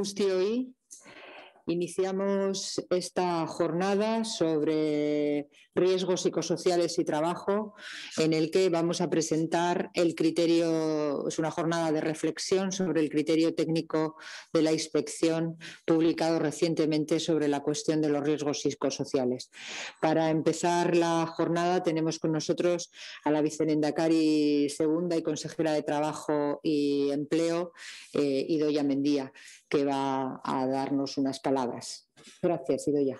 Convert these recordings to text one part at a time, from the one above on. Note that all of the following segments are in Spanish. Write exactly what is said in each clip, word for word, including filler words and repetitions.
guztioi. Iniciamos esta jornada sobre riesgos psicosociales y trabajo, en el que vamos a presentar el criterio, es una jornada de reflexión sobre el criterio técnico de la inspección publicado recientemente sobre la cuestión de los riesgos psicosociales. Para empezar la jornada tenemos con nosotros a la vicelehendakari segunda y consejera de Trabajo y Empleo, eh, Idoia Mendia, que va a darnos unas palabras. Gracias, Idoia.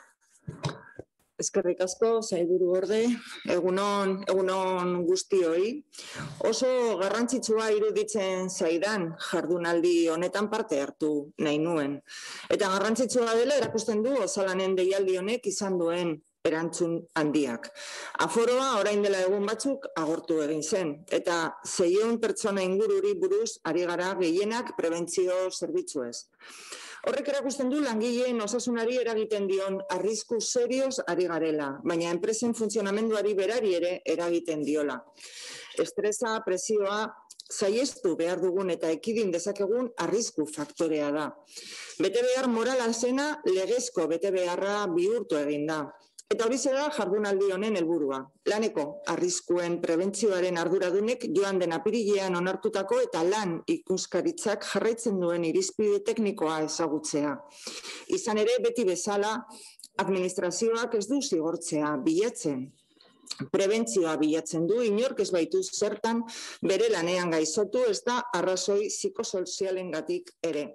Eskerrik asko, sailburuorde, egunon, egunon guztioi. Oso garrantzitsua iruditzen zaidan jardunaldi honetan parte hartu nahi nuen. Eta garrantzitsua dela erakusten du osalanen deialdi honek izan duen erantzun handiak. Aforoa orain dela egun batzuk agortu egin zen, eta seiehun pertsona ingururi buruz ari gara gehienak prebentzio zerbitzuez. Horrek erakusten du langileen osasunari eragiten dion arrisku serioz ari garela, baina enpresen funtzionamenduari berari ere eragiten diola. Estresa, presioa, saihestu behar dugun eta ekidin dezakegun arrisku faktorea da. Bete behar morala zena legezko bete beharra bihurtu egin da. Eta hori da jardunaldi honen helburua. Laneko arriskuen prebentzioaren arduradunek joan den apirilean onartutako eta lan ikuskaritzak jarraitzen duen irizpide teknikoa ezagutzea. Izan ere, beti bezala, administrazioak ez du zigortzea bilatzen. Prebentzioa bilatzen du, inork ez baitu zertan bere lanean gaizotu, ez da arrazoi psikosozialengatik ere.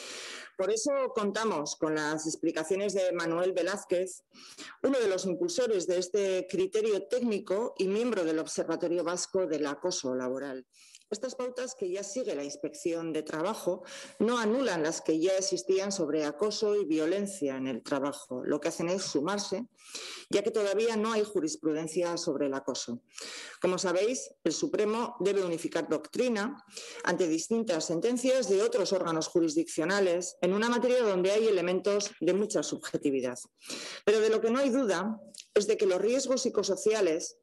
Por eso contamos con las explicaciones de Manuel Velázquez, uno de los impulsores de este criterio técnico y miembro del Observatorio Vasco del Acoso Laboral. Estas pautas que ya sigue la Inspección de Trabajo no anulan las que ya existían sobre acoso y violencia en el trabajo. Lo que hacen es sumarse, ya que todavía no hay jurisprudencia sobre el acoso. Como sabéis, el Supremo debe unificar doctrina ante distintas sentencias de otros órganos jurisdiccionales en una materia donde hay elementos de mucha subjetividad. Pero de lo que no hay duda es de que los riesgos psicosociales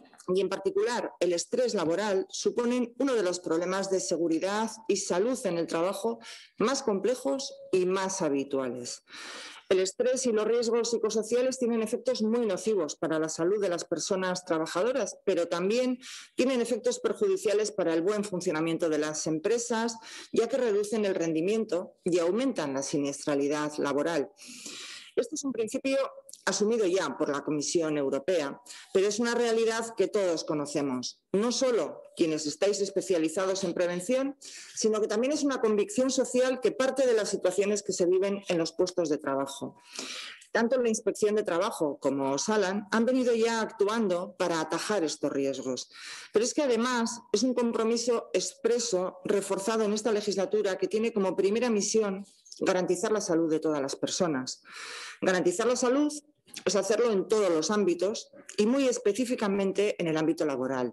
y en particular el estrés laboral suponen uno de los problemas de seguridad y salud en el trabajo más complejos y más habituales. El estrés y los riesgos psicosociales tienen efectos muy nocivos para la salud de las personas trabajadoras, pero también tienen efectos perjudiciales para el buen funcionamiento de las empresas, ya que reducen el rendimiento y aumentan la siniestralidad laboral. Esto es un principio asumido ya por la Comisión Europea, pero es una realidad que todos conocemos. No solo quienes estáis especializados en prevención, sino que también es una convicción social que parte de las situaciones que se viven en los puestos de trabajo. Tanto la Inspección de Trabajo como Osalan han venido ya actuando para atajar estos riesgos. Pero es que además es un compromiso expreso, reforzado en esta legislatura, que tiene como primera misión garantizar la salud de todas las personas. Garantizar la salud es hacerlo en todos los ámbitos y muy específicamente en el ámbito laboral.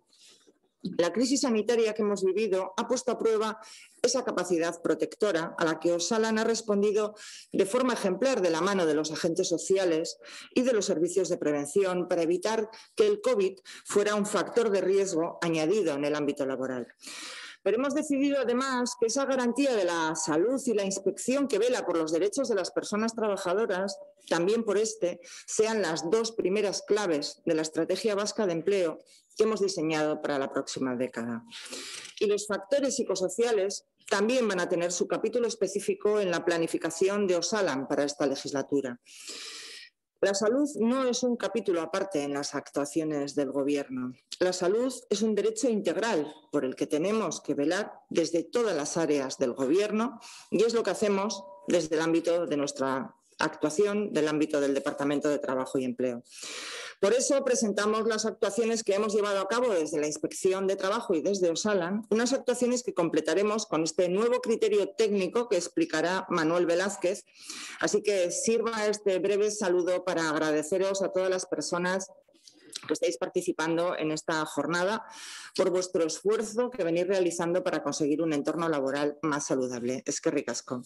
La crisis sanitaria que hemos vivido ha puesto a prueba esa capacidad protectora a la que Osalan ha respondido de forma ejemplar de la mano de los agentes sociales y de los servicios de prevención para evitar que el COVID fuera un factor de riesgo añadido en el ámbito laboral. Pero hemos decidido además que esa garantía de la salud y la inspección que vela por los derechos de las personas trabajadoras, también por este, sean las dos primeras claves de la Estrategia Vasca de Empleo que hemos diseñado para la próxima década. Y los factores psicosociales también van a tener su capítulo específico en la planificación de Osalan para esta legislatura. La salud no es un capítulo aparte en las actuaciones del Gobierno. La salud es un derecho integral por el que tenemos que velar desde todas las áreas del Gobierno y es lo que hacemos desde el ámbito de nuestra actuación, del ámbito del Departamento de Trabajo y Empleo. Por eso presentamos las actuaciones que hemos llevado a cabo desde la Inspección de Trabajo y desde Osalan, unas actuaciones que completaremos con este nuevo criterio técnico que explicará Manuel Velázquez. Así que sirva este breve saludo para agradeceros a todas las personas que estáis participando en esta jornada por vuestro esfuerzo que venís realizando para conseguir un entorno laboral más saludable. Eskerrik asko.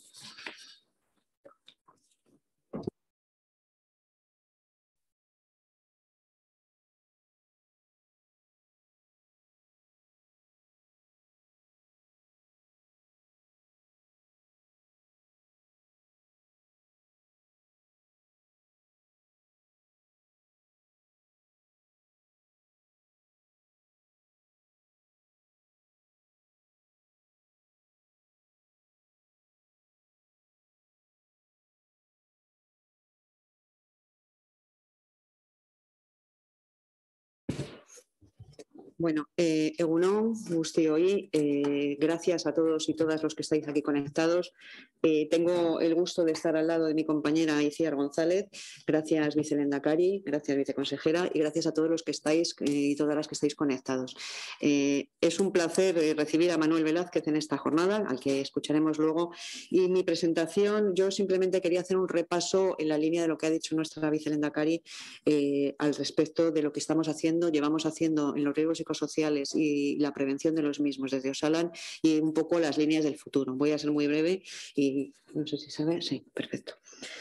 Bueno, eh, Egunon, Guztioi, eh, gracias a todos y todas los que estáis aquí conectados. Eh, tengo el gusto de estar al lado de mi compañera Itziar González. Gracias, vicelehendakari, gracias, viceconsejera, y gracias a todos los que estáis eh, y todas las que estáis conectados. Eh, es un placer eh, recibir a Manuel Velázquez en esta jornada, al que escucharemos luego. Y mi presentación, yo simplemente quería hacer un repaso en la línea de lo que ha dicho nuestra vicelehendakari eh, al respecto de lo que estamos haciendo, llevamos haciendo en los riesgos psicosociales y la prevención de los mismos desde Osalan y un poco las líneas del futuro. Voy a ser muy breve y no sé si sabe. Sí, perfecto.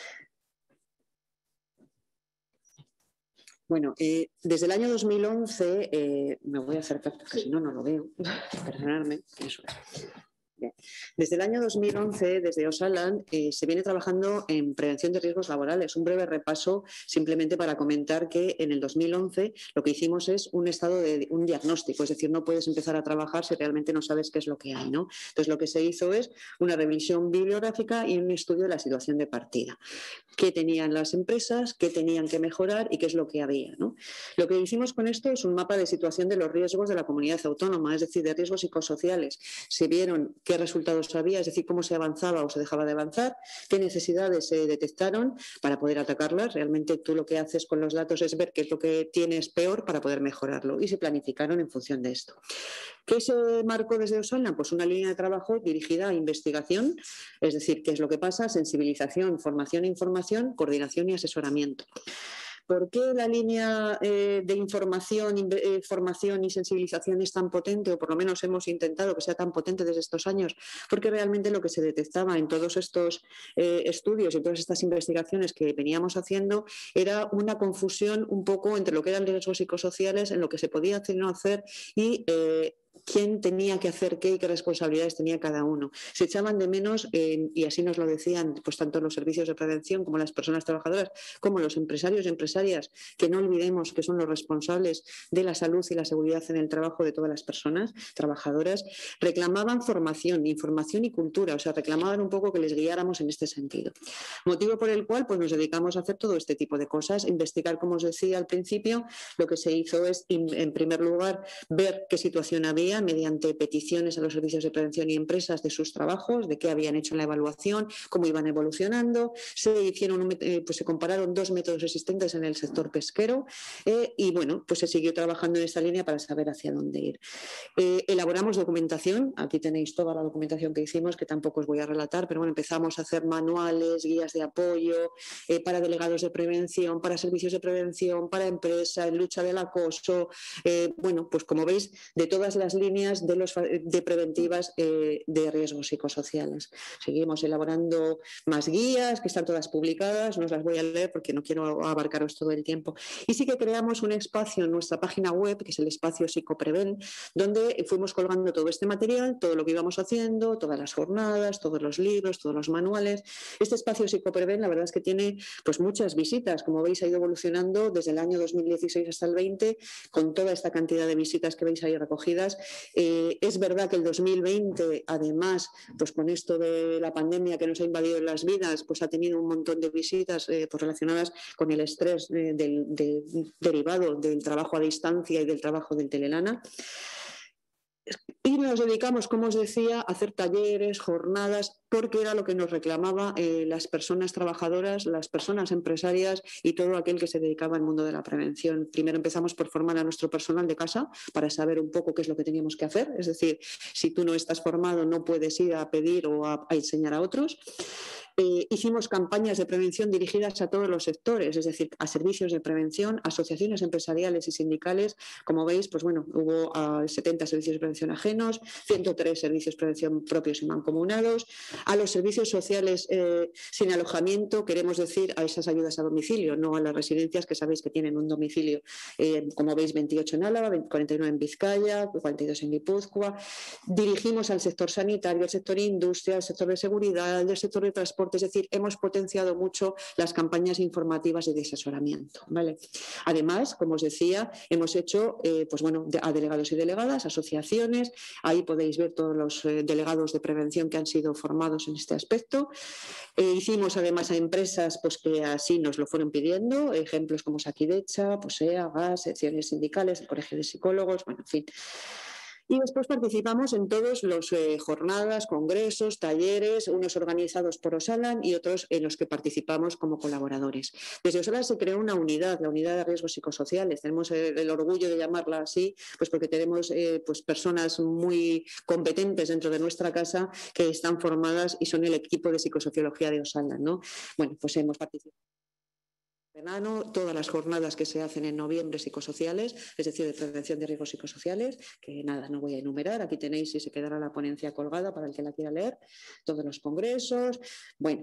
Bueno, eh, desde el año dos mil once, eh, me voy a acercar porque sí. Si no, no lo veo, perdonadme, eso es. Bien. Desde el año dos mil once, desde Osalan, eh, se viene trabajando en prevención de riesgos laborales. Un breve repaso simplemente para comentar que en el dos mil once lo que hicimos es un estado de un diagnóstico, es decir, no puedes empezar a trabajar si realmente no sabes qué es lo que hay, ¿no? Entonces lo que se hizo es una revisión bibliográfica y un estudio de la situación de partida. Qué tenían las empresas, qué tenían que mejorar y qué es lo que había, ¿no? Lo que hicimos con esto es un mapa de situación de los riesgos de la comunidad autónoma, es decir, de riesgos psicosociales. Se vieron qué resultados había, es decir, cómo se avanzaba o se dejaba de avanzar, qué necesidades se detectaron para poder atacarlas. Realmente tú lo que haces con los datos es ver qué es lo que tienes peor para poder mejorarlo y se planificaron en función de esto. ¿Qué se marcó desde Osalan? Pues una línea de trabajo dirigida a investigación, es decir, qué es lo que pasa, sensibilización, formación e información, coordinación y asesoramiento. ¿Por qué la línea eh, de información, eh, formación y sensibilización es tan potente, o por lo menos hemos intentado que sea tan potente desde estos años? Porque realmente lo que se detectaba en todos estos eh, estudios y todas estas investigaciones que veníamos haciendo era una confusión un poco entre lo que eran riesgos psicosociales, en lo que se podía hacer y no hacer y eh, quién tenía que hacer qué y qué responsabilidades tenía cada uno. Se echaban de menos, eh, y así nos lo decían pues tanto los servicios de prevención como las personas trabajadoras, como los empresarios y empresarias, que no olvidemos que son los responsables de la salud y la seguridad en el trabajo de todas las personas trabajadoras, reclamaban formación, información y cultura, o sea, reclamaban un poco que les guiáramos en este sentido. Motivo por el cual pues, nos dedicamos a hacer todo este tipo de cosas, investigar, como os decía al principio. Lo que se hizo es, en primer lugar, ver qué situación había mediante peticiones a los servicios de prevención y empresas de sus trabajos, de qué habían hecho en la evaluación, cómo iban evolucionando. Se hicieron, un, eh, pues se compararon dos métodos existentes en el sector pesquero eh, y bueno, pues se siguió trabajando en esta línea para saber hacia dónde ir. Eh, elaboramos documentación, aquí tenéis toda la documentación que hicimos, que tampoco os voy a relatar, pero bueno, empezamos a hacer manuales, guías de apoyo eh, para delegados de prevención, para servicios de prevención, para empresas, en lucha del acoso, eh, bueno, pues como veis, de todas las líneas de, los, de preventivas eh, de riesgos psicosociales. Seguimos elaborando más guías que están todas publicadas, no os las voy a leer porque no quiero abarcaros todo el tiempo. Y sí que creamos un espacio en nuestra página web, que es el espacio Psicopreven, donde fuimos colgando todo este material, todo lo que íbamos haciendo, todas las jornadas, todos los libros, todos los manuales. Este espacio Psicopreven, la verdad es que tiene pues muchas visitas, como veis ha ido evolucionando desde el año dos mil dieciséis hasta el veinte, con toda esta cantidad de visitas que veis ahí recogidas. Eh, es verdad que el dos mil veinte, además, pues con esto de la pandemia que nos ha invadido en las vidas, pues ha tenido un montón de visitas eh, pues relacionadas con el estrés eh, del, de, derivado del trabajo a distancia y del trabajo del Telelana. Y nos dedicamos, como os decía, a hacer talleres, jornadas, porque era lo que nos reclamaba eh, las personas trabajadoras, las personas empresarias y todo aquel que se dedicaba al mundo de la prevención. Primero empezamos por formar a nuestro personal de casa para saber un poco qué es lo que teníamos que hacer. Es decir, si tú no estás formado no puedes ir a pedir o a, a enseñar a otros. Eh, hicimos campañas de prevención dirigidas a todos los sectores, es decir, a servicios de prevención, asociaciones empresariales y sindicales. Como veis, pues bueno, hubo uh, setenta servicios de prevención ajenos, ciento tres servicios de prevención propios y mancomunados. A los servicios sociales eh, sin alojamiento, queremos decir a esas ayudas a domicilio, no a las residencias que sabéis que tienen un domicilio. Eh, como veis, veintiocho en Álava, cuarenta y nueve en Vizcaya, cuarenta y dos en Guipúzcoa. Dirigimos al sector sanitario, al sector industria, al sector de seguridad, al sector de transporte soporte, es decir, hemos potenciado mucho las campañas informativas y de asesoramiento, ¿vale? Además, como os decía, hemos hecho eh, pues bueno, a delegados y delegadas, asociaciones, ahí podéis ver todos los eh, delegados de prevención que han sido formados en este aspecto. Eh, hicimos además a empresas pues, que así nos lo fueron pidiendo, ejemplos como Sakidecha, Posea, Gas, secciones sindicales, el Colegio de Psicólogos, bueno, en fin. Y después participamos en todos los eh, jornadas, congresos, talleres, unos organizados por Osalan y otros en los que participamos como colaboradores. Desde Osalan se creó una unidad, la unidad de riesgos psicosociales. Tenemos el, el orgullo de llamarla así, pues porque tenemos eh, pues personas muy competentes dentro de nuestra casa que están formadas y son el equipo de psicosociología de Osalan, ¿no? Bueno, pues hemos participado. Verano, todas las jornadas que se hacen en noviembre psicosociales, es decir, de prevención de riesgos psicosociales, que nada, no voy a enumerar, aquí tenéis y se quedará la ponencia colgada para el que la quiera leer, todos los congresos, bueno.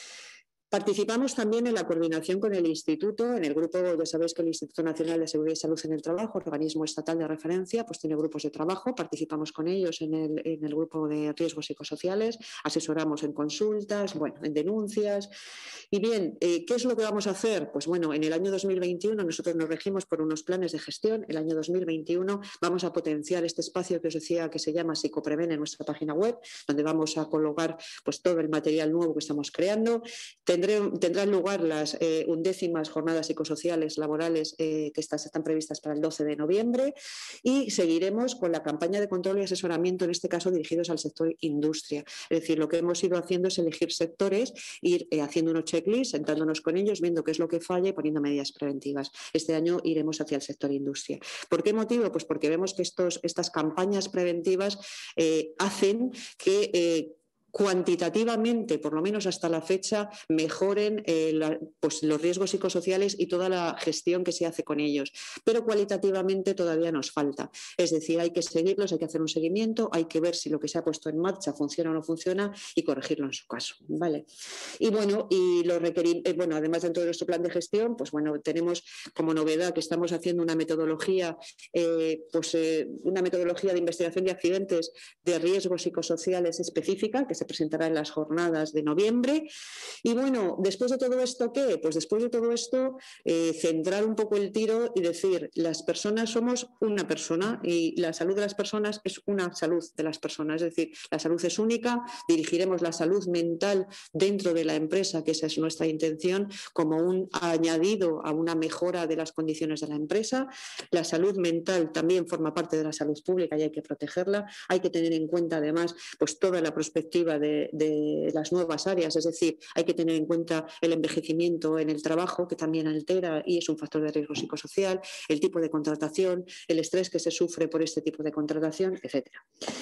Participamos también en la coordinación con el Instituto, en el grupo, ya sabéis que el Instituto Nacional de Seguridad y Salud en el Trabajo, organismo estatal de referencia, pues tiene grupos de trabajo, participamos con ellos en el, en el grupo de riesgos psicosociales, asesoramos en consultas, bueno, en denuncias. Y bien, eh, ¿qué es lo que vamos a hacer? Pues bueno, en el año dos mil veintiuno nosotros nos regimos por unos planes de gestión, el año dos mil veintiuno vamos a potenciar este espacio que os decía que se llama Psicopreven en nuestra página web, donde vamos a colocar pues todo el material nuevo que estamos creando. Tendré, tendrán lugar las eh, undécimas jornadas psicosociales laborales eh, que estas están previstas para el doce de noviembre y seguiremos con la campaña de control y asesoramiento, en este caso dirigidos al sector industria. Es decir, lo que hemos ido haciendo es elegir sectores, ir eh, haciendo unos checklists, sentándonos con ellos, viendo qué es lo que falla y poniendo medidas preventivas. Este año iremos hacia el sector industria. ¿Por qué motivo? Pues porque vemos que estos, estas campañas preventivas eh, hacen que eh, cuantitativamente, por lo menos hasta la fecha, mejoren eh, la, pues los riesgos psicosociales y toda la gestión que se hace con ellos. Pero cualitativamente todavía nos falta. Es decir, hay que seguirlos, hay que hacer un seguimiento, hay que ver si lo que se ha puesto en marcha funciona o no funciona y corregirlo en su caso, ¿vale? Y bueno, y lo requerim- eh, bueno, además dentro de nuestro plan de gestión, pues bueno, tenemos como novedad que estamos haciendo una metodología, eh, pues eh, una metodología de investigación de accidentes de riesgos psicosociales específica que se presentará en las jornadas de noviembre. Y bueno, después de todo esto, ¿qué? Pues después de todo esto, eh, centrar un poco el tiro y decir, las personas somos una persona y la salud de las personas es una salud de las personas. Es decir, la salud es única, dirigiremos la salud mental dentro de la empresa, que esa es nuestra intención, como un añadido a una mejora de las condiciones de la empresa. La salud mental también forma parte de la salud pública y hay que protegerla. Hay que tener en cuenta además pues toda la perspectiva De, de las nuevas áreas, es decir, hay que tener en cuenta el envejecimiento en el trabajo, que también altera y es un factor de riesgo psicosocial, el tipo de contratación, el estrés que se sufre por este tipo de contratación, etcétera.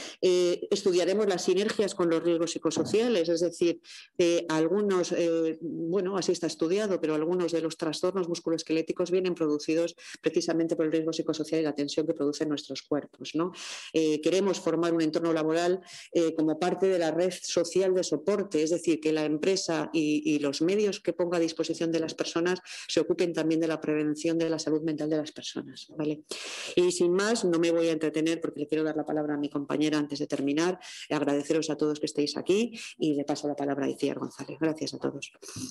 Eh, estudiaremos las sinergias con los riesgos psicosociales, es decir, eh, algunos, eh, bueno, así está estudiado, pero algunos de los trastornos musculoesqueléticos vienen producidos precisamente por el riesgo psicosocial y la tensión que producen nuestros cuerpos, ¿no? Eh, queremos formar un entorno laboral eh, como parte de la red social de soporte, es decir, que la empresa y, y los medios que ponga a disposición de las personas se ocupen también de la prevención de la salud mental de las personas, ¿vale? Y sin más, no me voy a entretener porque le quiero dar la palabra a mi compañera antes de terminar, agradeceros a todos que estéis aquí y le paso la palabra a Itziar González. Gracias a todos.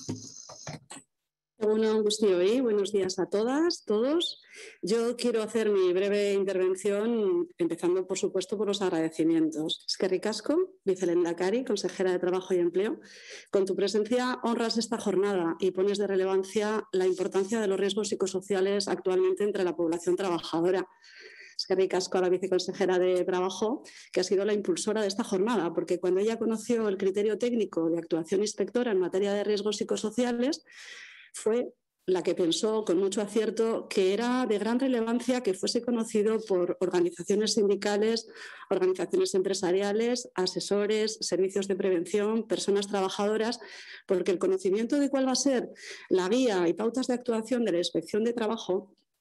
Bueno, guztioi, buenos días a todas, todos. Yo quiero hacer mi breve intervención empezando, por supuesto, por los agradecimientos. Eskerrik asko, vicelehendakari, consejera de Trabajo y Empleo. Con tu presencia honras esta jornada y pones de relevancia la importancia de los riesgos psicosociales actualmente entre la población trabajadora. Eskerrik asko a la viceconsejera de Trabajo, que ha sido la impulsora de esta jornada, porque cuando ella conoció el criterio técnico de actuación inspectora en materia de riesgos psicosociales, fue la que pensó con mucho acierto que era de gran relevancia que fuese conocido por organizaciones sindicales, organizaciones empresariales, asesores, servicios de prevención, personas trabajadoras, porque el conocimiento de cuál va a ser la guía y pautas de actuación de la Inspección de Trabajo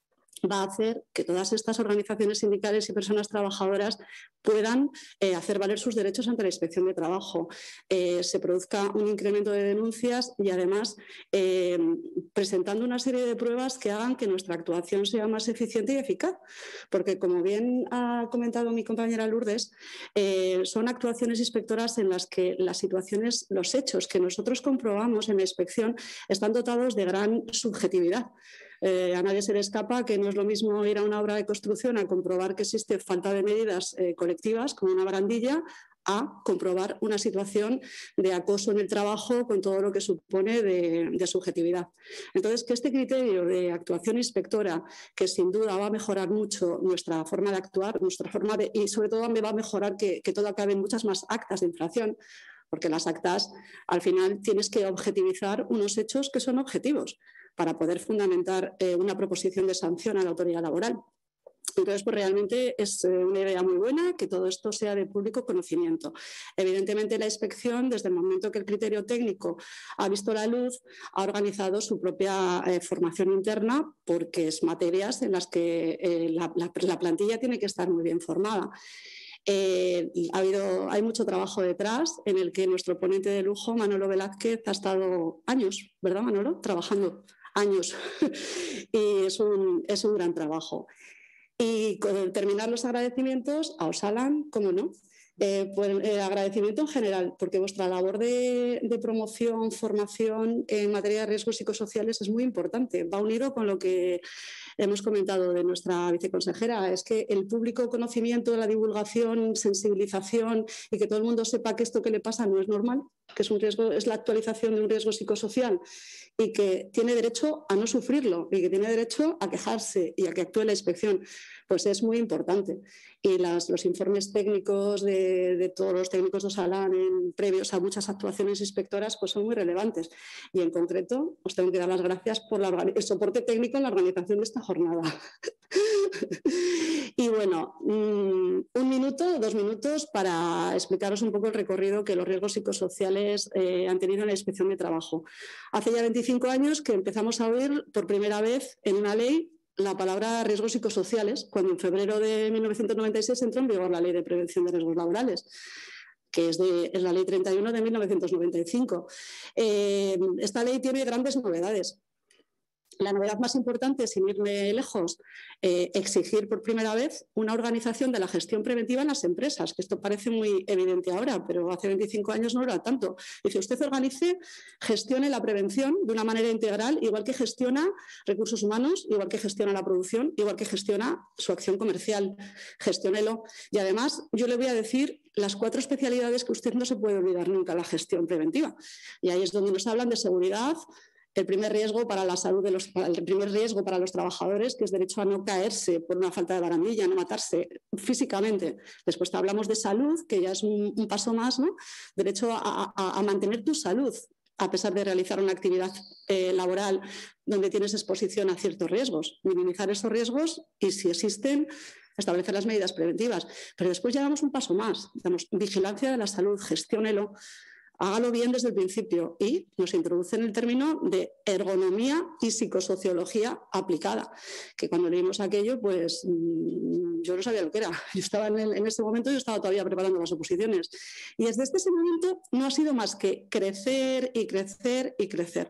va a hacer que todas estas organizaciones sindicales y personas trabajadoras puedan eh, hacer valer sus derechos ante la Inspección de Trabajo, eh, se produzca un incremento de denuncias y además eh, presentando una serie de pruebas que hagan que nuestra actuación sea más eficiente y eficaz. Porque, como bien ha comentado mi compañera Lourdes, eh, son actuaciones inspectoras en las que las situaciones, los hechos que nosotros comprobamos en la inspección están dotados de gran subjetividad. Eh, a nadie se le escapa que no es lo mismo ir a una obra de construcción a comprobar que existe falta de medidas eh, colectivas, como una barandilla, a comprobar una situación de acoso en el trabajo con todo lo que supone de, de subjetividad. Entonces, que este criterio de actuación inspectora, que sin duda va a mejorar mucho nuestra forma de actuar, nuestra forma de, y sobre todo va a mejorar que, que todo acabe en muchas más actas de infracción, porque las actas, al final, tienes que objetivizar unos hechos que son objetivos para poder fundamentar eh, una proposición de sanción a la autoridad laboral. Entonces, pues realmente es una idea muy buena que todo esto sea de público conocimiento. Evidentemente, la inspección, desde el momento que el criterio técnico ha visto la luz, ha organizado su propia eh, formación interna, porque es materias en las que eh, la, la, la plantilla tiene que estar muy bien formada. Eh, ha habido, hay mucho trabajo detrás en el que nuestro ponente de lujo, Manolo Velázquez, ha estado años, ¿verdad, Manolo? Trabajando años y es un, es un gran trabajo. Y con terminar los agradecimientos a Osalan, cómo no, eh, pues el agradecimiento en general, porque vuestra labor de, de promoción, formación en materia de riesgos psicosociales es muy importante. Va unido con lo que hemos comentado de nuestra viceconsejera, es que el público conocimiento, la divulgación, sensibilización y que todo el mundo sepa que esto que le pasa no es normal, que es un riesgo, es la actualización de un riesgo psicosocial y que tiene derecho a no sufrirlo y que tiene derecho a quejarse y a que actúe la inspección, pues es muy importante. Y las, los informes técnicos de, de todos los técnicos de Osalan en, previos a muchas actuaciones inspectoras pues son muy relevantes. Y en concreto os tengo que dar las gracias por la, el soporte técnico en la organización de esta jornada. Y bueno, un minuto, dos minutos para explicaros un poco el recorrido que los riesgos psicosociales eh, han tenido en la Inspección de Trabajo. Hace ya veinticinco años que empezamos a oír por primera vez en una ley la palabra riesgos psicosociales, cuando en febrero de mil novecientos noventa y seis entró en vigor la Ley de Prevención de Riesgos Laborales, que es, de, es la Ley treinta y uno de mil novecientos noventa y cinco. Eh, esta ley tiene grandes novedades. La novedad más importante, sin irme lejos, eh, exigir por primera vez una organización de la gestión preventiva en las empresas, que esto parece muy evidente ahora, pero hace veinticinco años no era tanto. Dice, usted organice, gestione la prevención de una manera integral, igual que gestiona recursos humanos, igual que gestiona la producción, igual que gestiona su acción comercial. Gestiónelo. Y además, yo le voy a decir las cuatro especialidades que usted no se puede olvidar nunca, la gestión preventiva. Y ahí es donde nos hablan de seguridad, el primer riesgo para la salud de los, el primer riesgo para los trabajadores, que es derecho a no caerse por una falta de barandilla, no matarse físicamente. Después hablamos de salud, que ya es un, un paso más, ¿no? Derecho a, a, a mantener tu salud, a pesar de realizar una actividad eh, laboral donde tienes exposición a ciertos riesgos. Minimizar esos riesgos y, si existen, establecer las medidas preventivas. Pero después ya damos un paso más. Damos vigilancia de la salud, gestiónelo, hágalo bien desde el principio, y nos introducen el término de ergonomía y psicosociología aplicada, que cuando leímos aquello, pues yo no sabía lo que era. Yo estaba en, el, en ese momento, yo estaba todavía preparando las oposiciones. Y desde ese momento no ha sido más que crecer y crecer y crecer.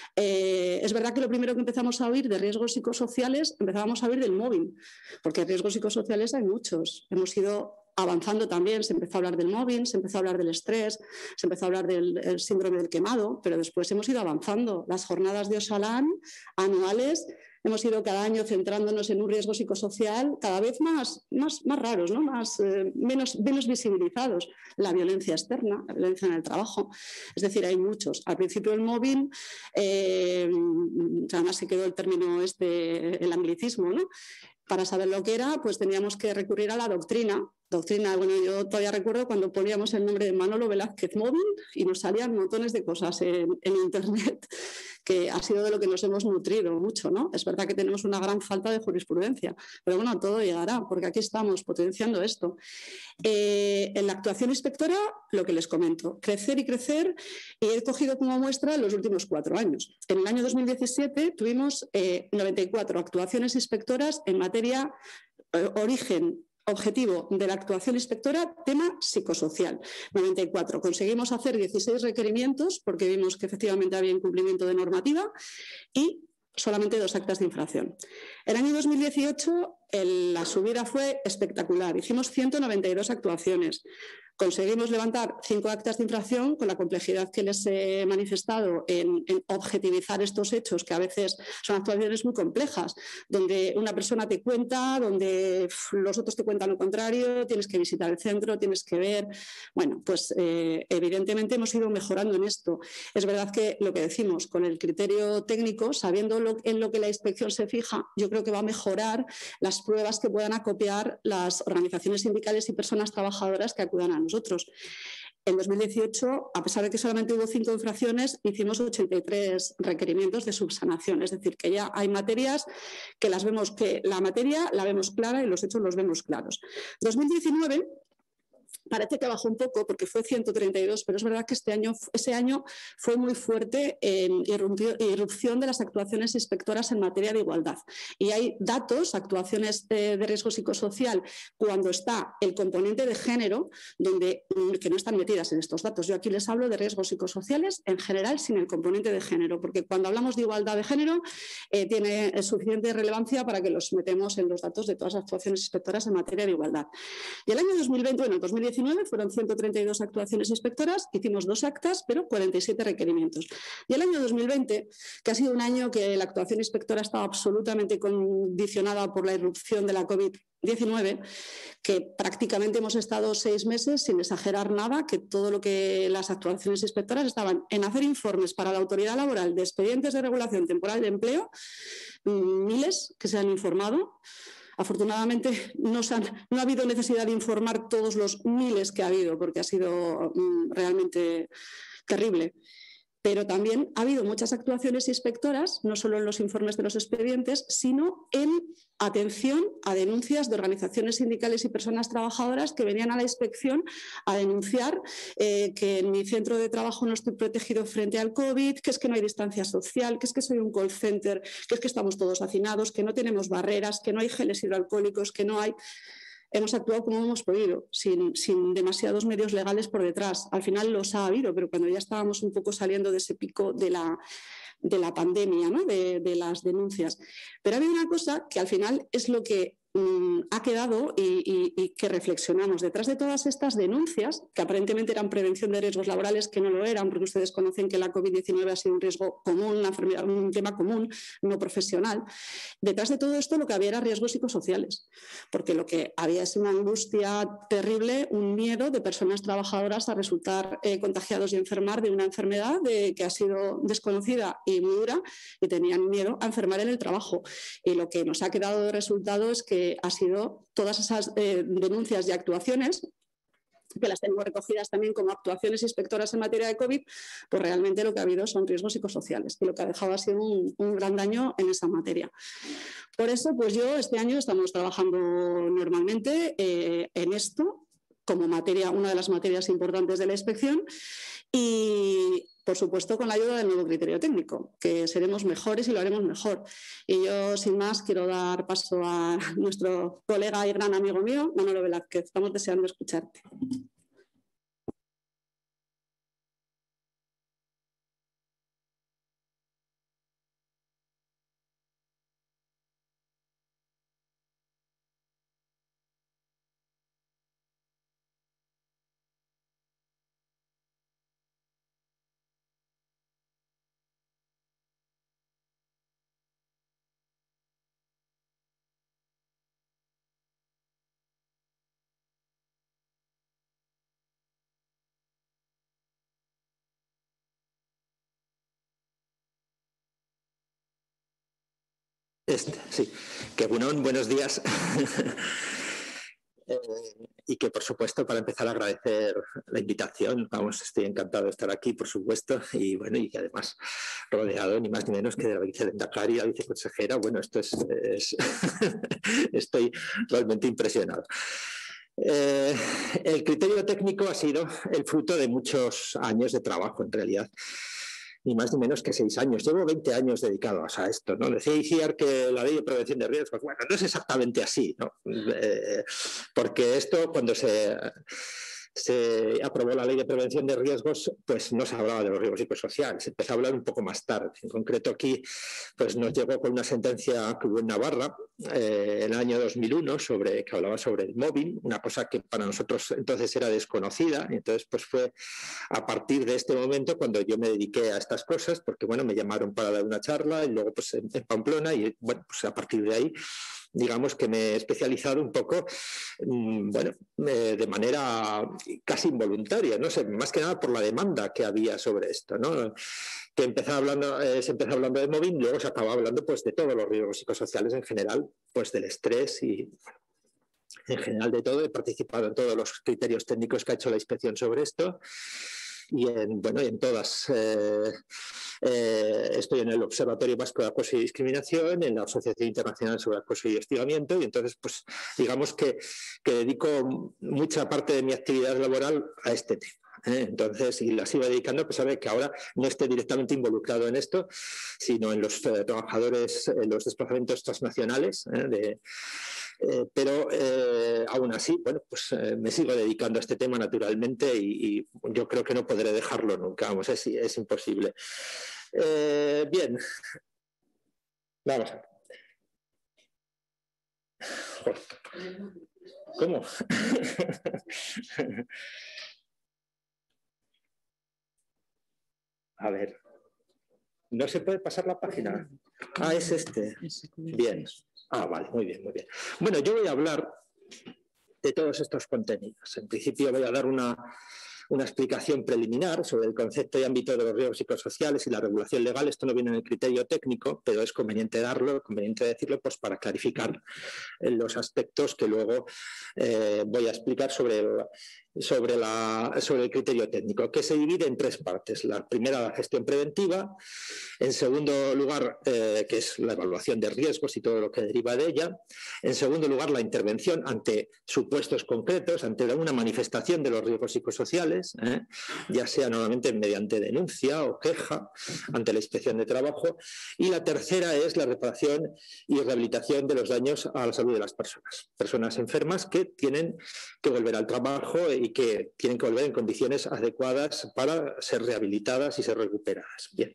Eh, es verdad que lo primero que empezamos a oír de riesgos psicosociales, empezábamos a oír del móvil, porque riesgos psicosociales hay muchos. Hemos ido avanzando también, se empezó a hablar del móvil, se empezó a hablar del estrés, se empezó a hablar del síndrome del quemado, pero después hemos ido avanzando. Las jornadas de Osalan anuales, hemos ido cada año centrándonos en un riesgo psicosocial cada vez más, más, más raros, ¿no? más, eh, menos, menos visibilizados. La violencia externa, la violencia en el trabajo. Es decir, hay muchos. Al principio el móvil, eh, además se quedó el término este, el anglicismo, ¿no? Para saber lo que era, pues teníamos que recurrir a la doctrina, Doctrina, bueno, yo todavía recuerdo cuando poníamos el nombre de Manolo Velázquez Móvil y nos salían montones de cosas en, en Internet, que ha sido de lo que nos hemos nutrido mucho, ¿no? Es verdad que tenemos una gran falta de jurisprudencia, pero bueno, todo llegará, porque aquí estamos potenciando esto. Eh, en la actuación inspectora, lo que les comento, crecer y crecer, y he cogido como muestra los últimos cuatro años. En el año dos mil diecisiete tuvimos eh, noventa y cuatro actuaciones inspectoras en materia eh, origen, objetivo de la actuación inspectora, tema psicosocial. noventa y cuatro. Conseguimos hacer dieciséis requerimientos porque vimos que efectivamente había incumplimiento de normativa y solamente dos actas de infracción. El año dos mil dieciocho el, la subida fue espectacular. Hicimos ciento noventa y dos actuaciones. Conseguimos levantar cinco actas de infracción con la complejidad que les he manifestado en, en objetivizar estos hechos, que a veces son actuaciones muy complejas, donde una persona te cuenta, donde los otros te cuentan lo contrario, tienes que visitar el centro, tienes que ver. Bueno, pues eh, evidentemente hemos ido mejorando en esto. Es verdad que lo que decimos, con el criterio técnico, sabiendo lo, en lo que la inspección se fija, yo creo que va a mejorar las pruebas que puedan acopiar las organizaciones sindicales y personas trabajadoras que acudan a nosotros. En dos mil dieciocho, a pesar de que solamente hubo cinco infracciones, hicimos ochenta y tres requerimientos de subsanación. Es decir, que ya hay materias que las vemos, que la materia la vemos clara y los hechos los vemos claros. dos mil diecinueve parece que bajó un poco porque fue ciento treinta y dos, pero es verdad que este año, ese año fue muy fuerte en irrupción de las actuaciones inspectoras en materia de igualdad. Y hay datos, actuaciones de, de riesgo psicosocial, cuando está el componente de género, donde, que no están metidas en estos datos. Yo aquí les hablo de riesgos psicosociales en general sin el componente de género, porque cuando hablamos de igualdad de género eh, tiene suficiente relevancia para que los metemos en los datos de todas las actuaciones inspectoras en materia de igualdad. Y el año dos mil veinte, bueno, dos mil diecinueve fueron ciento treinta y dos actuaciones inspectoras, hicimos dos actas, pero cuarenta y siete requerimientos. Y el año dos mil veinte, que ha sido un año que la actuación inspectora estaba absolutamente condicionada por la irrupción de la COVID diecinueve, que prácticamente hemos estado seis meses, sin exagerar nada, que todo lo que las actuaciones inspectoras estaban en hacer informes para la autoridad laboral de expedientes de regulación temporal de empleo, miles que se han informado. Afortunadamente no, se han, no ha habido necesidad de informar todos los miles que ha habido, porque ha sido mm, realmente terrible. Pero también ha habido muchas actuaciones inspectoras, no solo en los informes de los expedientes, sino en atención a denuncias de organizaciones sindicales y personas trabajadoras que venían a la inspección a denunciar eh, que en mi centro de trabajo no estoy protegido frente al COVID, que es que no hay distancia social, que es que soy un call center, que es que estamos todos hacinados, que no tenemos barreras, que no hay geles hidroalcohólicos, que no hay... Hemos actuado como hemos podido, sin, sin demasiados medios legales por detrás. Al final los ha habido, pero cuando ya estábamos un poco saliendo de ese pico de la, de la pandemia, ¿no? de, de las denuncias. Pero ha habido una cosa que al final es lo que mmm, ha quedado y, y, y que reflexionamos. Detrás de todas estas denuncias, que aparentemente eran prevención de riesgos laborales, que no lo eran, porque ustedes conocen que la COVID diecinueve ha sido un riesgo común, una enfermedad, un tema común, no profesional. Detrás de todo esto lo que había era riesgos psicosociales, porque lo que había es una angustia terrible, un miedo de personas trabajadoras a resultar eh, contagiados y enfermar de una enfermedad de, que ha sido desconocida y muy dura, y tenían miedo a enfermar en el trabajo. Y lo que nos ha quedado de resultado es que ha sido todas esas eh, denuncias y actuaciones, que las tenemos recogidas también como actuaciones inspectoras en materia de COVID, pues realmente lo que ha habido son riesgos psicosociales y lo que ha dejado ha sido un, un gran daño en esa materia. Por eso, pues yo este año estamos trabajando normalmente eh, en esto como materia, una de las materias importantes de la inspección y, por supuesto, con la ayuda del nuevo criterio técnico, que seremos mejores y lo haremos mejor. Y yo, sin más, quiero dar paso a nuestro colega y gran amigo mío, Manolo Velázquez. Estamos deseando escucharte. Este, sí, que bueno, buenos días. eh, y que, por supuesto, para empezar a agradecer la invitación, vamos, estoy encantado de estar aquí, por supuesto, y bueno, y que además rodeado ni más ni menos que de la vicelehendakari, la viceconsejera. Bueno, esto es, es estoy realmente impresionado. Eh, el criterio técnico ha sido el fruto de muchos años de trabajo, en realidad. Ni más ni menos que seis años. Llevo veinte años dedicados a esto, ¿no? Decía Iciar que la ley de prevención de riesgos, bueno, no es exactamente así, ¿no? Eh, porque esto, cuando se, se aprobó la ley de prevención de riesgos, pues no se hablaba de los riesgos psicosociales, se empezó a hablar un poco más tarde. En concreto aquí, pues nos llegó con una sentencia que hubo en Navarra eh, en el año dos mil uno, sobre, que hablaba sobre el móvil, una cosa que para nosotros entonces era desconocida, y entonces pues fue a partir de este momento cuando yo me dediqué a estas cosas, porque bueno, me llamaron para dar una charla y luego pues en, en Pamplona, y bueno, pues a partir de ahí digamos que me he especializado un poco, bueno, eh, de manera casi involuntaria, no sé, más que nada por la demanda que había sobre esto, ¿no? Que empezaba hablando, eh, se empezó hablando de móvil, luego se acababa hablando pues de todos los riesgos psicosociales en general, pues del estrés y bueno, en general de todo. He participado en todos los criterios técnicos que ha hecho la inspección sobre esto. Y en, bueno, en todas, eh, eh, estoy en el Observatorio Vasco de Acoso y Discriminación, en la Asociación Internacional sobre Acoso y Hostigamiento, y entonces, pues, digamos que, que dedico mucha parte de mi actividad laboral a este tema. ¿eh? Entonces, y la sigo dedicando, a pesar de que ahora no esté directamente involucrado en esto, sino en los eh, trabajadores, en los desplazamientos transnacionales, ¿eh? de, Eh, pero eh, aún así, bueno, pues eh, me sigo dedicando a este tema naturalmente y, y yo creo que no podré dejarlo nunca, vamos, es, es imposible. Eh, bien, vamos a ver. ¿Cómo? A ver, ¿no se puede pasar la página? Ah, es este. Bien. Ah, vale, muy bien, muy bien. Bueno, yo voy a hablar de todos estos contenidos. En principio voy a dar una, una explicación preliminar sobre el concepto y ámbito de los riesgos psicosociales y la regulación legal. Esto no viene en el criterio técnico, pero es conveniente darlo, conveniente decirlo, pues para clarificar los aspectos que luego eh, voy a explicar sobre el, sobre, la, sobre el criterio técnico, que se divide en tres partes. La primera, la gestión preventiva. En segundo lugar, eh, que es la evaluación de riesgos y todo lo que deriva de ella. En segundo lugar, la intervención ante supuestos concretos, ante una manifestación de los riesgos psicosociales, ¿eh? ya sea normalmente mediante denuncia o queja ante la inspección de trabajo. Y la tercera es la reparación y rehabilitación de los daños a la salud de las personas. Personas enfermas que tienen que volver al trabajo y que tienen que volver en condiciones adecuadas para ser rehabilitadas y ser recuperadas. Bien.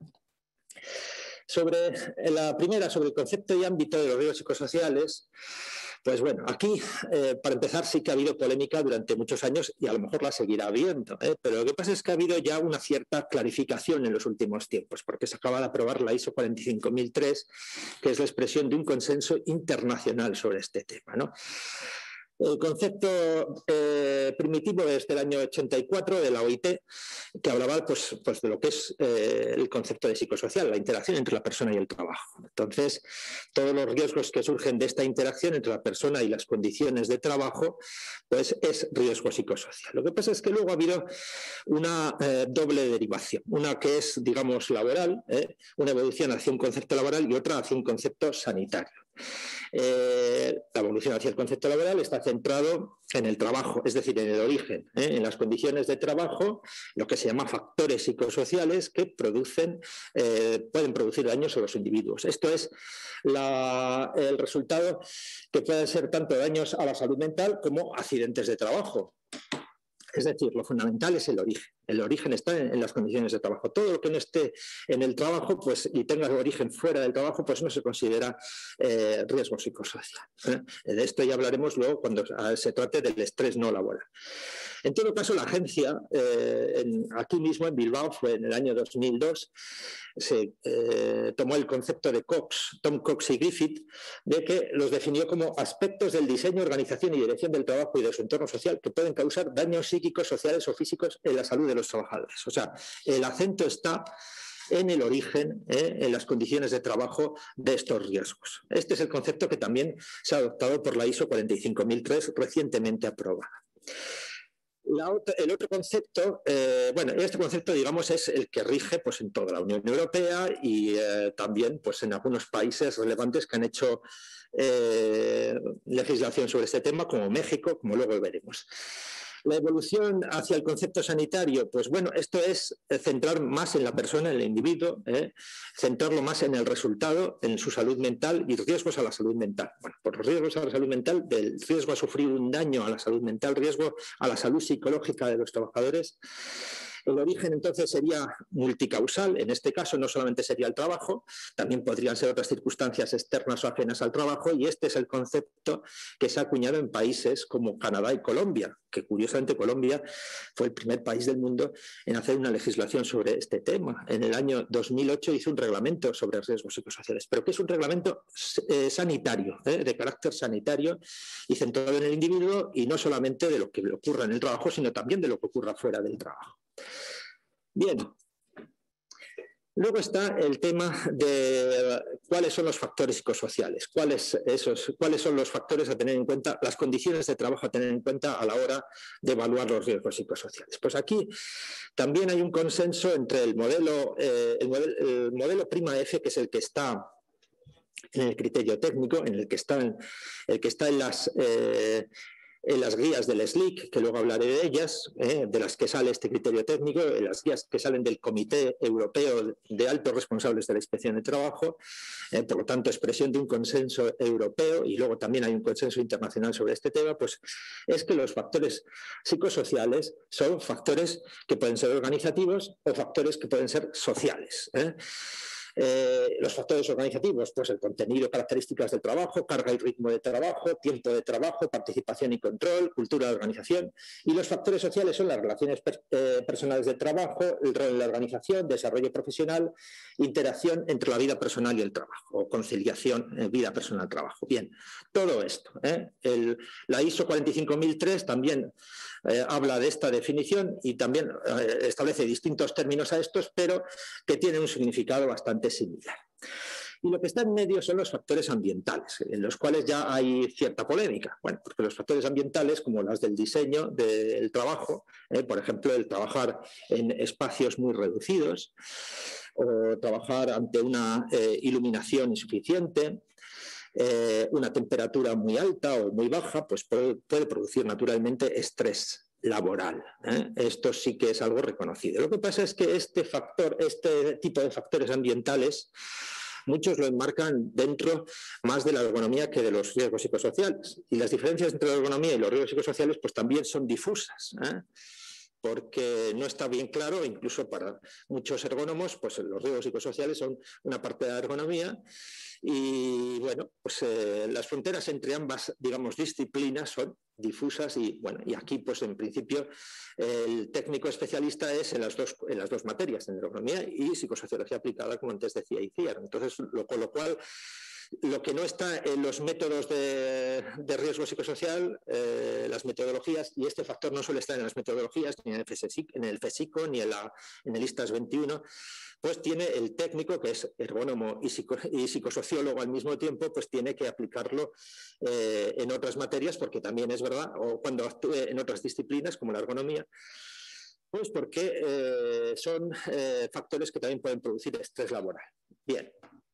Sobre la primera, sobre el concepto y ámbito de los riesgos psicosociales, pues bueno, aquí eh, para empezar sí que ha habido polémica durante muchos años y a lo mejor la seguirá habiendo, ¿eh? Pero lo que pasa es que ha habido ya una cierta clarificación en los últimos tiempos, porque se acaba de aprobar la ISO cuarenta y cinco mil tres, que es la expresión de un consenso internacional sobre este tema, ¿no? El concepto eh, primitivo es del año ochenta y cuatro de la O I T, que hablaba pues, pues, de lo que es eh, el concepto de psicosocial, la interacción entre la persona y el trabajo. Entonces, todos los riesgos que surgen de esta interacción entre la persona y las condiciones de trabajo, pues es riesgo psicosocial. Lo que pasa es que luego ha habido una eh, doble derivación, una que es, digamos, laboral, ¿eh? una evolución hacia un concepto laboral y otra hacia un concepto sanitario. Eh, la evolución hacia el concepto laboral está centrado en el trabajo, es decir, en el origen, ¿eh? en las condiciones de trabajo, lo que se llama factores psicosociales que producen, eh, pueden producir daños a los individuos. Esto es la, el resultado que pueden ser tanto daños a la salud mental como accidentes de trabajo. Es decir, lo fundamental es el origen. El origen está en, en las condiciones de trabajo. Todo lo que no esté en el trabajo pues, y tenga origen fuera del trabajo, pues no se considera eh, riesgo psicosocial. ¿eh? De esto ya hablaremos luego cuando se trate del estrés no laboral. En todo caso, la agencia, eh, en, aquí mismo en Bilbao, fue en el año dos mil dos, se eh, tomó el concepto de Cox, Tom Cox y Griffith, de que los definió como aspectos del diseño, organización y dirección del trabajo y de su entorno social que pueden causar daños psíquicos, sociales o físicos en la salud de los trabajadores. O sea, el acento está en el origen, eh, en las condiciones de trabajo de estos riesgos. Este es el concepto que también se ha adoptado por la ISO cuarenta y cinco mil tres, recientemente aprobada. La otra, el otro concepto, eh, bueno, este concepto, digamos, es el que rige pues, en toda la Unión Europea y eh, también pues, en algunos países relevantes que han hecho eh, legislación sobre este tema, como México, como luego veremos. La evolución hacia el concepto sanitario, pues bueno, esto es centrar más en la persona, en el individuo, ¿eh? centrarlo más en el resultado, en su salud mental y riesgos a la salud mental. Bueno, por los riesgos a la salud mental, del riesgo a sufrir un daño a la salud mental, riesgo a la salud psicológica de los trabajadores. El origen entonces sería multicausal, en este caso no solamente sería el trabajo, también podrían ser otras circunstancias externas o ajenas al trabajo, y este es el concepto que se ha acuñado en países como Canadá y Colombia, que curiosamente Colombia fue el primer país del mundo en hacer una legislación sobre este tema. En el año dos mil ocho hizo un reglamento sobre riesgos psicosociales, pero que es un reglamento eh, sanitario, eh, de carácter sanitario y centrado en el individuo y no solamente de lo que le ocurra en el trabajo, sino también de lo que ocurra fuera del trabajo. Bien, luego está el tema de cuáles son los factores psicosociales, cuáles, esos, cuáles son los factores a tener en cuenta, las condiciones de trabajo a tener en cuenta a la hora de evaluar los riesgos psicosociales. Pues aquí también hay un consenso entre el modelo, eh, el modelo, el modelo Prima F, que es el que está en el criterio técnico, en el que está en, el que está en las... Eh, en las guías del S L I C, que luego hablaré de ellas, eh, de las que sale este criterio técnico, en las guías que salen del Comité Europeo de Altos Responsables de la Inspección de Trabajo, eh, por lo tanto, expresión de un consenso europeo, y luego también hay un consenso internacional sobre este tema, pues es que los factores psicosociales son factores que pueden ser organizativos o factores que pueden ser sociales, ¿eh? Eh, los factores organizativos, pues el contenido, características del trabajo, carga y ritmo de trabajo, tiempo de trabajo, participación y control, cultura de organización. Y los factores sociales son las relaciones per, eh, personales de trabajo, el rol en la organización, desarrollo profesional, interacción entre la vida personal y el trabajo, o conciliación eh, vida personal-trabajo. Bien, todo esto. ¿eh? El, la ISO cuarenta y cinco mil tres también eh, habla de esta definición y también eh, establece distintos términos a estos, pero que tienen un significado bastante similar. Y lo que está en medio son los factores ambientales, en los cuales ya hay cierta polémica. Bueno, porque los factores ambientales, como las del diseño del trabajo, eh, por ejemplo, el trabajar en espacios muy reducidos, o trabajar ante una eh, iluminación insuficiente, eh, una temperatura muy alta o muy baja, pues puede, puede producir naturalmente estrés laboral. ¿eh? Esto sí que es algo reconocido. Lo que pasa es que este factor, este tipo de factores ambientales, muchos lo enmarcan dentro más de la ergonomía que de los riesgos psicosociales. Y las diferencias entre la ergonomía y los riesgos psicosociales pues también son difusas, ¿eh? porque no está bien claro, incluso para muchos ergónomos, pues los riesgos psicosociales son una parte de la ergonomía y, bueno, pues eh, las fronteras entre ambas, digamos, disciplinas son difusas y, bueno, y aquí, pues en principio, el técnico especialista es en las dos, en las dos materias, en ergonomía y psicosociología aplicada, como antes decía Iciar. Entonces, lo, con lo cual, lo que no está en los métodos de, de riesgo psicosocial, eh, las metodologías, y este factor no suele estar en las metodologías, ni en el FESIC, en el FESICO, ni en, la, en el ISTAS veintiuno, pues tiene el técnico, que es ergónomo y, psico, y psicosociólogo al mismo tiempo, pues tiene que aplicarlo eh, en otras materias, porque también es verdad, o cuando actúe en otras disciplinas, como la ergonomía, pues porque eh, son eh, factores que también pueden producir estrés laboral. Bien.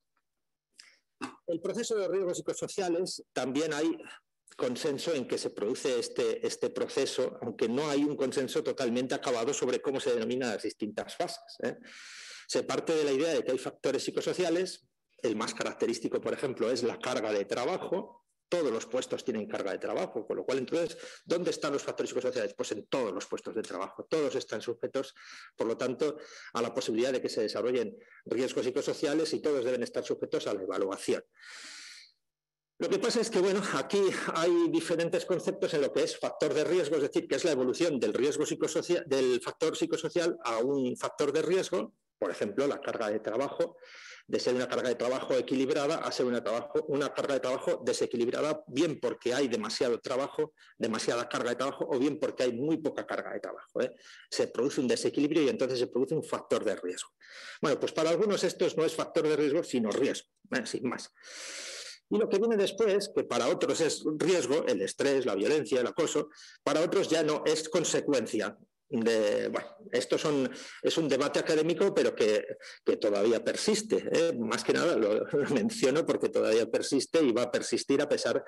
El proceso de riesgos psicosociales, también hay consenso en que se produce este, este proceso, aunque no hay un consenso totalmente acabado sobre cómo se denominan las distintas fases, ¿eh? Se parte de la idea de que hay factores psicosociales, el más característico, por ejemplo, es la carga de trabajo. Todos los puestos tienen carga de trabajo, con lo cual, entonces, ¿dónde están los factores psicosociales? Pues en todos los puestos de trabajo. Todos están sujetos, por lo tanto, a la posibilidad de que se desarrollen riesgos psicosociales y todos deben estar sujetos a la evaluación. Lo que pasa es que, bueno, aquí hay diferentes conceptos en lo que es factor de riesgo, es decir, que es la evolución del riesgo psicosocial, del factor psicosocial a un factor de riesgo, Por ejemplo, la carga de trabajo, de ser una carga de trabajo equilibrada a ser una, trabajo, una carga de trabajo desequilibrada, bien porque hay demasiado trabajo, demasiada carga de trabajo, o bien porque hay muy poca carga de trabajo, ¿eh? Se produce un desequilibrio y entonces se produce un factor de riesgo. Bueno, pues para algunos esto no es factor de riesgo, sino riesgo, ¿eh? Sin más. Y lo que viene después, que para otros es riesgo, el estrés, la violencia, el acoso, para otros ya no, es consecuencia. De, bueno, esto son, es un debate académico, pero que, que todavía persiste, ¿eh? Más que nada lo, lo menciono porque todavía persiste y va a persistir a pesar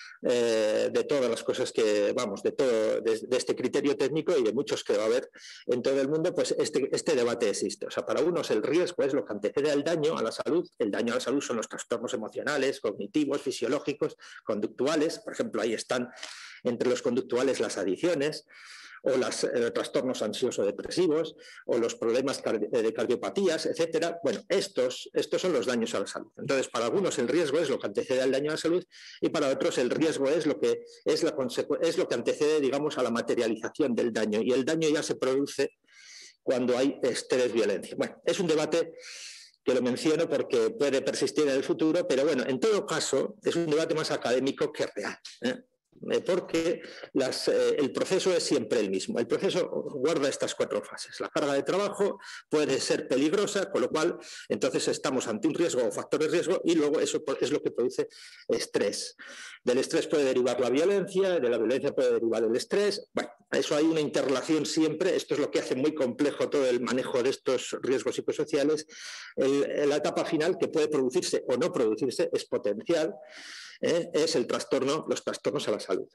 eh, de todas las cosas que, vamos, de todo, de, de este criterio técnico y de muchos que va a haber en todo el mundo, pues este, este debate existe. O sea, para unos el riesgo es lo que antecede al daño a la salud. El daño a la salud son los trastornos emocionales, cognitivos, fisiológicos, conductuales. Por ejemplo, ahí están entre los conductuales las adicciones, o los eh, trastornos ansioso-depresivos, o los problemas de cardiopatías, etcétera. Bueno, estos, estos son los daños a la salud. Entonces, para algunos el riesgo es lo que antecede al daño a la salud y para otros el riesgo es lo que, es la es lo que antecede, digamos, a la materialización del daño. Y el daño ya se produce cuando hay estrés, violencia. Bueno, es un debate que lo menciono porque puede persistir en el futuro, pero bueno, en todo caso, es un debate más académico que real, ¿eh? Porque las, eh, el proceso es siempre el mismo. El proceso guarda estas cuatro fases. La carga de trabajo puede ser peligrosa, con lo cual entonces estamos ante un riesgo o factor de riesgo y luego eso es lo que produce estrés. Del estrés puede derivar la violencia, de la violencia puede derivar el estrés. Bueno, eso hay una interrelación siempre. Esto es lo que hace muy complejo todo el manejo de estos riesgos psicosociales. El, la etapa final, que puede producirse o no producirse, es potencial. ¿Eh? Es el trastorno, los trastornos a la salud.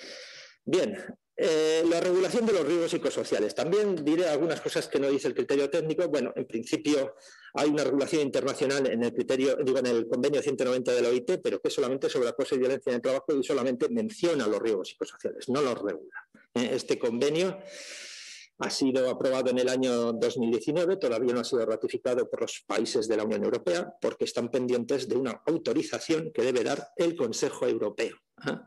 Bien, eh, la regulación de los riesgos psicosociales. También diré algunas cosas que no dice el criterio técnico. Bueno, en principio hay una regulación internacional en el criterio, digo, en el convenio ciento noventa de la O I T, pero que solamente sobre acoso y violencia en el trabajo y solamente menciona los riesgos psicosociales, no los regula. ¿Eh? Este convenio ha sido aprobado en el año dos mil diecinueve, todavía no ha sido ratificado por los países de la Unión Europea porque están pendientes de una autorización que debe dar el Consejo Europeo.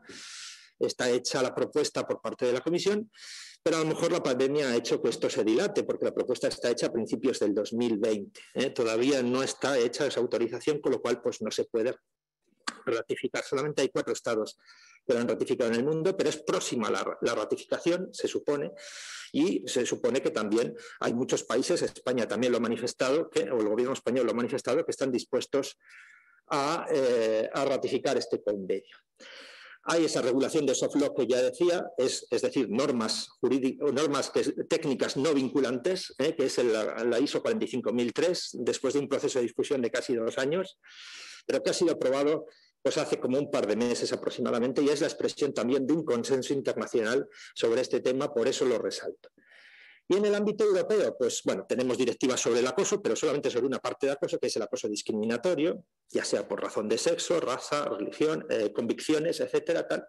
Está hecha la propuesta por parte de la Comisión, pero a lo mejor la pandemia ha hecho que esto se dilate porque la propuesta está hecha a principios del dos mil veinte. ¿eh? Todavía no está hecha esa autorización, con lo cual pues, no se puede ratificar. Solamente hay cuatro estados que lo han ratificado en el mundo, pero es próxima la, la ratificación, se supone, y se supone que también hay muchos países, España también lo ha manifestado, que, o el gobierno español lo ha manifestado, que están dispuestos a, eh, a ratificar este convenio. Hay esa regulación de soft law que ya decía, es, es decir, normas, normas que, técnicas no vinculantes, eh, que es el, la I S O cuarenta y cinco mil tres, después de un proceso de discusión de casi dos años, pero que ha sido aprobado pues hace como un par de meses aproximadamente y es la expresión también de un consenso internacional sobre este tema, por eso lo resalto. Y en el ámbito europeo, pues bueno, tenemos directivas sobre el acoso, pero solamente sobre una parte de acoso, que es el acoso discriminatorio, ya sea por razón de sexo, raza, religión, eh, convicciones, etcétera, tal.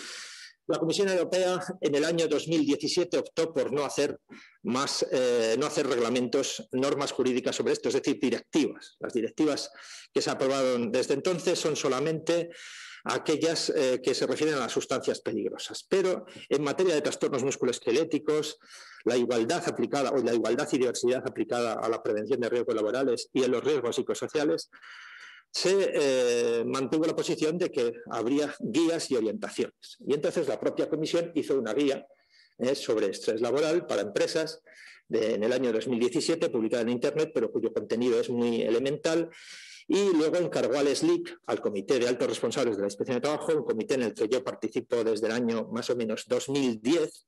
La Comisión Europea en el año dos mil diecisiete optó por no hacer más, eh, no hacer reglamentos, normas jurídicas sobre esto, es decir, directivas. Las directivas que se aprobaron desde entonces son solamente aquellas eh, que se refieren a las sustancias peligrosas. Pero en materia de trastornos musculoesqueléticos, la igualdad aplicada o la igualdad y diversidad aplicada a la prevención de riesgos laborales y en los riesgos psicosociales, se eh, mantuvo la posición de que habría guías y orientaciones. Y entonces la propia Comisión hizo una guía eh, sobre estrés laboral para empresas de, en el año dos mil diecisiete, publicada en Internet, pero cuyo contenido es muy elemental, y luego encargó al S L I C, al Comité de Altos Responsables de la Inspección de Trabajo, un comité en el que yo participo desde el año más o menos dos mil diez,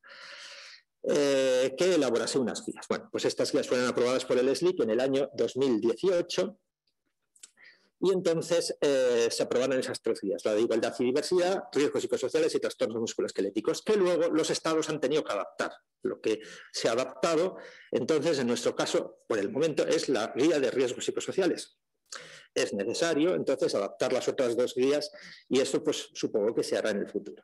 eh, que elaborase unas guías. Bueno, pues estas guías fueron aprobadas por el S L I C en el año dos mil dieciocho, y entonces eh, se aprobaron esas tres guías, la de igualdad y diversidad, riesgos psicosociales y trastornos musculoesqueléticos, que luego los estados han tenido que adaptar. Lo que se ha adaptado, entonces, en nuestro caso, por el momento, es la guía de riesgos psicosociales. Es necesario, entonces, adaptar las otras dos guías y eso, pues, supongo que se hará en el futuro.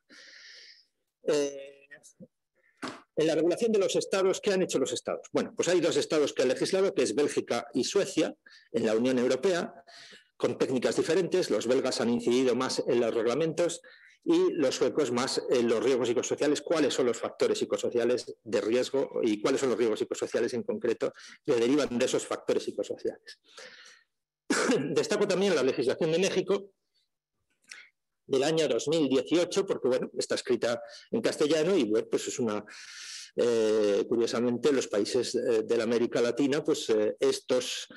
Eh, en la regulación de los estados, ¿qué han hecho los estados? Bueno, pues hay dos estados que han legislado, que es Bélgica y Suecia, en la Unión Europea, con técnicas diferentes. Los belgas han incidido más en los reglamentos y los suecos más eh, los riesgos psicosociales, cuáles son los factores psicosociales de riesgo y cuáles son los riesgos psicosociales en concreto que derivan de esos factores psicosociales. Destaco también la legislación de México del año dos mil dieciocho, porque bueno, está escrita en castellano y bueno, pues es una, eh, curiosamente, los países eh, de la América Latina, pues eh, estos,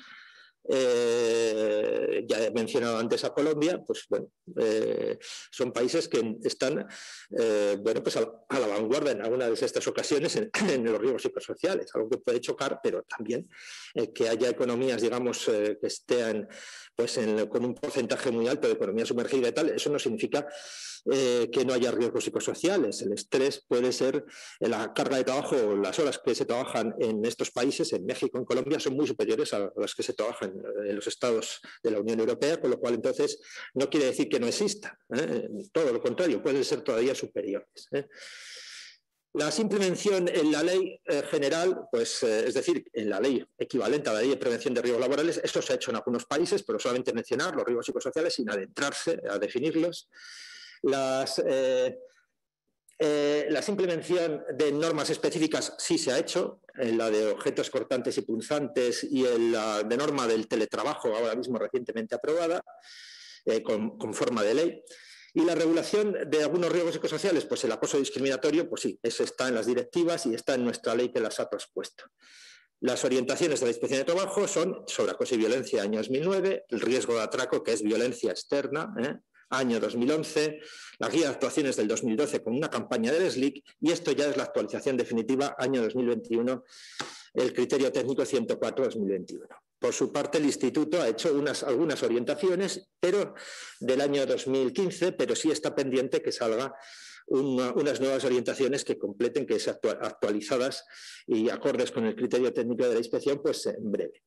eh, ya he mencionado antes a Colombia, pues bueno, eh, son países que están, eh, bueno, pues a, a la vanguardia en algunas de estas ocasiones en, en los riesgos psicosociales, algo que puede chocar, pero también eh, que haya economías, digamos, eh, que estén pues en, con un porcentaje muy alto de economía sumergida y tal, eso no significa eh, que no haya riesgos psicosociales. El estrés puede ser, la carga de trabajo, las horas que se trabajan en estos países, en México, en Colombia, son muy superiores a las que se trabajan en los estados de la Unión Europea, con lo cual entonces no quiere decir que no exista, ¿eh? Todo lo contrario, pueden ser todavía superiores, ¿eh? La simple mención en la ley eh, general, pues, eh, es decir, en la ley equivalente a la ley de prevención de riesgos laborales, esto se ha hecho en algunos países, pero solamente mencionar los riesgos psicosociales sin adentrarse a definirlos. Las, eh, eh, la simple mención de normas específicas sí se ha hecho, en la de objetos cortantes y punzantes y en la de norma del teletrabajo, ahora mismo recientemente aprobada, eh, con, con forma de ley. Y la regulación de algunos riesgos psicosociales, pues el acoso discriminatorio, pues sí, eso está en las directivas y está en nuestra ley que las ha traspuesto. Las orientaciones de la Inspección de Trabajo son sobre acoso y violencia, año dos mil nueve, el riesgo de atraco, que es violencia externa, ¿eh? año dos mil once, la guía de actuaciones del dos mil doce con una campaña del S L I C, y esto ya es la actualización definitiva, año dos mil veintiuno, el criterio técnico ciento cuatro barra dos mil veintiuno. Por su parte, el Instituto ha hecho unas, algunas orientaciones, pero del año dos mil quince, pero sí está pendiente que salga una, unas nuevas orientaciones que completen, que sean actualizadas y acordes con el criterio técnico de la inspección, pues en breve.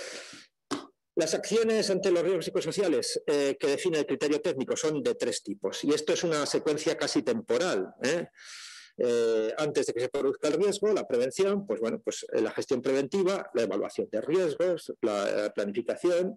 Las acciones ante los riesgos psicosociales eh, que define el criterio técnico son de tres tipos, y esto es una secuencia casi temporal, ¿eh? Eh, antes de que se produzca el riesgo, la prevención, pues bueno, pues la gestión preventiva, la evaluación de riesgos, la planificación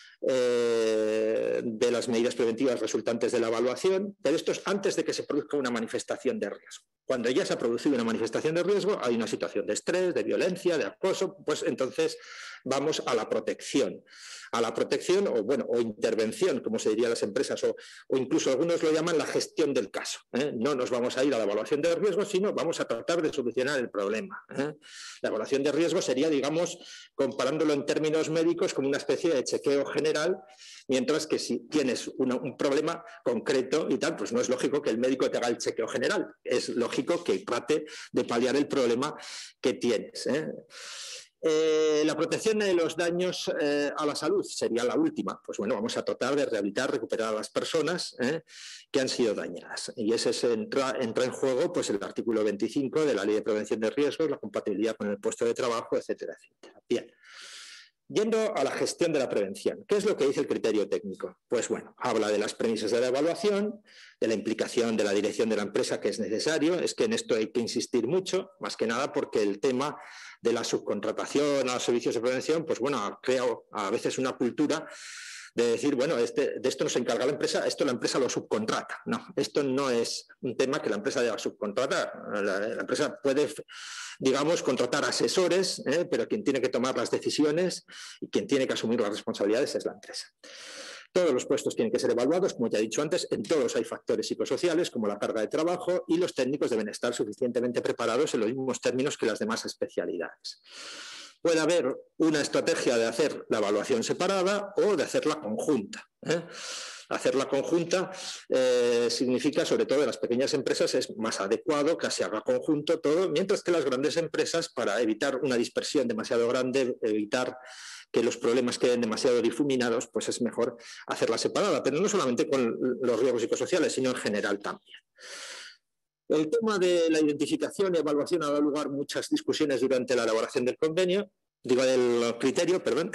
eh, de las medidas preventivas resultantes de la evaluación, pero esto es antes de que se produzca una manifestación de riesgo. Cuando ya se ha producido una manifestación de riesgo, hay una situación de estrés, de violencia, de acoso, pues entonces vamos a la protección. A la protección o, bueno, o intervención, como se diría en las empresas, o, o incluso algunos lo llaman la gestión del caso, ¿eh? No nos vamos a ir a la evaluación de riesgos, sino vamos a tratar de solucionar el problema, ¿eh? La evaluación de riesgos sería, digamos, comparándolo en términos médicos, como una especie de chequeo general, mientras que si tienes una, un problema concreto y tal, pues no es lógico que el médico te haga el chequeo general, es lógico que trate de paliar el problema que tienes, ¿eh? Eh, la protección de los daños eh, a la salud sería la última. Pues bueno, vamos a tratar de rehabilitar, recuperar a las personas eh, que han sido dañadas. Y ese es, entra, entra en juego pues, el artículo veinticinco de la Ley de Prevención de Riesgos, la compatibilidad con el puesto de trabajo, etcétera, etcétera. Bien. Yendo a la gestión de la prevención, ¿qué es lo que dice el criterio técnico? Pues bueno, habla de las premisas de la evaluación, de la implicación de la dirección de la empresa, que es necesario. Es que en esto hay que insistir mucho, más que nada porque el tema de la subcontratación a los servicios de prevención, pues bueno, ha creado a veces una cultura de decir, bueno, este, de esto no se encarga la empresa, esto la empresa lo subcontrata. No, esto no es un tema que la empresa deba subcontratar. La, la empresa puede, digamos, contratar asesores, ¿eh? pero quien tiene que tomar las decisiones y quien tiene que asumir las responsabilidades es la empresa. Todos los puestos tienen que ser evaluados, como ya he dicho antes, en todos hay factores psicosociales como la carga de trabajo y los técnicos deben estar suficientemente preparados en los mismos términos que las demás especialidades. Puede haber una estrategia de hacer la evaluación separada o de hacerla conjunta, ¿eh? Hacerla conjunta eh, significa, sobre todo en las pequeñas empresas, es más adecuado que se haga conjunto todo, mientras que las grandes empresas, para evitar una dispersión demasiado grande, evitar que los problemas queden demasiado difuminados, pues es mejor hacerla separada, pero no solamente con los riesgos psicosociales, sino en general también. El tema de la identificación y evaluación ha dado lugar a muchas discusiones durante la elaboración del convenio, digo del criterio, perdón.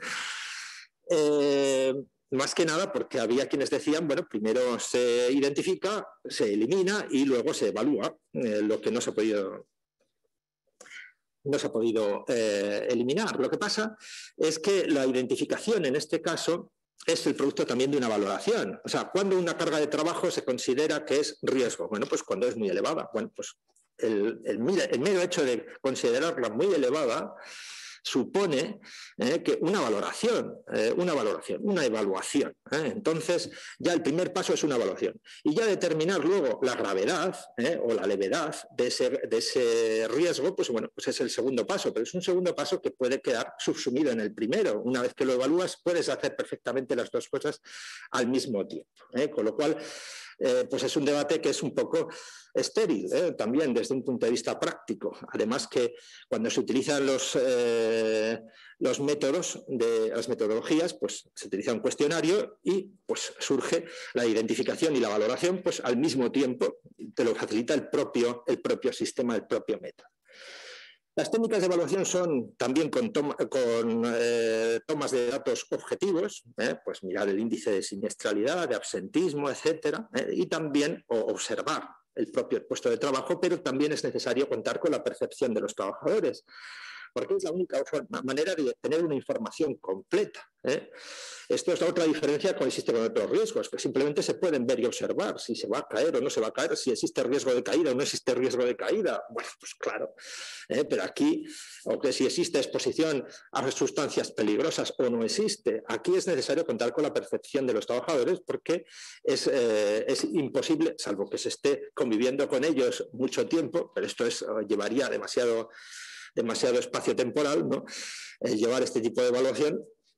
eh, más que nada porque había quienes decían, bueno, primero se identifica, se elimina y luego se evalúa, eh, lo que no se ha podido, no se ha podido eh, eliminar. Lo que pasa es que la identificación en este caso es el producto también de una valoración. O sea, ¿cuándo una carga de trabajo se considera que es riesgo? Bueno, pues cuando es muy elevada. Bueno, pues el, el, el mero hecho de considerarla muy elevada supone eh, que una valoración, eh, una valoración, una evaluación. ¿eh? Entonces, ya el primer paso es una evaluación. Y ya determinar luego la gravedad eh, o la levedad de ese, de ese riesgo, pues bueno, pues es el segundo paso, pero es un segundo paso que puede quedar subsumido en el primero. Una vez que lo evalúas, puedes hacer perfectamente las dos cosas al mismo tiempo. ¿eh? Con lo cual, eh, pues es un debate que es un poco estéril, ¿eh? también desde un punto de vista práctico. Además que cuando se utilizan los, eh, los métodos, de las metodologías, pues se utiliza un cuestionario y pues surge la identificación y la valoración pues al mismo tiempo, te lo facilita el propio, el propio sistema, el propio método. Las técnicas de evaluación son también con, toma, con eh, tomas de datos objetivos, eh, pues mirar el índice de siniestralidad, de absentismo, etcétera, eh, y también o observar el propio puesto de trabajo, pero también es necesario contar con la percepción de los trabajadores, porque es la única manera de tener una información completa. ¿eh? Esto es la otra diferencia que existe con otros riesgos, que simplemente se pueden ver y observar si se va a caer o no se va a caer, si existe riesgo de caída o no existe riesgo de caída. Bueno, pues claro, ¿eh? pero aquí, o que si existe exposición a sustancias peligrosas o no existe, aquí es necesario contar con la percepción de los trabajadores porque es, eh, es imposible, salvo que se esté conviviendo con ellos mucho tiempo, pero esto es, llevaría demasiado... demasiado espacio temporal, ¿no? Eh, llevar este tipo de evaluación,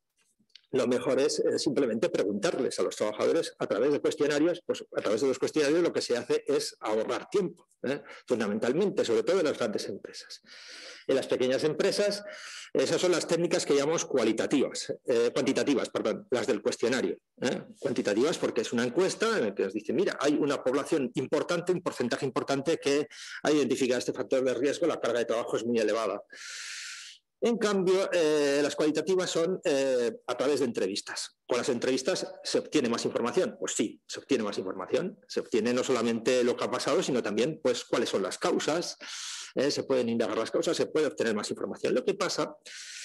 lo mejor es eh, simplemente preguntarles a los trabajadores a través de cuestionarios, pues a través de los cuestionarios lo que se hace es ahorrar tiempo, ¿eh? fundamentalmente, sobre todo en las grandes empresas. En las pequeñas empresas, esas son las técnicas que llamamos cualitativas, eh, cuantitativas, perdón, las del cuestionario. ¿eh? Cuantitativas porque es una encuesta en la que nos dice, mira, hay una población importante, un porcentaje importante que ha identificado este factor de riesgo, la carga de trabajo es muy elevada. En cambio, eh, las cualitativas son eh, a través de entrevistas. Con las entrevistas se obtiene más información. Pues sí, se obtiene más información. Se obtiene no solamente lo que ha pasado, sino también pues, cuáles son las causas. Eh, se pueden indagar las causas, se puede obtener más información. Lo que pasa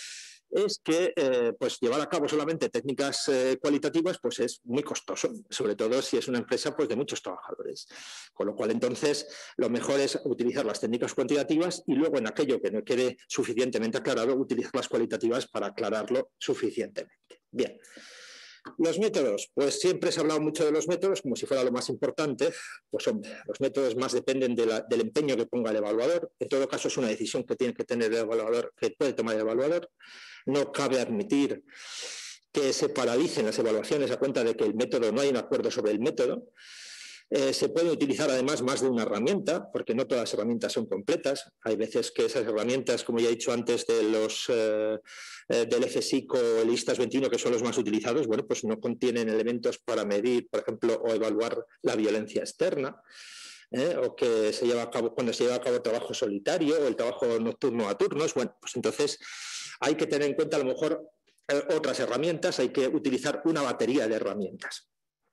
es que eh, pues llevar a cabo solamente técnicas eh, cualitativas pues es muy costoso, sobre todo si es una empresa pues de muchos trabajadores. Con lo cual entonces lo mejor es utilizar las técnicas cuantitativas y luego en aquello que no quede suficientemente aclarado utilizar las cualitativas para aclararlo suficientemente. Bien. Los métodos, pues siempre se ha hablado mucho de los métodos como si fuera lo más importante, pues hombre, los métodos más dependen de la, del empeño que ponga el evaluador, en todo caso es una decisión que tiene que tener el evaluador, que puede tomar el evaluador, no cabe admitir que se paralicen las evaluaciones a cuenta de que el método, no hay un acuerdo sobre el método. Eh, se puede utilizar además más de una herramienta, porque no todas las herramientas son completas. Hay veces que esas herramientas, como ya he dicho antes, de los, eh, eh, del F S I C o el ISTAS veintiuno, que son los más utilizados, bueno, pues no contienen elementos para medir, por ejemplo, o evaluar la violencia externa. ¿eh? O que se lleva a cabo cuando se lleva a cabo trabajo solitario o el trabajo nocturno a turnos. Bueno, pues entonces hay que tener en cuenta a lo mejor eh, otras herramientas, hay que utilizar una batería de herramientas.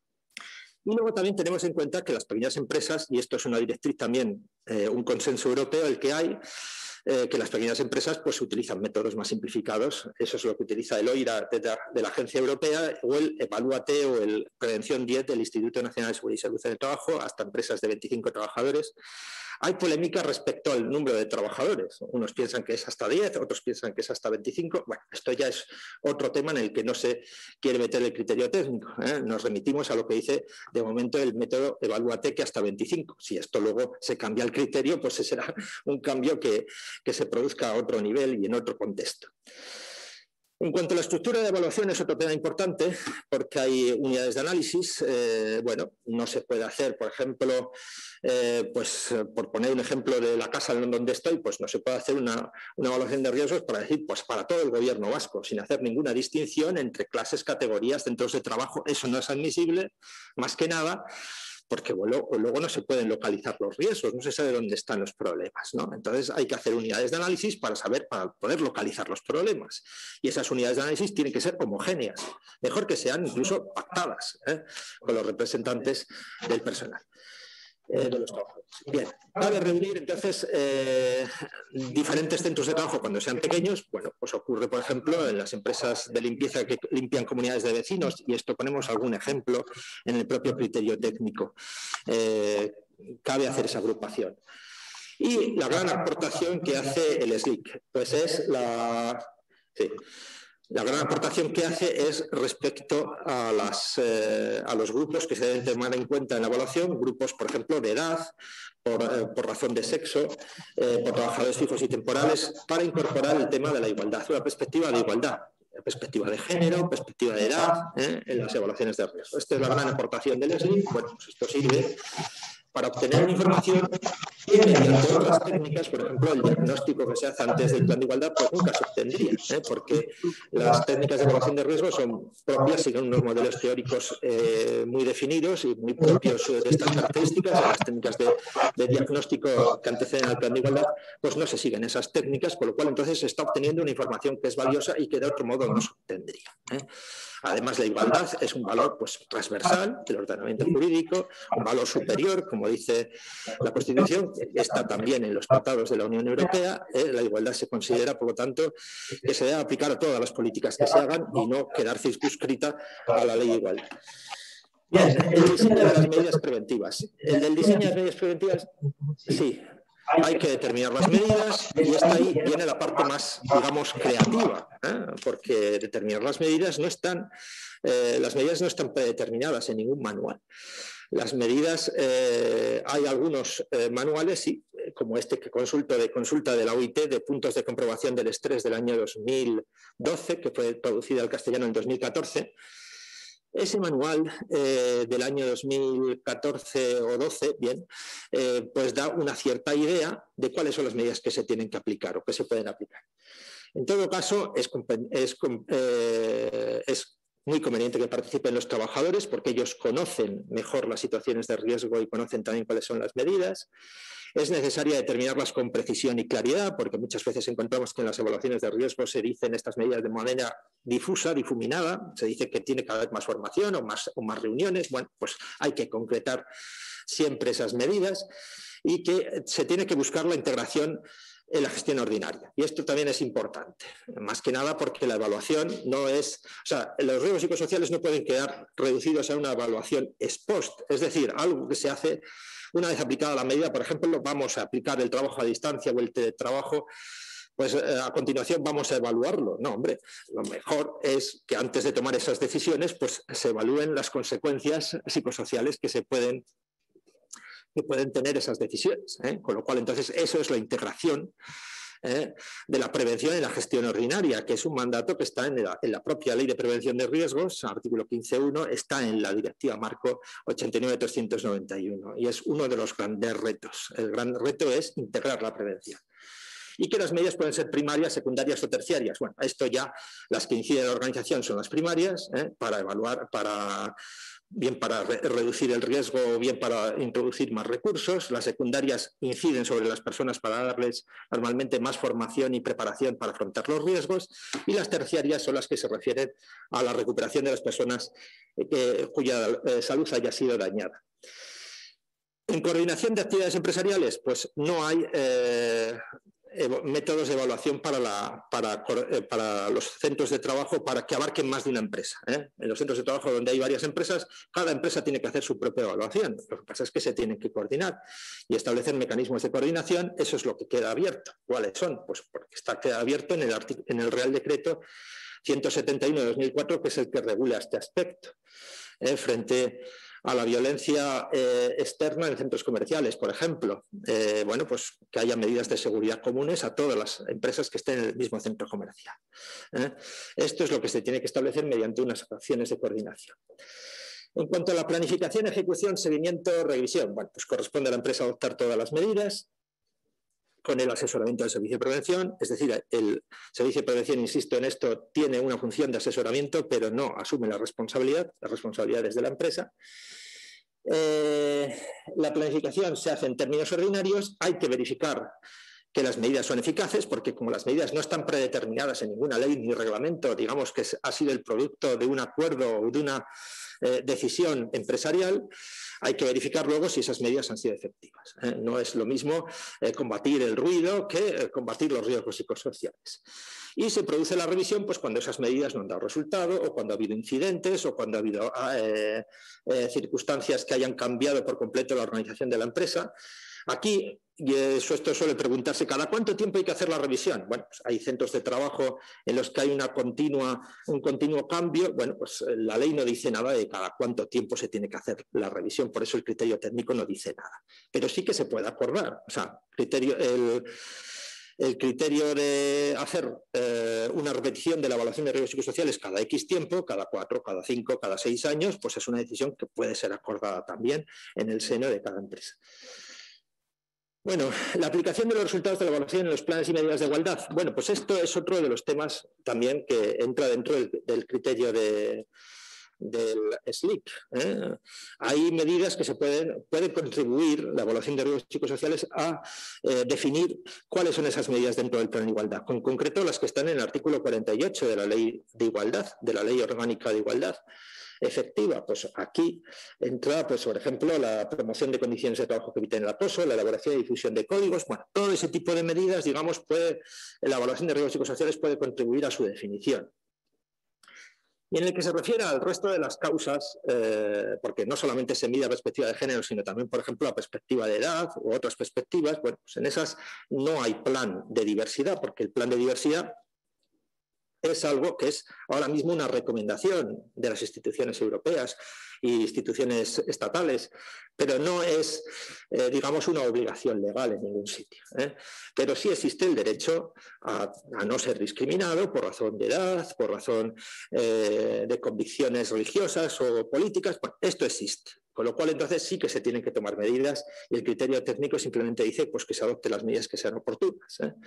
Y luego también tenemos en cuenta que las pequeñas empresas, y esto es una directriz también, eh, un consenso europeo el que hay, eh, que las pequeñas empresas pues utilizan métodos más simplificados. Eso es lo que utiliza el OIRA de la, de la Agencia Europea o el Evalúate o el Prevención diez del Instituto Nacional de Seguridad y Salud en el Trabajo, hasta empresas de veinticinco trabajadores. Hay polémica respecto al número de trabajadores. Unos piensan que es hasta diez, otros piensan que es hasta veinticinco. Bueno, esto ya es otro tema en el que no se quiere meter el criterio técnico. ¿eh? Nos remitimos a lo que dice de momento el método Evalúate, que hasta veinticinco. Si esto luego se cambia el criterio, pues será un cambio que, que se produzca a otro nivel y en otro contexto. En cuanto a la estructura de evaluación, es otro tema importante porque hay unidades de análisis. Eh, bueno, no se puede hacer, por ejemplo, eh, pues por poner un ejemplo de la casa en donde estoy, pues no se puede hacer una, una evaluación de riesgos para decir, pues para todo el gobierno vasco, sin hacer ninguna distinción entre clases, categorías, centros de trabajo. Eso no es admisible, más que nada, porque luego, luego no se pueden localizar los riesgos, no se sabe dónde están los problemas, ¿no? Entonces hay que hacer unidades de análisis para saber, para poder localizar los problemas. Y esas unidades de análisis tienen que ser homogéneas, mejor que sean incluso pactadas, ¿eh? con los representantes del personal. eh, de los trabajadores. Bien, cabe reunir entonces eh, diferentes centros de trabajo cuando sean pequeños. Bueno, pues ocurre, por ejemplo, en las empresas de limpieza que limpian comunidades de vecinos, y esto ponemos algún ejemplo en el propio criterio técnico. Eh, cabe hacer esa agrupación. Y la gran aportación que hace el S L I C, pues es la... Sí, la gran aportación que hace es respecto a, las, eh, a los grupos que se deben tomar en cuenta en la evaluación, grupos, por ejemplo, de edad, por, eh, por razón de sexo, eh, por trabajadores fijos y temporales, para incorporar el tema de la igualdad, una perspectiva de igualdad. Perspectiva de género, perspectiva de edad, ¿eh? en las evaluaciones de riesgo. Esta es la gran aportación del S L I C. Bueno, pues esto sirve para obtener información que mediante otras técnicas, por ejemplo, el diagnóstico que se hace antes del plan de igualdad, pues nunca se obtendría, ¿eh? porque las técnicas de evaluación de riesgo son propias, siguen unos modelos teóricos eh, muy definidos y muy propios de estas características. Las técnicas de, de diagnóstico que anteceden al plan de igualdad, pues no se siguen esas técnicas, con lo cual entonces se está obteniendo una información que es valiosa y que de otro modo no se obtendría, ¿eh? Además, la igualdad es un valor pues, transversal del ordenamiento jurídico, un valor superior, como dice la Constitución, que está también en los tratados de la Unión Europea. Eh, la igualdad se considera, por lo tanto, que se debe aplicar a todas las políticas que se hagan y no quedar circunscrita a la ley de igualdad. Bien, el diseño de las medidas preventivas. El del diseño de las medidas preventivas, sí. Hay que determinar las medidas y esta ahí viene la parte más, digamos, creativa, ¿eh? porque determinar las medidas no están, eh, las medidas no están predeterminadas en ningún manual. Las medidas, eh, hay algunos eh, manuales, sí, como este que consulto de consulta de la O I T de puntos de comprobación del estrés del año dos mil doce, que fue traducida al castellano en dos mil catorce. Ese manual eh, del año dos mil catorce o doce, bien, eh, pues da una cierta idea de cuáles son las medidas que se tienen que aplicar o que se pueden aplicar. En todo caso, es, es, eh, es muy conveniente que participen los trabajadores porque ellos conocen mejor las situaciones de riesgo y conocen también cuáles son las medidas. Es necesario determinarlas con precisión y claridad, porque muchas veces encontramos que en las evaluaciones de riesgo se dicen estas medidas de manera difusa, difuminada, se dice que tiene cada vez más formación o más, o más reuniones. Bueno, pues hay que concretar siempre esas medidas y que se tiene que buscar la integración en la gestión ordinaria. Y esto también es importante, más que nada porque la evaluación no es... O sea, los riesgos psicosociales no pueden quedar reducidos a una evaluación ex post, es decir, algo que se hace una vez aplicada la medida. Por ejemplo, vamos a aplicar el trabajo a distancia o el teletrabajo, pues eh, a continuación vamos a evaluarlo. No, hombre, lo mejor es que antes de tomar esas decisiones, pues se evalúen las consecuencias psicosociales que se pueden que pueden tener esas decisiones, ¿eh? Con lo cual, entonces, eso es la integración ¿eh? de la prevención en la gestión ordinaria, que es un mandato que está en la, en la propia Ley de Prevención de Riesgos, artículo quince punto uno, está en la Directiva Marco ochenta y nueve barra trescientos noventa y uno, y es uno de los grandes retos. El gran reto es integrar la prevención. Y que las medidas pueden ser primarias, secundarias o terciarias. Bueno, esto ya, las que inciden en la organización son las primarias, ¿eh? para evaluar, para... bien para re reducir el riesgo o bien para introducir más recursos. Las secundarias inciden sobre las personas para darles normalmente más formación y preparación para afrontar los riesgos, y las terciarias son las que se refieren a la recuperación de las personas eh, cuya eh, salud haya sido dañada. En coordinación de actividades empresariales, pues no hay eh, métodos de evaluación para, la, para, para los centros de trabajo para que abarquen más de una empresa, ¿eh? En los centros de trabajo donde hay varias empresas, cada empresa tiene que hacer su propia evaluación. Lo que pasa es que se tienen que coordinar y establecer mecanismos de coordinación. Eso es lo que queda abierto. ¿Cuáles son? Pues porque está queda abierto en el, en el Real Decreto ciento setenta y uno de dos mil cuatro, que es el que regula este aspecto, ¿eh? Frente a la violencia eh, externa en centros comerciales, por ejemplo. Eh, bueno, pues que haya medidas de seguridad comunes a todas las empresas que estén en el mismo centro comercial. ¿eh? Esto es lo que se tiene que establecer mediante unas acciones de coordinación. En cuanto a la planificación, ejecución, seguimiento, revisión, bueno, pues corresponde a la empresa adoptar todas las medidas con el asesoramiento del servicio de prevención, es decir, el servicio de prevención, insisto en esto, tiene una función de asesoramiento, pero no asume la responsabilidad, las responsabilidades de la empresa. Eh, la planificación se hace en términos ordinarios, hay que verificar que las medidas son eficaces, porque como las medidas no están predeterminadas en ninguna ley ni reglamento, digamos que ha sido el producto de un acuerdo o de una eh, decisión empresarial, hay que verificar luego si esas medidas han sido efectivas. ¿eh? No es lo mismo eh, combatir el ruido que eh, combatir los riesgos psicosociales. Y se produce la revisión pues, cuando esas medidas no han dado resultado, o cuando ha habido incidentes, o cuando ha habido eh, eh, circunstancias que hayan cambiado por completo la organización de la empresa. Aquí, y eso, esto suele preguntarse, ¿cada cuánto tiempo hay que hacer la revisión? Bueno, pues hay centros de trabajo en los que hay una continua, un continuo cambio. Bueno, pues la ley no dice nada de cada cuánto tiempo se tiene que hacer la revisión, por eso el criterio técnico no dice nada. Pero sí que se puede acordar. O sea, criterio, el, el criterio de hacer eh, una repetición de la evaluación de riesgos psicosociales cada X tiempo, cada cuatro, cada cinco, cada seis años, pues es una decisión que puede ser acordada también en el seno de cada empresa. Bueno, la aplicación de los resultados de la evaluación en los planes y medidas de igualdad. Bueno, pues esto es otro de los temas también que entra dentro del, del criterio de, del S L I C. ¿eh? Hay medidas que se pueden, pueden contribuir, la evaluación de riesgos psicosociales, a eh, definir cuáles son esas medidas dentro del plan de igualdad. Con concreto, las que están en el artículo cuarenta y ocho de la Ley de Igualdad, de la Ley Orgánica de Igualdad efectiva. Pues aquí entra, pues, por ejemplo, la promoción de condiciones de trabajo que eviten el acoso, la elaboración y difusión de códigos. Bueno, todo ese tipo de medidas, digamos, puede, la evaluación de riesgos psicosociales puede contribuir a su definición. Y en el que se refiere al resto de las causas, eh, porque no solamente se mide la perspectiva de género, sino también, por ejemplo, la perspectiva de edad u otras perspectivas, bueno, pues en esas no hay plan de diversidad, porque el plan de diversidad es algo que es ahora mismo una recomendación de las instituciones europeas e instituciones estatales, pero no es, eh, digamos, una obligación legal en ningún sitio. ¿eh? Pero sí existe el derecho a, a no ser discriminado por razón de edad, por razón eh, de convicciones religiosas o políticas. Bueno, esto existe. Con lo cual, entonces, sí que se tienen que tomar medidas y el criterio técnico simplemente dice pues, que se adopten las medidas que sean oportunas. ¿eh?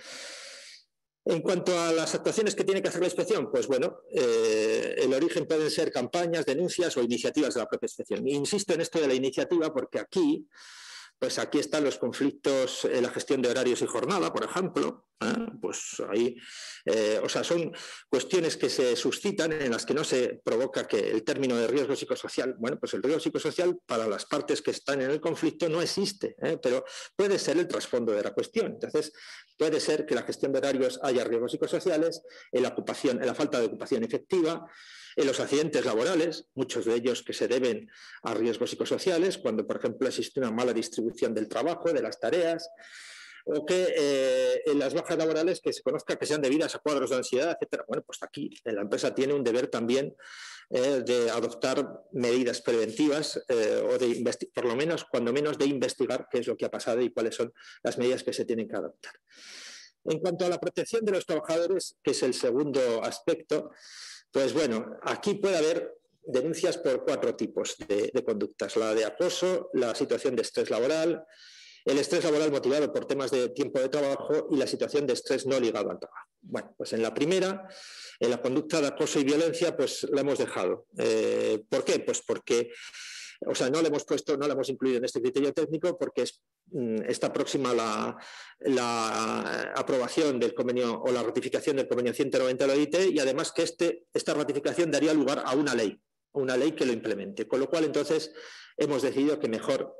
En cuanto a las actuaciones que tiene que hacer la inspección, pues bueno, eh, el origen pueden ser campañas, denuncias o iniciativas de la propia inspección. Insisto en esto de la iniciativa porque aquí, pues aquí están los conflictos en la gestión de horarios y jornada, por ejemplo. ¿eh? Pues ahí, eh, o sea, son cuestiones que se suscitan en las que no se provoca que el término de riesgo psicosocial, bueno, pues el riesgo psicosocial para las partes que están en el conflicto no existe, ¿eh? pero puede ser el trasfondo de la cuestión. Entonces, puede ser que en la gestión de horarios haya riesgos psicosociales, en la ocupación, en la falta de ocupación efectiva, en los accidentes laborales, muchos de ellos que se deben a riesgos psicosociales, cuando, por ejemplo, existe una mala distribución del trabajo, de las tareas, o que eh, en las bajas laborales que se conozca que sean debidas a cuadros de ansiedad, etcétera. Bueno, pues aquí la empresa tiene un deber también eh, de adoptar medidas preventivas eh, o de por lo menos, cuando menos, de investigar qué es lo que ha pasado y cuáles son las medidas que se tienen que adoptar. En cuanto a la protección de los trabajadores, que es el segundo aspecto, pues bueno, aquí puede haber denuncias por cuatro tipos de, de conductas. La de acoso, la situación de estrés laboral, el estrés laboral motivado por temas de tiempo de trabajo y la situación de estrés no ligado al trabajo. Bueno, pues en la primera, en la conducta de acoso y violencia, pues la hemos dejado. Eh, ¿Por qué? Pues porque, o sea, no la hemos puesto, no la hemos incluido en este criterio técnico porque es, está próxima la, la aprobación del convenio o la ratificación del convenio ciento noventa de la O I T y además que este, esta ratificación daría lugar a una ley, una ley que lo implemente. Con lo cual, entonces, hemos decidido que mejor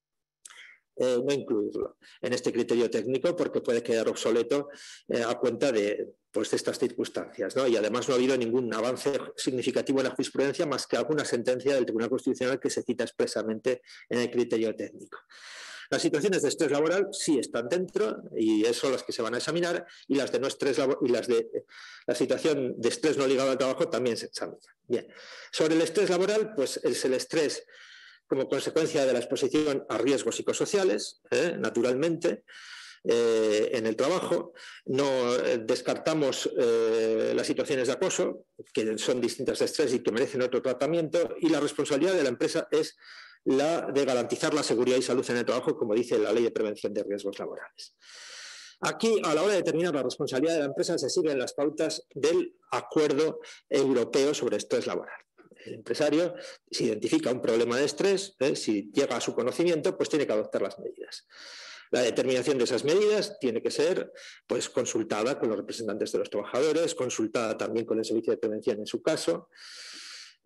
Eh, no incluirlo en este criterio técnico porque puede quedar obsoleto eh, a cuenta de, pues, de estas circunstancias, ¿no? Y además no ha habido ningún avance significativo en la jurisprudencia más que alguna sentencia del Tribunal Constitucional que se cita expresamente en el criterio técnico. Las situaciones de estrés laboral sí están dentro y son las que se van a examinar y las de no estrés y las de la situación de estrés no ligado al trabajo también se examinan. Bien. Sobre el estrés laboral, pues es el estrés como consecuencia de la exposición a riesgos psicosociales, ¿eh? naturalmente, eh, en el trabajo. No eh, descartamos eh, las situaciones de acoso, que son distintas de estrés y que merecen otro tratamiento, y la responsabilidad de la empresa es la de garantizar la seguridad y salud en el trabajo, como dice la Ley de Prevención de Riesgos Laborales. Aquí, a la hora de determinar la responsabilidad de la empresa, se siguen las pautas del Acuerdo Europeo sobre Estrés Laboral. El empresario, si identifica un problema de estrés, ¿eh? si llega a su conocimiento, pues tiene que adoptar las medidas. La determinación de esas medidas tiene que ser, pues, consultada con los representantes de los trabajadores, consultada también con el Servicio de Prevención en su caso.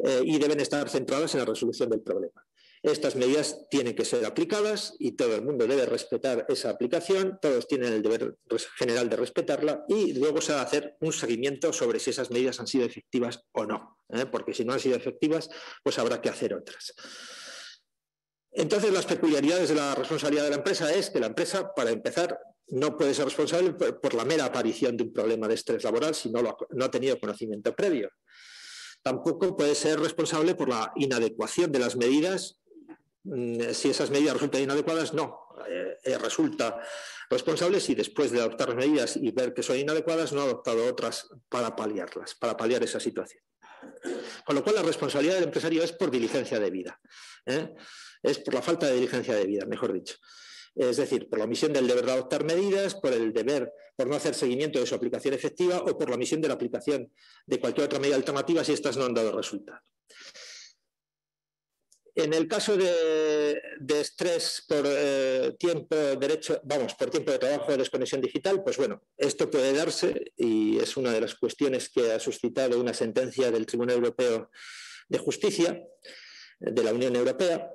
eh, y deben estar centradas en la resolución del problema. Estas medidas tienen que ser aplicadas y todo el mundo debe respetar esa aplicación, todos tienen el deber general de respetarla y luego se va a hacer un seguimiento sobre si esas medidas han sido efectivas o no, ¿eh? Porque si no han sido efectivas, pues habrá que hacer otras. Entonces, las peculiaridades de la responsabilidad de la empresa es que la empresa, para empezar, no puede ser responsable por, por la mera aparición de un problema de estrés laboral si no, lo ha, no ha tenido conocimiento previo. Tampoco puede ser responsable por la inadecuación de las medidas. Si esas medidas resultan inadecuadas, no. Eh, resulta responsable si después de adoptar las medidas y ver que son inadecuadas no ha adoptado otras para paliarlas, para paliar esa situación. Con lo cual la responsabilidad del empresario es por diligencia debida, ¿eh? Es por la falta de diligencia debida, mejor dicho. Es decir, por la omisión del deber de adoptar medidas, por el deber, por no hacer seguimiento de su aplicación efectiva o por la omisión de la aplicación de cualquier otra medida alternativa si éstas no han dado resultado. En el caso de, de estrés por eh, tiempo, derecho, vamos, por tiempo de trabajo de desconexión digital, pues bueno, esto puede darse y es una de las cuestiones que ha suscitado una sentencia del Tribunal Europeo de Justicia de la Unión Europea,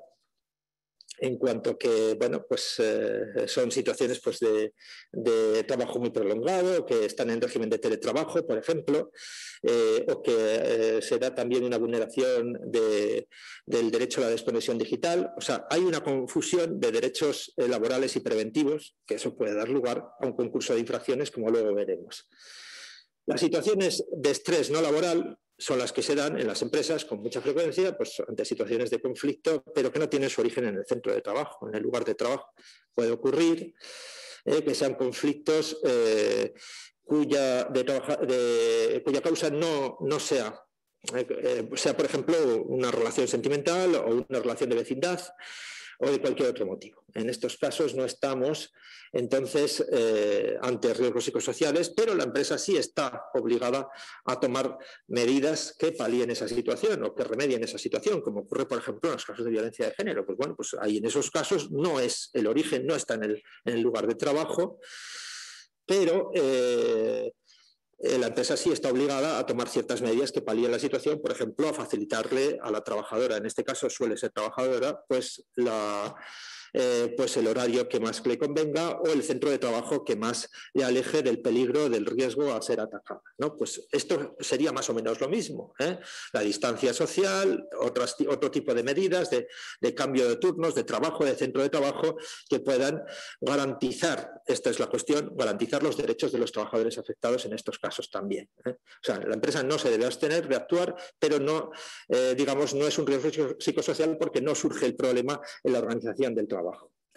en cuanto que, bueno, pues eh, son situaciones pues, de, de trabajo muy prolongado, que están en régimen de teletrabajo, por ejemplo, eh, o que eh, se da también una vulneración de, del derecho a la desconexión digital. O sea, hay una confusión de derechos eh, laborales y preventivos, que eso puede dar lugar a un concurso de infracciones, como luego veremos. Las situaciones de estrés no laboral son las que se dan en las empresas con mucha frecuencia, pues ante situaciones de conflicto, pero que no tienen su origen en el centro de trabajo, en el lugar de trabajo. Puede ocurrir eh, que sean conflictos eh, cuya, de de, cuya causa no, no sea, eh, sea, por ejemplo, una relación sentimental o una relación de vecindad o de cualquier otro motivo. En estos casos no estamos entonces eh, ante riesgos psicosociales, pero la empresa sí está obligada a tomar medidas que palíen esa situación o que remedien esa situación, como ocurre, por ejemplo, en los casos de violencia de género. Pues bueno, pues ahí en esos casos no es el origen, no está en el, en el lugar de trabajo, pero eh, la empresa sí está obligada a tomar ciertas medidas que palíen la situación, por ejemplo, a facilitarle a la trabajadora, en este caso suele ser trabajadora, pues, la, eh, pues el horario que más le convenga o el centro de trabajo que más le aleje del peligro, del riesgo a ser atacada, ¿no? Pues esto sería más o menos lo mismo, ¿eh? La distancia social, otras, otro tipo de medidas de, de cambio de turnos, de trabajo, de centro de trabajo, que puedan garantizar, esta es la cuestión, garantizar los derechos de los trabajadores afectados en estos casos también, ¿eh? O sea, la empresa no se debe abstener de actuar, pero no, eh, digamos, no es un riesgo psicosocial porque no surge el problema en la organización del trabajo.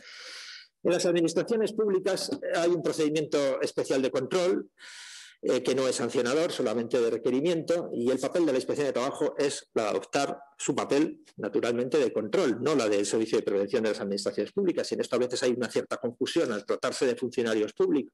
En las administraciones públicas hay un procedimiento especial de control eh, que no es sancionador, solamente de requerimiento, y el papel de la Inspección de Trabajo es la de adoptar su papel, naturalmente, de control, no la del Servicio de Prevención de las Administraciones Públicas. Y en esto a veces hay una cierta confusión al tratarse de funcionarios públicos.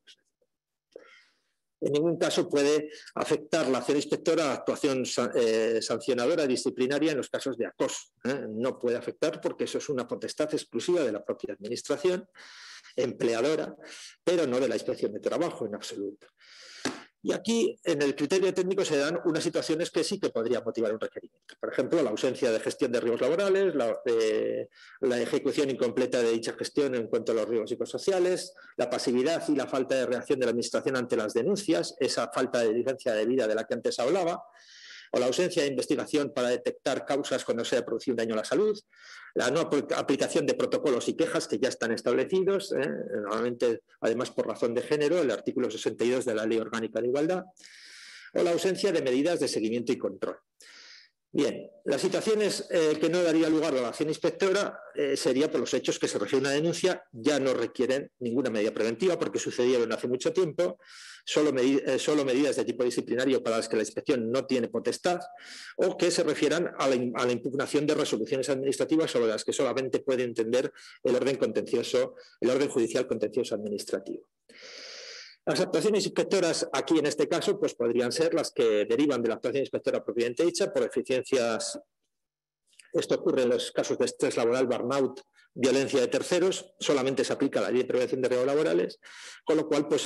En ningún caso puede afectar la acción inspectora a la actuación eh, sancionadora disciplinaria en los casos de acoso, ¿eh? No puede afectar porque eso es una potestad exclusiva de la propia administración empleadora, pero no de la Inspección de Trabajo en absoluto. Y aquí, en el criterio técnico, se dan unas situaciones que sí que podrían motivar un requerimiento. Por ejemplo, la ausencia de gestión de riesgos laborales, la, eh, la ejecución incompleta de dicha gestión en cuanto a los riesgos psicosociales, la pasividad y la falta de reacción de la Administración ante las denuncias, esa falta de diligencia debida de la que antes hablaba, o la ausencia de investigación para detectar causas cuando se ha producido un daño a la salud, la no aplicación de protocolos y quejas que ya están establecidos, ¿eh? Normalmente, además por razón de género, el artículo sesenta y dos de la Ley Orgánica de Igualdad, o la ausencia de medidas de seguimiento y control. Bien, las situaciones eh, que no daría lugar a la acción inspectora eh, sería por los hechos que se refiere a una denuncia, ya no requieren ninguna medida preventiva porque sucedieron hace mucho tiempo, solo, medi eh, solo medidas de tipo disciplinario para las que la inspección no tiene potestad o que se refieran a la, a la impugnación de resoluciones administrativas sobre las que solamente puede entender el orden contencioso, el orden judicial contencioso administrativo. Las actuaciones inspectoras aquí en este caso pues podrían ser las que derivan de la actuación inspectora propiamente dicha por eficiencias. Esto ocurre en los casos de estrés laboral, burnout, violencia de terceros, solamente se aplica la Ley de Prevención de Riesgos Laborales, con lo cual pues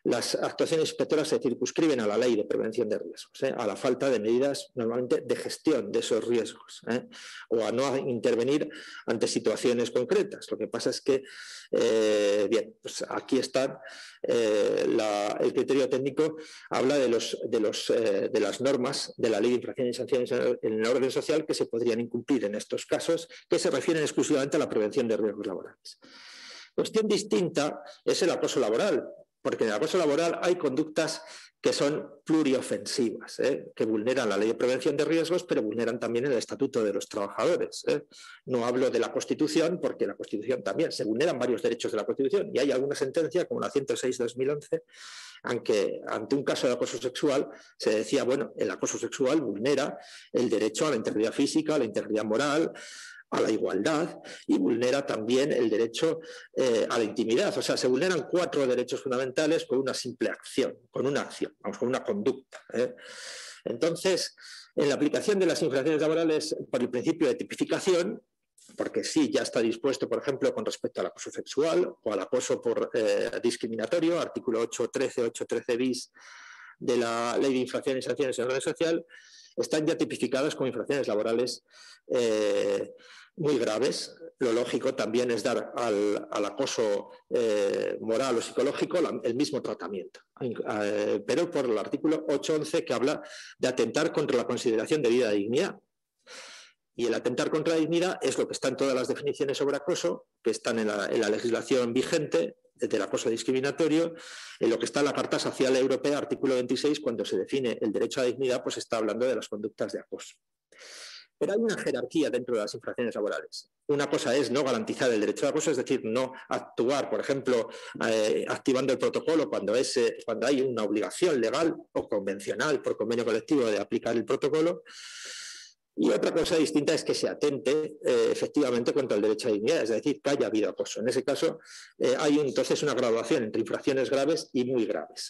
las actuaciones inspectoras se circunscriben a la ley de prevención de riesgos, ¿eh? a la falta de medidas normalmente de gestión de esos riesgos, ¿eh? o a no intervenir ante situaciones concretas. Lo que pasa es que, eh, bien, pues aquí está eh, la, el criterio técnico, habla de, los, de, los, eh, de las normas de la ley de infracciones y sanciones en el orden social que se podrían incumplir en estos casos, que se refieren exclusivamente a la prevención de riesgos laborales. Cuestión distinta es el acoso laboral, porque en el acoso laboral hay conductas que son pluriofensivas, ¿eh? que vulneran la ley de prevención de riesgos, pero vulneran también el Estatuto de los Trabajadores. ¿eh? No hablo de la Constitución, porque la Constitución también se vulneran varios derechos de la Constitución, y hay alguna sentencia, como la ciento seis de dos mil once, aunque ante un caso de acoso sexual se decía, bueno, el acoso sexual vulnera el derecho a la integridad física, a la integridad moral, a la igualdad, y vulnera también el derecho eh, a la intimidad. O sea, se vulneran cuatro derechos fundamentales con una simple acción, con una acción, vamos, con una conducta. ¿eh? Entonces, en la aplicación de las infracciones laborales por el principio de tipificación, porque sí, ya está dispuesto, por ejemplo, con respecto al acoso sexual o al acoso por eh, discriminatorio, artículo ocho trece, ocho trece bis de la Ley de Infracciones y Sanciones en orden social, están ya tipificadas como infracciones laborales eh, muy graves. Lo lógico también es dar al, al acoso eh, moral o psicológico la, el mismo tratamiento, eh, pero por el artículo ocho once, que habla de atentar contra la consideración de vida y dignidad. Y el atentar contra la dignidad es lo que está en todas las definiciones sobre acoso, que están en la, en la legislación vigente del acoso discriminatorio, en lo que está en la Carta Social Europea, artículo veintiséis, cuando se define el derecho a la dignidad, pues está hablando de las conductas de acoso. Pero hay una jerarquía dentro de las infracciones laborales. Una cosa es no garantizar el derecho de acoso, es decir, no actuar, por ejemplo, eh, activando el protocolo cuando, es, eh, cuando hay una obligación legal o convencional por convenio colectivo de aplicar el protocolo. Y otra cosa distinta es que se atente eh, efectivamente contra el derecho a dignidad, es decir, que haya habido acoso. En ese caso eh, hay entonces una graduación entre infracciones graves y muy graves.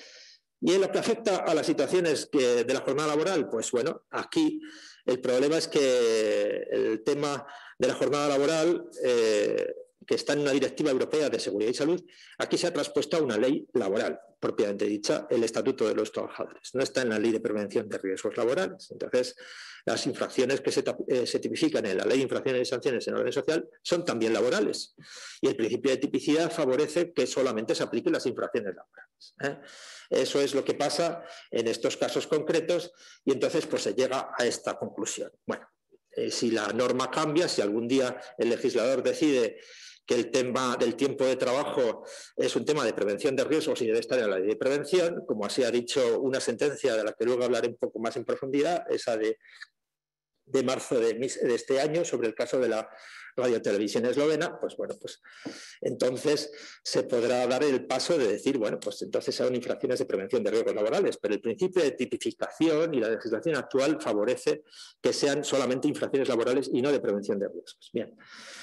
Y en lo que afecta a las situaciones que, de la jornada laboral, pues bueno, aquí el problema es que el tema de la jornada laboral, eh, que está en una directiva europea de seguridad y salud, aquí se ha traspuesto a una ley laboral, propiamente dicha, el Estatuto de los Trabajadores. No está en la Ley de Prevención de Riesgos Laborales. Entonces, las infracciones que se, eh, se tipifican en la Ley de Infracciones y Sanciones en orden social son también laborales. Y el principio de tipicidad favorece que solamente se apliquen las infracciones laborales. ¿eh? Eso es lo que pasa en estos casos concretos, y entonces pues, se llega a esta conclusión. Bueno, eh, si la norma cambia, si algún día el legislador decide que el tema del tiempo de trabajo es un tema de prevención de riesgos y debe estar en la ley de prevención, como así ha dicho una sentencia de la que luego hablaré un poco más en profundidad, esa de, de marzo de, de este año, sobre el caso de la radiotelevisión eslovena, pues bueno, pues entonces se podrá dar el paso de decir, bueno, pues entonces son infracciones de prevención de riesgos laborales, pero el principio de tipificación y la legislación actual favorece que sean solamente infracciones laborales y no de prevención de riesgos. Bien.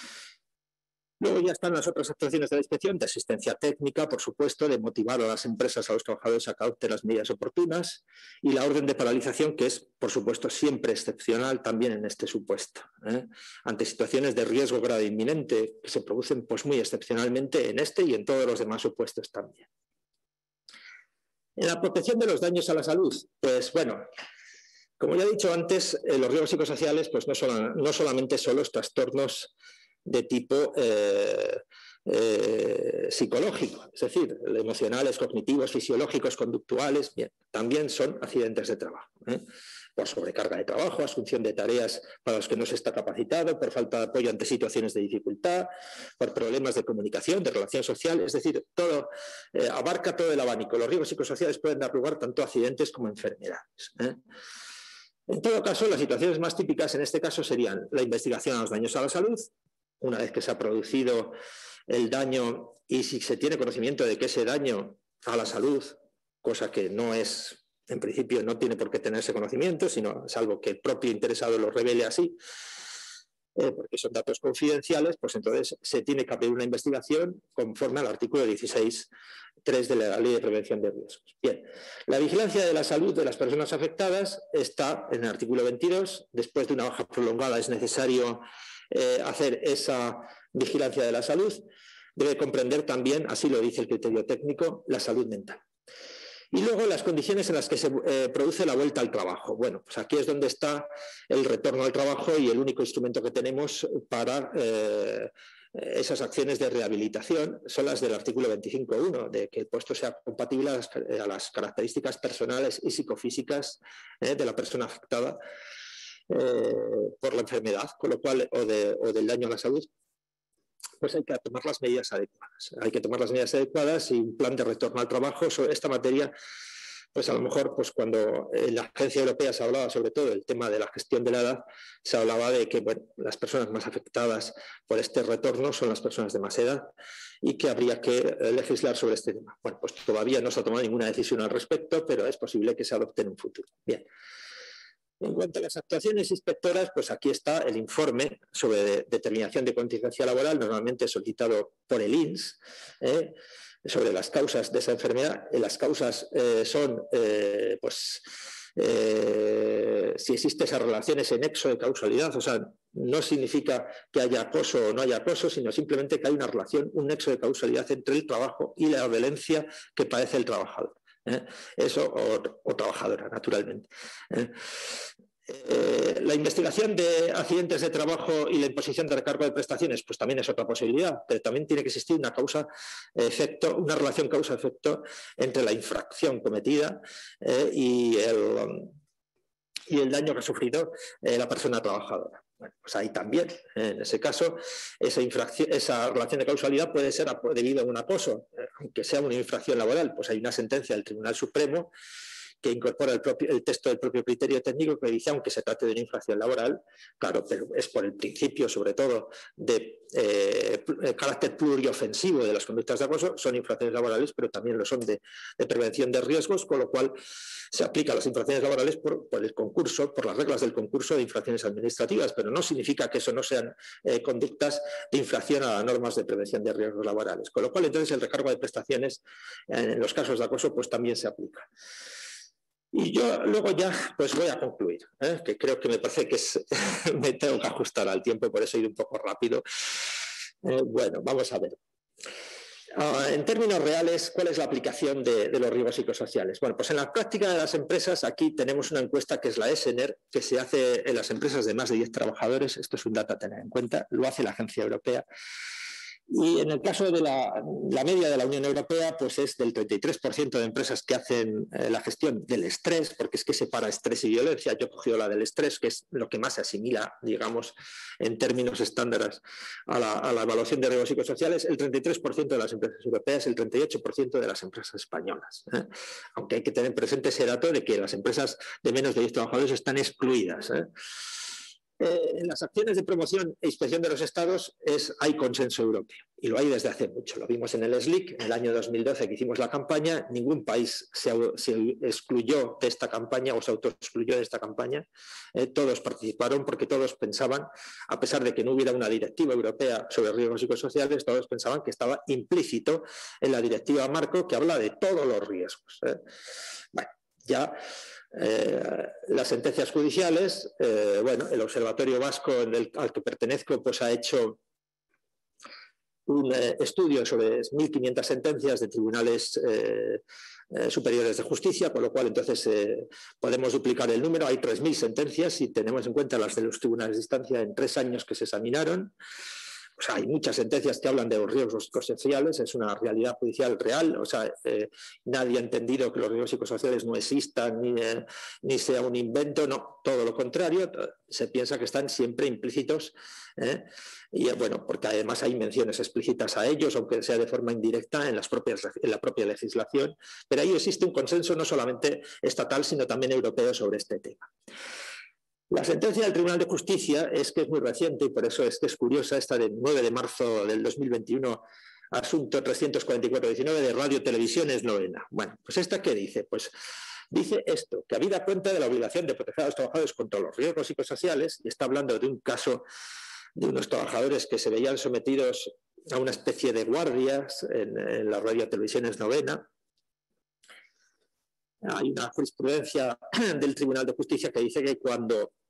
Luego ya están las otras actuaciones de la inspección, de asistencia técnica, por supuesto, de motivar a las empresas, a los trabajadores a que adopten las medidas oportunas, y la orden de paralización, que es, por supuesto, siempre excepcional también en este supuesto, ¿eh? ante situaciones de riesgo grave inminente que se producen pues, muy excepcionalmente en este y en todos los demás supuestos también. En la protección de los daños a la salud, pues bueno, como ya he dicho antes, eh, los riesgos psicosociales pues, no, son, no solamente son los trastornos de tipo eh, eh, psicológico, es decir, emocionales, cognitivos, fisiológicos, conductuales, bien, también son accidentes de trabajo, ¿eh? por sobrecarga de trabajo, asunción de tareas para los que no se está capacitado, por falta de apoyo ante situaciones de dificultad, por problemas de comunicación, de relación social, es decir, todo eh, abarca todo el abanico. Los riesgos psicosociales pueden dar lugar tanto a accidentes como a enfermedades, ¿eh? En todo caso, las situaciones más típicas en este caso serían la investigación a los daños a la salud, una vez que se ha producido el daño y si se tiene conocimiento de que ese daño a la salud, cosa que no es, en principio no tiene por qué tenerse conocimiento, sino salvo que el propio interesado lo revele así, eh, porque son datos confidenciales, pues entonces se tiene que abrir una investigación conforme al artículo dieciséis punto tres de la Ley de Prevención de Riesgos. Bien, la vigilancia de la salud de las personas afectadas está en el artículo veintidós. Después de una baja prolongada es necesario eh, hacer esa vigilancia de la salud. debe comprender también, así lo dice el criterio técnico, la salud mental. Y luego las condiciones en las que se eh, produce la vuelta al trabajo. Bueno, pues aquí es donde está el retorno al trabajo y el único instrumento que tenemos para eh, esas acciones de rehabilitación son las del artículo veinticinco punto uno, de que el puesto sea compatible a las, a las características personales y psicofísicas eh, de la persona afectada eh, por la enfermedad, con lo cual, o, de, o del daño a la salud. Pues hay que tomar las medidas adecuadas. Hay que tomar las medidas adecuadas y un plan de retorno al trabajo sobre esta materia. Pues a lo mejor, pues cuando en la Agencia Europea se hablaba sobre todo del tema de la gestión de la edad, se hablaba de que bueno, las personas más afectadas por este retorno son las personas de más edad y que habría que legislar sobre este tema. Bueno, pues todavía no se ha tomado ninguna decisión al respecto, pero es posible que se adopte en un futuro. Bien. En cuanto a las actuaciones inspectoras, pues aquí está el informe sobre de, determinación de contingencia laboral, normalmente solicitado por el I N S, ¿eh? sobre las causas de esa enfermedad. Las causas eh, son, eh, pues, eh, si existe esa relación, ese nexo de causalidad, o sea, no significa que haya acoso o no haya acoso, sino simplemente que hay una relación, un nexo de causalidad entre el trabajo y la violencia que padece el trabajador. ¿Eh? Eso o, o trabajadora, naturalmente. ¿Eh? Eh, la investigación de accidentes de trabajo y la imposición de recargo de prestaciones, pues también es otra posibilidad, pero también tiene que existir una causa-efecto, una relación causa-efecto entre la infracción cometida eh, y, el, y el daño que ha sufrido eh, la persona trabajadora. Bueno, pues ahí también, eh, en ese caso, esa, infracción, esa relación de causalidad puede ser debido a un acoso, eh, aunque sea una infracción laboral. Pues hay una sentencia del Tribunal Supremo que incorpora el, propio, el texto del propio criterio técnico que dice, aunque se trate de una infracción laboral, claro, pero es por el principio, sobre todo, de eh, carácter pluriofensivo de las conductas de acoso, son infracciones laborales, pero también lo son de, de prevención de riesgos, con lo cual se aplica a las infracciones laborales por, por el concurso, por las reglas del concurso de infracciones administrativas, pero no significa que eso no sean eh, conductas de infracción a las normas de prevención de riesgos laborales, con lo cual entonces el recargo de prestaciones eh, en los casos de acoso pues también se aplica. Y yo luego ya pues voy a concluir, ¿eh? que creo que me parece que es, me tengo que ajustar al tiempo, por eso ir un poco rápido. Eh, bueno, vamos a ver. Uh, en términos reales, ¿cuál es la aplicación de, de los riesgos psicosociales? Bueno, pues en la práctica de las empresas, aquí tenemos una encuesta que es la ESENER, que se hace en las empresas de más de diez trabajadores. Esto es un dato a tener en cuenta, lo hace la Agencia Europea. Y en el caso de la, la media de la Unión Europea, pues es del treinta y tres por ciento de empresas que hacen eh, la gestión del estrés, porque es que separa estrés y violencia. Yo he cogido la del estrés, que es lo que más se asimila, digamos, en términos estándares a la, a la evaluación de riesgos psicosociales. El treinta y tres por ciento de las empresas europeas, el treinta y ocho por ciento de las empresas españolas. ¿eh? Aunque hay que tener presente ese dato de que las empresas de menos de diez trabajadores están excluidas. ¿eh? Eh, en las acciones de promoción e inspección de los estados es, hay consenso europeo y lo hay desde hace mucho. Lo vimos en el S L I C, en el año dos mil doce que hicimos la campaña, ningún país se, se excluyó de esta campaña o se autoexcluyó de esta campaña. Eh, todos participaron porque todos pensaban, a pesar de que no hubiera una directiva europea sobre riesgos psicosociales, todos pensaban que estaba implícito en la directiva marco que habla de todos los riesgos. ¿eh? Bueno, ya... Eh, las sentencias judiciales, eh, bueno, el Observatorio Vasco del, al que pertenezco pues ha hecho un eh, estudio sobre mil quinientas sentencias de tribunales eh, eh, superiores de justicia, con lo cual entonces eh, podemos duplicar el número. Hay tres mil sentencias y tenemos en cuenta las de los tribunales de instancia en tres años que se examinaron. O sea, hay muchas sentencias que hablan de los riesgos psicosociales, es una realidad judicial real, o sea, eh, nadie ha entendido que los riesgos psicosociales no existan ni, eh, ni sea un invento, no, todo lo contrario, se piensa que están siempre implícitos, ¿eh? y bueno, porque además hay menciones explícitas a ellos, aunque sea de forma indirecta en, las propias, en la propia legislación, pero ahí existe un consenso no solamente estatal, sino también europeo sobre este tema. La sentencia del Tribunal de Justicia es que es muy reciente y por eso es que es curiosa, esta del nueve de marzo del dos mil veintiuno, asunto trescientos cuarenta y cuatro diecinueve de Radio Televisión Eslovena. Bueno, pues ¿esta qué dice? Pues dice esto, que habida cuenta de la obligación de proteger a los trabajadores contra los riesgos psicosociales, y está hablando de un caso de unos trabajadores que se veían sometidos a una especie de guardias en, en la Radio Televisión Eslovena. Hay una jurisprudencia del Tribunal de Justicia que dice que cuando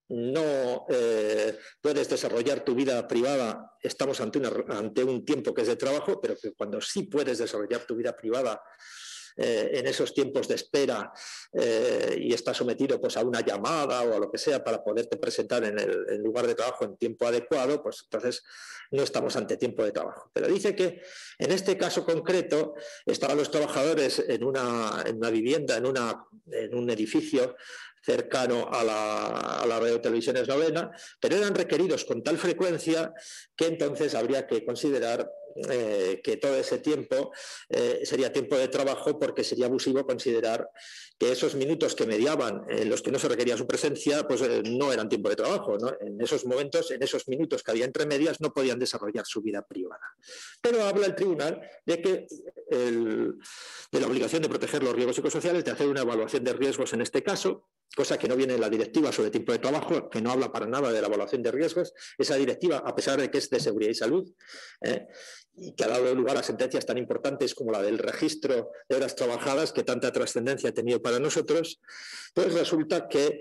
no eh, puedes desarrollar tu vida privada, estamos ante, una, ante un tiempo que es de trabajo, pero que cuando sí puedes desarrollar tu vida privada eh, en esos tiempos de espera eh, y estás sometido pues, a una llamada o a lo que sea para poderte presentar en el, en el lugar de trabajo en tiempo adecuado, pues entonces no estamos ante tiempo de trabajo. Pero dice que en este caso concreto estaban los trabajadores en una, en una vivienda, en, una, en un edificio cercano a la, a la radio televisión eslovena, pero eran requeridos con tal frecuencia que entonces habría que considerar eh, que todo ese tiempo eh, sería tiempo de trabajo, porque sería abusivo considerar que esos minutos que mediaban en los que no se requería su presencia pues eh, no eran tiempo de trabajo, ¿no? En esos momentos, en esos minutos que había entre medias, no podían desarrollar su vida privada. Pero habla el tribunal de que el, de la obligación de proteger los riesgos psicosociales, de hacer una evaluación de riesgos en este caso, cosa que no viene en la directiva sobre tiempo de trabajo, que no habla para nada de la evaluación de riesgos. Esa directiva, a pesar de que es de seguridad y salud, ¿eh? y que ha dado lugar a sentencias tan importantes como la del registro de horas trabajadas, que tanta trascendencia ha tenido para nosotros, pues resulta que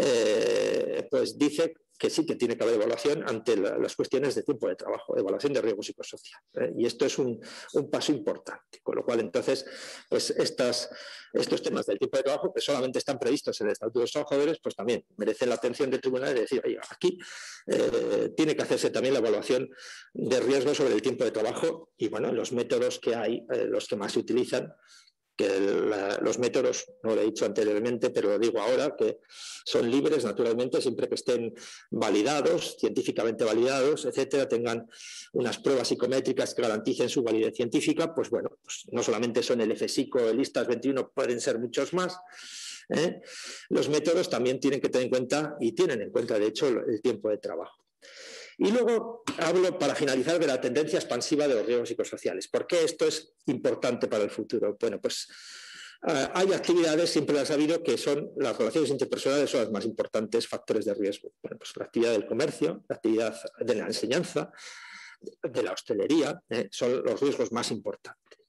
eh, pues dice que sí que tiene que haber evaluación ante la, las cuestiones de tiempo de trabajo, evaluación de riesgo psicosocial. ¿eh? Y esto es un, un paso importante, con lo cual entonces pues estas, estos temas del tiempo de trabajo, que solamente están previstos en el Estatuto de los Trabajadores, pues también merecen la atención del tribunal de decir, oye, aquí eh, tiene que hacerse también la evaluación de riesgo sobre el tiempo de trabajo y bueno, los métodos que hay, eh, los que más se utilizan, que la, los métodos, no lo he dicho anteriormente, pero lo digo ahora, que son libres naturalmente, siempre que estén validados, científicamente validados, etcétera, tengan unas pruebas psicométricas que garanticen su validez científica, pues bueno, pues no solamente son el F S I C O, el ISTAS veintiuno, pueden ser muchos más. ¿eh? Los métodos también tienen que tener en cuenta, y tienen en cuenta de hecho, el tiempo de trabajo. Y luego hablo, para finalizar, de la tendencia expansiva de los riesgos psicosociales. ¿Por qué esto es importante para el futuro? Bueno, pues uh, hay actividades, siempre las ha habido, que son las relaciones interpersonales, son los más importantes factores de riesgo. Bueno, pues la actividad del comercio, la actividad de la enseñanza, de la hostelería, eh, son los riesgos más importantes.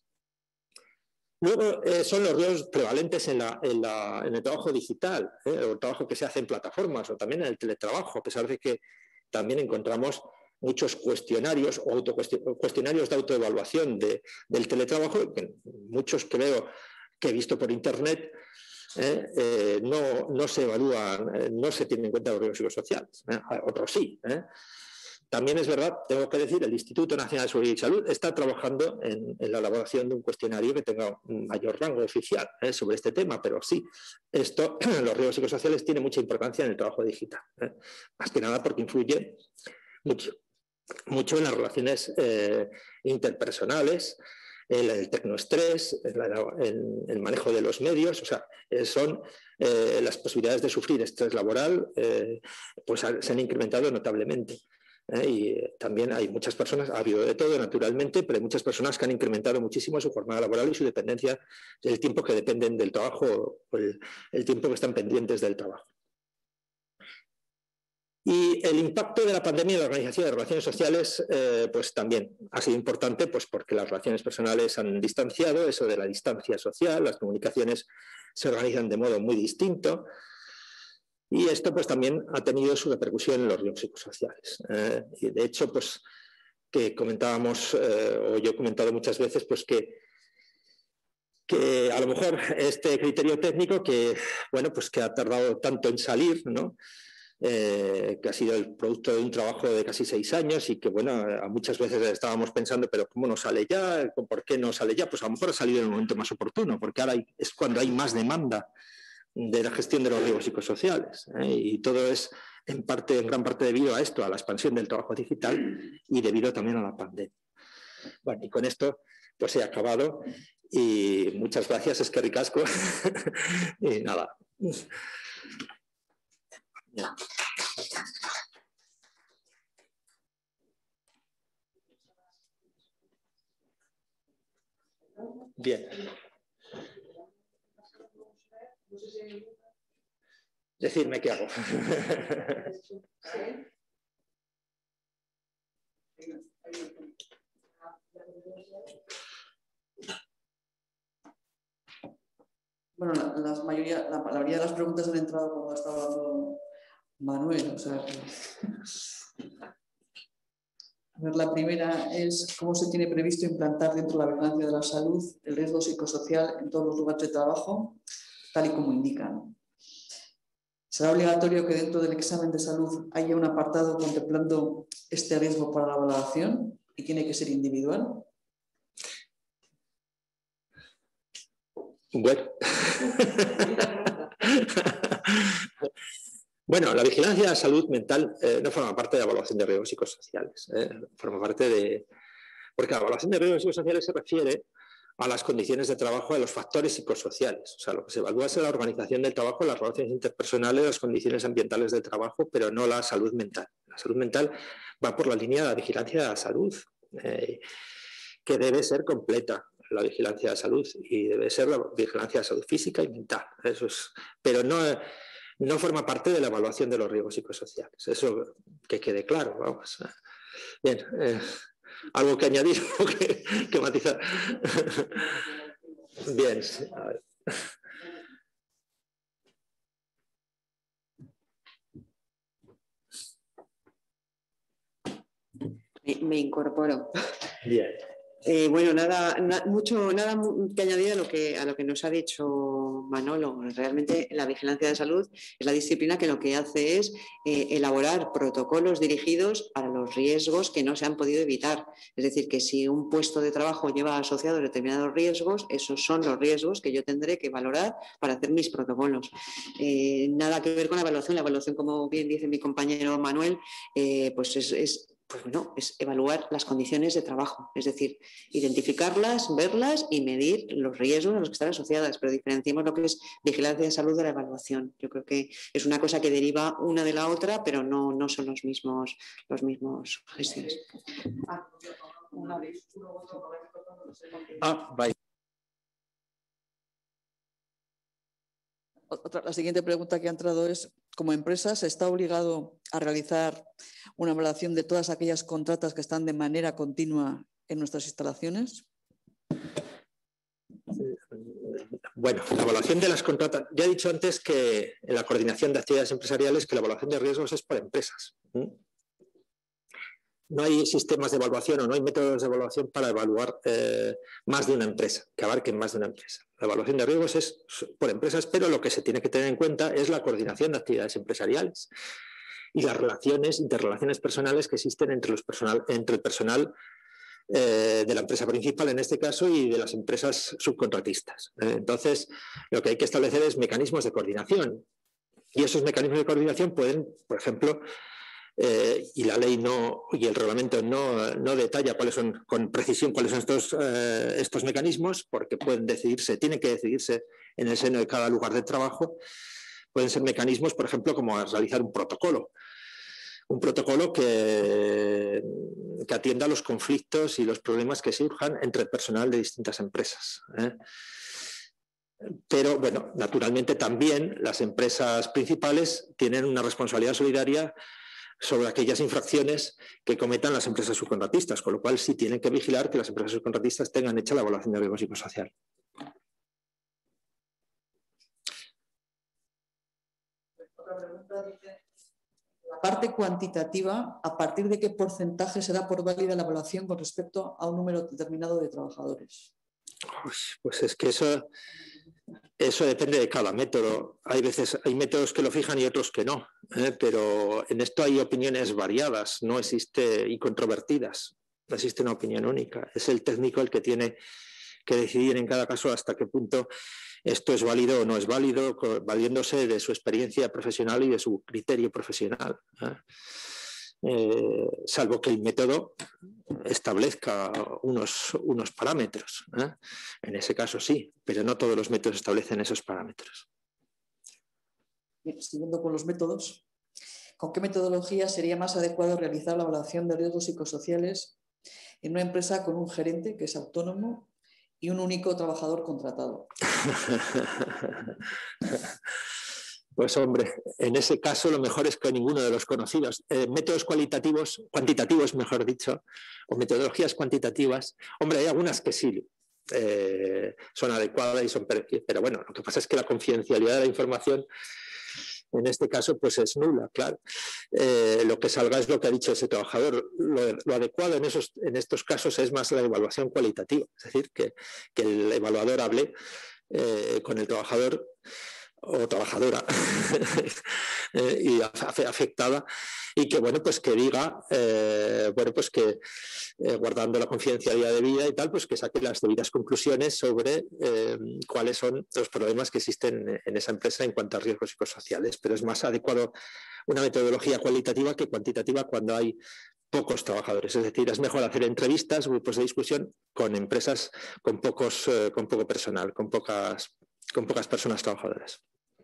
Luego eh, son los riesgos prevalentes en, la, en, la, en el trabajo digital, eh, o el trabajo que se hace en plataformas, o también en el teletrabajo, a pesar de que también encontramos muchos cuestionarios o cuestionarios de autoevaluación de, del teletrabajo, que muchos creo que he visto por internet, eh, eh, no, no se evalúan, eh, no se tienen en cuenta los riesgos psicosociales, eh, otros sí. Eh. También es verdad, tengo que decir, el Instituto Nacional de Seguridad y Salud está trabajando en, en la elaboración de un cuestionario que tenga un mayor rango oficial eh, sobre este tema, pero sí, esto, los riesgos psicosociales tienen mucha importancia en el trabajo digital, eh, más que nada porque influye mucho, mucho en las relaciones eh, interpersonales, en el tecnoestrés, en, en el manejo de los medios, o sea, eh, son eh, las posibilidades de sufrir estrés laboral, eh, pues se han incrementado notablemente. ¿eh? Y también hay muchas personas, ha habido de todo naturalmente, pero hay muchas personas que han incrementado muchísimo su jornada laboral y su dependencia, el tiempo que dependen del trabajo, o el, el tiempo que están pendientes del trabajo. Y el impacto de la pandemia en la organización de relaciones sociales, eh, pues también ha sido importante, pues porque las relaciones personales han distanciado, eso de la distancia social, las comunicaciones se organizan de modo muy distinto, y esto pues también ha tenido su repercusión en los riesgos psicosociales. Eh, y de hecho, pues que comentábamos, eh, o yo he comentado muchas veces, pues que, que a lo mejor este criterio técnico que, bueno, pues que ha tardado tanto en salir, ¿no? Eh, que ha sido el producto de un trabajo de casi seis años y que, bueno, muchas veces estábamos pensando, pero ¿cómo no sale ya? ¿Por qué no sale ya? Pues a lo mejor ha salido en el momento más oportuno, porque ahora hay, es cuando hay más demanda de la gestión de los riesgos psicosociales. ¿eh? Y todo es, en parte, en gran parte debido a esto, a la expansión del trabajo digital y debido también a la pandemia. Bueno, y con esto pues he acabado y muchas gracias, es que ricasco. Y nada. Ya. Bien. Decidme qué hago. Bueno, la, las mayoría, la, la mayoría de las preguntas han entrado cuando estaba hablando Manuel, o sea, a ver, la primera es cómo se tiene previsto implantar dentro de la vigilancia de la salud el riesgo psicosocial en todos los lugares de trabajo, tal y como indican. ¿Será obligatorio que dentro del examen de salud haya un apartado contemplando este riesgo para la valoración y tiene que ser individual? Bueno. Bueno, la vigilancia de la salud mental eh, no forma parte de la evaluación de riesgos psicosociales. Eh, forma parte de... Porque la evaluación de riesgos psicosociales se refiere a las condiciones de trabajo de los factores psicosociales. O sea, lo que se evalúa es la organización del trabajo, las relaciones interpersonales, las condiciones ambientales del trabajo, pero no la salud mental. La salud mental va por la línea de la vigilancia de la salud, eh, que debe ser completa, la vigilancia de la salud, y debe ser la vigilancia de la salud física y mental. Eso es, pero no, no forma parte de la evaluación de los riesgos psicosociales. Eso que quede claro, vamos. Bien. Eh, ¿Algo que añadir o que, que matizar? Bien, a ver. Me, me incorporo. Bien. Eh, bueno, nada, na, mucho, nada que añadir a lo que, a lo que nos ha dicho Manolo. Realmente la vigilancia de salud es la disciplina que lo que hace es eh, elaborar protocolos dirigidos a los riesgos que no se han podido evitar. Es decir, que si un puesto de trabajo lleva asociados determinados riesgos, esos son los riesgos que yo tendré que valorar para hacer mis protocolos. Eh, nada que ver con la evaluación. La evaluación, como bien dice mi compañero Manuel, eh, pues es... es Pues bueno, es evaluar las condiciones de trabajo, es decir, identificarlas, verlas y medir los riesgos a los que están asociadas, pero diferenciemos lo que es vigilancia de salud de la evaluación. Yo creo que es una cosa que deriva una de la otra, pero no, no son los mismos, los mismos gestiones. Ah, vaya. Otra, la siguiente pregunta que ha entrado es, ¿como empresa se está obligado a realizar una evaluación de todas aquellas contratas que están de manera continua en nuestras instalaciones? Bueno, la evaluación de las contratas, ya he dicho antes que en la coordinación de actividades empresariales que la evaluación de riesgos es por empresas. No hay sistemas de evaluación o no hay métodos de evaluación para evaluar eh, más de una empresa, que abarquen más de una empresa. La evaluación de riesgos es por empresas, pero lo que se tiene que tener en cuenta es la coordinación de actividades empresariales y las relaciones, interrelaciones personales que existen entre, los personal, entre el personal eh, de la empresa principal, en este caso, y de las empresas subcontratistas. Eh, entonces, lo que hay que establecer es mecanismos de coordinación. Y esos mecanismos de coordinación pueden, por ejemplo, Eh, y la ley no, y el reglamento no, no detalla cuáles son, con precisión cuáles son estos, eh, estos mecanismos, porque pueden decidirse, tienen que decidirse en el seno de cada lugar de trabajo. Pueden ser mecanismos, por ejemplo, como realizar un protocolo. Un protocolo que, que atienda los conflictos y los problemas que surjan entre el personal de distintas empresas. ¿eh? Pero, bueno, naturalmente también las empresas principales tienen una responsabilidad solidaria sobre aquellas infracciones que cometan las empresas subcontratistas, con lo cual sí tienen que vigilar que las empresas subcontratistas tengan hecha la evaluación de riesgo psicosocial. Otra pregunta dice, la parte cuantitativa, ¿a partir de qué porcentaje se da por válida la evaluación con respecto a un número determinado de trabajadores? Pues es que eso, eso depende de cada método. Hay veces, hay métodos que lo fijan y otros que no, ¿eh? Pero en esto hay opiniones variadas, no existe, y controvertidas. No existe una opinión única. Es el técnico el que tiene que decidir en cada caso hasta qué punto esto es válido o no es válido, valiéndose de su experiencia profesional y de su criterio profesional. ¿eh? Eh, salvo que el método establezca unos, unos parámetros. ¿eh? En ese caso sí, pero no todos los métodos establecen esos parámetros. Bien, siguiendo con los métodos, ¿con qué metodología sería más adecuado realizar la evaluación de riesgos psicosociales en una empresa con un gerente que es autónomo y un único trabajador contratado? Pues hombre, en ese caso lo mejor es que ninguno de los conocidos. Eh, métodos cualitativos, cuantitativos mejor dicho, o metodologías cuantitativas, hombre, hay algunas que sí eh, son adecuadas y son, pero bueno, lo que pasa es que la confidencialidad de la información En este caso, pues es nula, claro. Eh, lo que salga es lo que ha dicho ese trabajador. Lo, lo adecuado en, esos, en estos casos es más la evaluación cualitativa, es decir, que, que el evaluador hable eh, con el trabajador o trabajadora eh, y afectada, y que bueno pues que diga eh, bueno pues que eh, guardando la confidencialidad de vida y tal, pues que saque las debidas conclusiones sobre eh, cuáles son los problemas que existen en esa empresa en cuanto a riesgos psicosociales. Pero es más adecuado una metodología cualitativa que cuantitativa cuando hay pocos trabajadores. Es decir, es mejor hacer entrevistas, grupos de discusión con empresas con pocos eh, con poco personal, con pocas con pocas personas trabajadoras.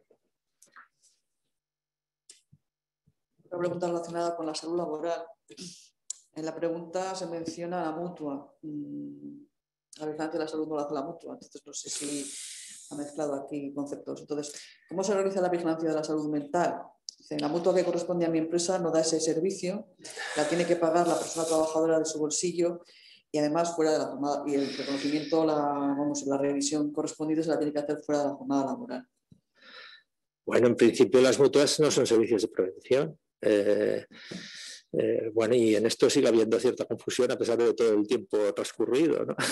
Una pregunta relacionada con la salud laboral. En la pregunta se menciona la mutua. La vigilancia de la salud no la hace la mutua, entonces no sé si ha mezclado aquí conceptos. Entonces, ¿cómo se realiza la vigilancia de la salud mental? Dice, la mutua que corresponde a mi empresa no da ese servicio, la tiene que pagar la persona trabajadora de su bolsillo y además fuera de la jornada, y el reconocimiento, la, vamos, la revisión correspondiente se la tiene que hacer fuera de la jornada laboral. Bueno, en principio las mutuas no son servicios de prevención. Eh, eh, bueno, y en esto sigue habiendo cierta confusión a pesar de todo el tiempo transcurrido, ¿no?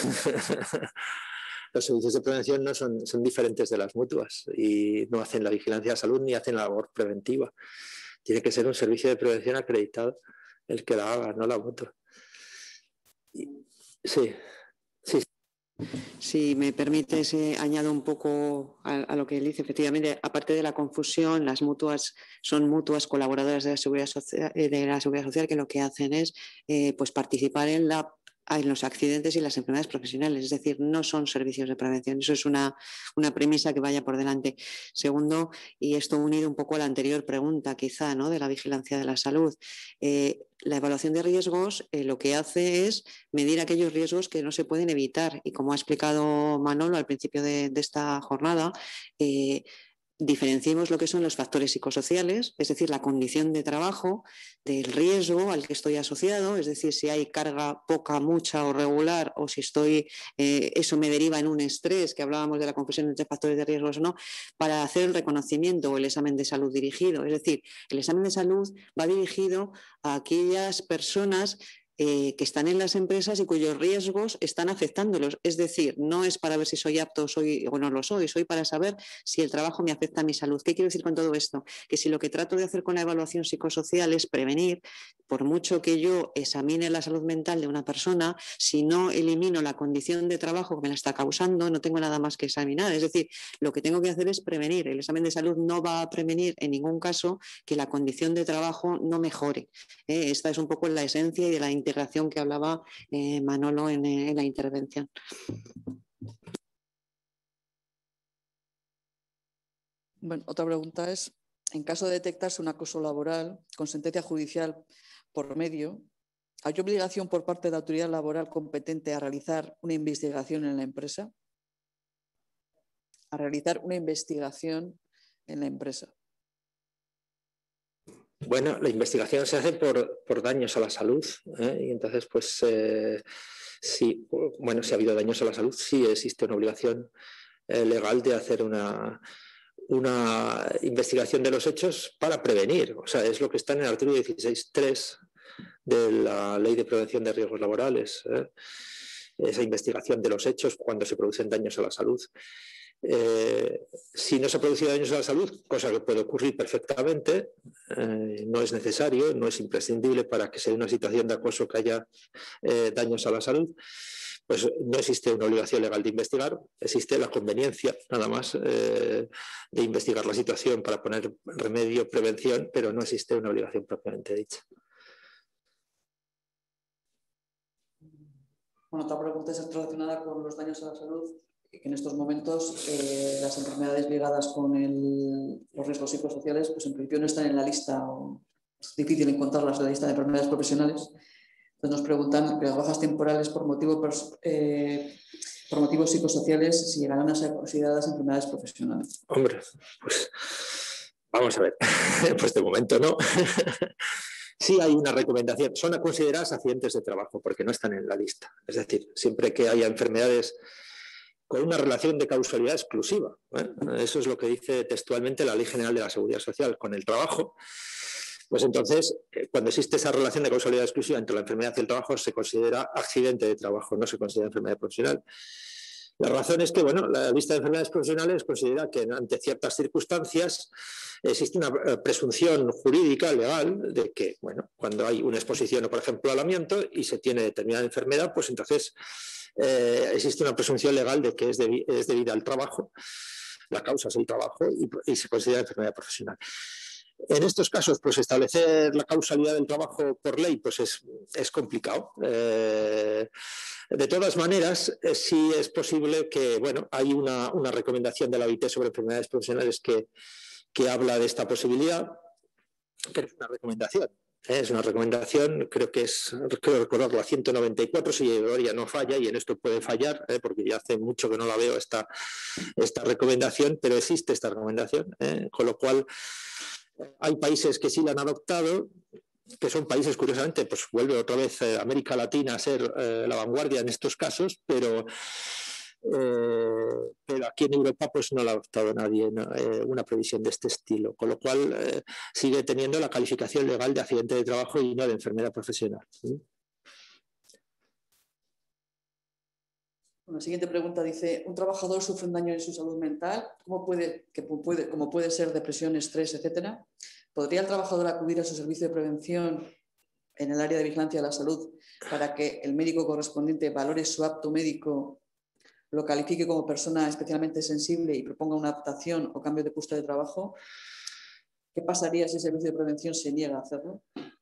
Los servicios de prevención no son, son diferentes de las mutuas y no hacen la vigilancia de salud ni hacen la labor preventiva. Tiene que ser un servicio de prevención acreditado el que la haga, no la mutua. Y, sí, sí. Si me permites, eh, añado un poco a, a lo que él dice. Efectivamente, aparte de la confusión, las mutuas son mutuas colaboradoras de la Seguridad Social, de la Seguridad Social que lo que hacen es eh, pues participar en la en los accidentes y las enfermedades profesionales, es decir, no son servicios de prevención. Eso es una, una premisa que vaya por delante. Segundo, y esto unido un poco a la anterior pregunta quizá, ¿no?, de la vigilancia de la salud, eh, la evaluación de riesgos eh, lo que hace es medir aquellos riesgos que no se pueden evitar y, como ha explicado Manolo al principio de, de esta jornada, eh, diferenciemos lo que son los factores psicosociales, es decir, la condición de trabajo, del riesgo al que estoy asociado, es decir, si hay carga poca, mucha o regular, o si estoy, eh, eso me deriva en un estrés, que hablábamos de la confusión entre factores de riesgos o no, para hacer el reconocimiento o el examen de salud dirigido. Es decir, el examen de salud va dirigido a aquellas personas Eh, que están en las empresas y cuyos riesgos están afectándolos. Es decir, no es para ver si soy apto soy, o no lo soy, soy para saber si el trabajo me afecta a mi salud. ¿Qué quiero decir con todo esto? Que si lo que trato de hacer con la evaluación psicosocial es prevenir, por mucho que yo examine la salud mental de una persona, si no elimino la condición de trabajo que me la está causando, no tengo nada más que examinar. Es decir, lo que tengo que hacer es prevenir. El examen de salud no va a prevenir en ningún caso que la condición de trabajo no mejore. ¿Eh? Esta es un poco la esencia y de la integración que hablaba eh, Manolo en, en la intervención. Bueno, otra pregunta es, en caso de detectarse un acoso laboral con sentencia judicial por medio, ¿hay obligación por parte de la autoridad laboral competente a realizar una investigación en la empresa? A realizar una investigación en la empresa. Bueno, la investigación se hace por, por daños a la salud, ¿eh? Y entonces, pues, eh, sí, bueno, si ha habido daños a la salud, sí existe una obligación eh, legal de hacer una, una investigación de los hechos para prevenir. O sea, es lo que está en el artículo dieciséis punto tres de la Ley de Prevención de Riesgos Laborales, ¿eh? Esa investigación de los hechos cuando se producen daños a la salud. Eh, si no se ha producido daños a la salud, cosa que puede ocurrir perfectamente, eh, no es necesario, no es imprescindible para que sea una situación de acoso que haya eh, daños a la salud, pues no existe una obligación legal de investigar, existe la conveniencia nada más eh, de investigar la situación para poner remedio, prevención, pero no existe una obligación propiamente dicha. Bueno, otra pregunta es relacionada con los daños a la salud. En estos momentos eh, las enfermedades ligadas con el, los riesgos psicosociales, pues en principio no están en la lista, o es difícil encontrarlas en la lista de enfermedades profesionales. Entonces nos preguntan que las bajas temporales por, motivo, eh, por motivos psicosociales si llegarán a ser consideradas enfermedades profesionales. Hombre, pues vamos a ver, pues de momento no. Sí hay una recomendación, son consideradas accidentes de trabajo porque no están en la lista. Es decir, siempre que haya enfermedades con una relación de causalidad exclusiva, ¿eh? Eso es lo que dice textualmente la Ley General de la Seguridad Social con el trabajo. Pues entonces, cuando existe esa relación de causalidad exclusiva entre la enfermedad y el trabajo, se considera accidente de trabajo, no se considera enfermedad profesional. La razón es que, bueno, la lista de enfermedades profesionales considera que ante ciertas circunstancias existe una presunción jurídica, legal, de que, bueno, cuando hay una exposición, por ejemplo, al amianto y se tiene determinada enfermedad, pues entonces eh, existe una presunción legal de que es, debi es debida al trabajo, la causa es el trabajo y, y se considera enfermedad profesional. En estos casos, pues establecer la causalidad del trabajo por ley pues es, es complicado. Eh, de todas maneras, eh, sí es posible que, bueno, hay una, una recomendación de la O I T sobre enfermedades profesionales que, que habla de esta posibilidad, pero es una recomendación. ¿eh? Es una recomendación, creo que es, creo recordar la ciento noventa y cuatro, si mi memoria no falla, y en esto puede fallar, ¿eh? porque ya hace mucho que no la veo esta, esta recomendación, pero existe esta recomendación, ¿eh? Con lo cual hay países que sí la han adoptado, que son países, curiosamente, pues vuelve otra vez eh, América Latina a ser eh, la vanguardia en estos casos, pero, eh, pero aquí en Europa pues no la ha adoptado nadie, ¿no? eh, una previsión de este estilo, con lo cual eh, sigue teniendo la calificación legal de accidente de trabajo y no de enfermedad profesional. ¿sí? La siguiente pregunta dice, un trabajador sufre un daño en su salud mental, ¿cómo puede, que puede, como puede ser depresión, estrés, etcétera? ¿Podría el trabajador acudir a su servicio de prevención en el área de vigilancia de la salud para que el médico correspondiente valore su apto médico, lo califique como persona especialmente sensible y proponga una adaptación o cambio de puesto de trabajo? ¿Qué pasaría si el servicio de prevención se niega a hacerlo?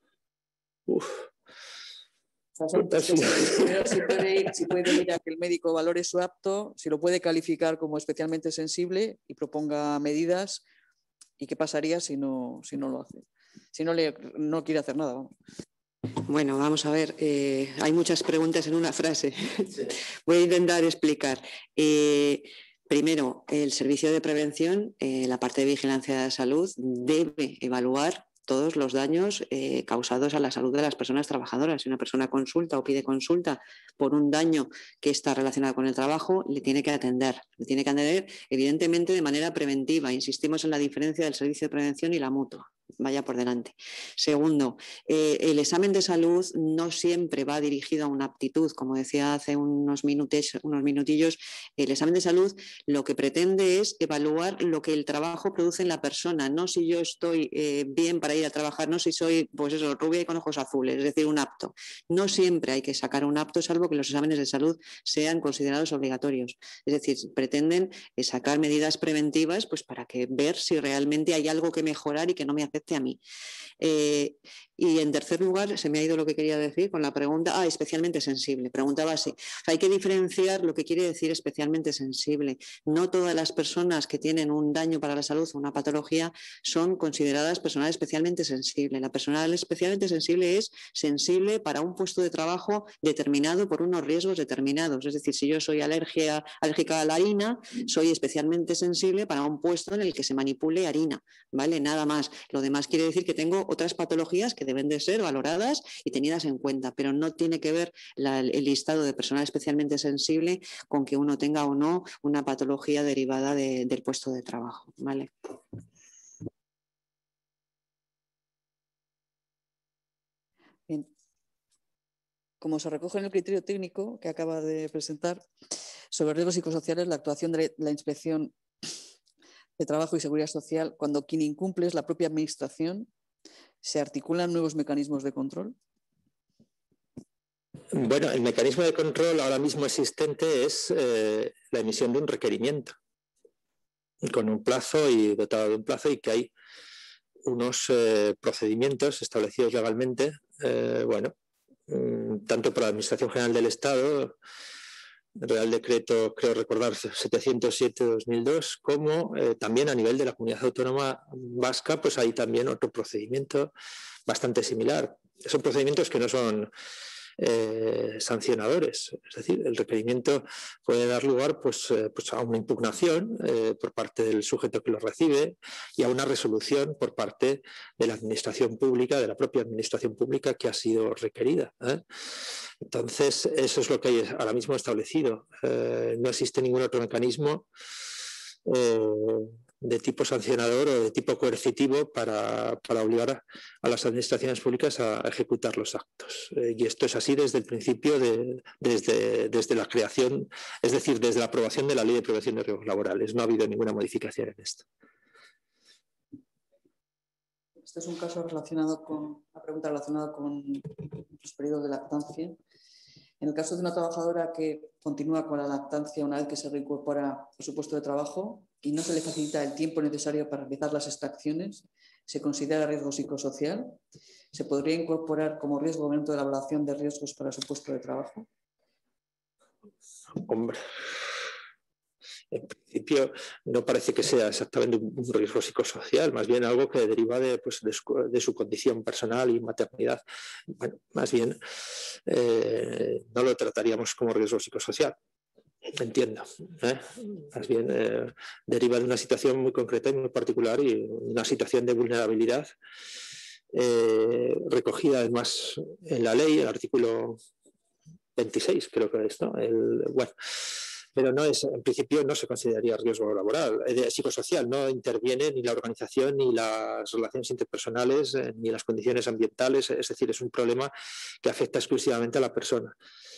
Uf. O sea, son dos cosas. Primero, si puede, ir, si puede ir a que el médico valore su apto, si lo puede calificar como especialmente sensible y proponga medidas, y qué pasaría si no, si no lo hace, si no, le, no quiere hacer nada. Vamos. Bueno, vamos a ver, eh, hay muchas preguntas en una frase. Sí. Voy a intentar explicar. Eh, primero, el servicio de prevención, eh, la parte de vigilancia de la salud, debe evaluar todos los daños eh, causados a la salud de las personas trabajadoras. Si una persona consulta o pide consulta por un daño que está relacionado con el trabajo, le tiene que atender. Le tiene que atender, evidentemente, de manera preventiva. Insistimos en la diferencia del servicio de prevención y la mutua. Vaya por delante. Segundo, eh, el examen de salud no siempre va dirigido a una aptitud. Como decía hace unos, minutes, unos minutillos, el examen de salud lo que pretende es evaluar lo que el trabajo produce en la persona, no si yo estoy eh, bien para ir a trabajar, no si soy, pues eso, rubia y con ojos azules, es decir, un apto. No siempre hay que sacar un apto, salvo que los exámenes de salud sean considerados obligatorios. Es decir, pretenden eh, sacar medidas preventivas pues, para que ver si realmente hay algo que mejorar y que no me afecte a mí. Eh, y en tercer lugar, se me ha ido lo que quería decir con la pregunta, ah, especialmente sensible, preguntaba así. O sea, hay que diferenciar lo que quiere decir especialmente sensible. No todas las personas que tienen un daño para la salud o una patología son consideradas personal especialmente sensible. La personal especialmente sensible es sensible para un puesto de trabajo determinado por unos riesgos determinados. Es decir, si yo soy alergia, alérgica a la harina, soy especialmente sensible para un puesto en el que se manipule harina, ¿vale? Nada más. Lo demás quiere decir que tengo otras patologías que deben de ser valoradas y tenidas en cuenta, pero no tiene que ver la, el listado de personal especialmente sensible con que uno tenga o no una patología derivada de, del puesto de trabajo, ¿vale? Bien. Como se recoge en el criterio técnico que acaba de presentar sobre riesgos psicosociales, la actuación de la Inspección de Trabajo y Seguridad Social, cuando quien incumple es la propia Administración, ¿se articulan nuevos mecanismos de control? Bueno, el mecanismo de control ahora mismo existente es eh, la emisión de un requerimiento con un plazo y dotado de un plazo y que hay unos eh, procedimientos establecidos legalmente, eh, bueno, tanto por la Administración General del Estado, Real Decreto, creo recordar, setecientos siete de dos mil dos, como eh, también a nivel de la Comunidad Autónoma Vasca, pues hay también otro procedimiento bastante similar. Son procedimientos que no son eh, sancionadores. Es decir, el requerimiento puede dar lugar pues, eh, pues a una impugnación eh, por parte del sujeto que lo recibe y a una resolución por parte de la administración pública, de la propia administración pública que ha sido requerida, ¿eh? Entonces, eso es lo que hay ahora mismo establecido. Eh, no existe ningún otro mecanismo eh, de tipo sancionador o de tipo coercitivo para, para obligar a, a las administraciones públicas a ejecutar los actos. Eh, y esto es así desde el principio, de, desde, desde la creación, es decir, desde la aprobación de la Ley de Prevención de Riesgos Laborales. No ha habido ninguna modificación en esto. Este es un caso relacionado con, una pregunta relacionada con los periodos de lactancia. En el caso de una trabajadora que continúa con la lactancia una vez que se reincorpora a su puesto de trabajo y no se le facilita el tiempo necesario para realizar las extracciones, ¿se considera riesgo psicosocial? ¿Se podría incorporar como riesgo al momento de la evaluación de riesgos para su puesto de trabajo? Hombre, en principio no parece que sea exactamente un riesgo psicosocial, más bien algo que deriva de, pues, de, su, de su condición personal y maternidad. Bueno, más bien eh, no lo trataríamos como riesgo psicosocial, entiendo. ¿eh? Más bien eh, deriva de una situación muy concreta y muy particular y una situación de vulnerabilidad eh, recogida además en la ley, el artículo veintiséis creo que es, ¿no? El, bueno, pero no es, en principio no se consideraría riesgo laboral, eh, psicosocial, no interviene ni la organización, ni las relaciones interpersonales, eh, ni las condiciones ambientales, es decir, es un problema que afecta exclusivamente a la persona.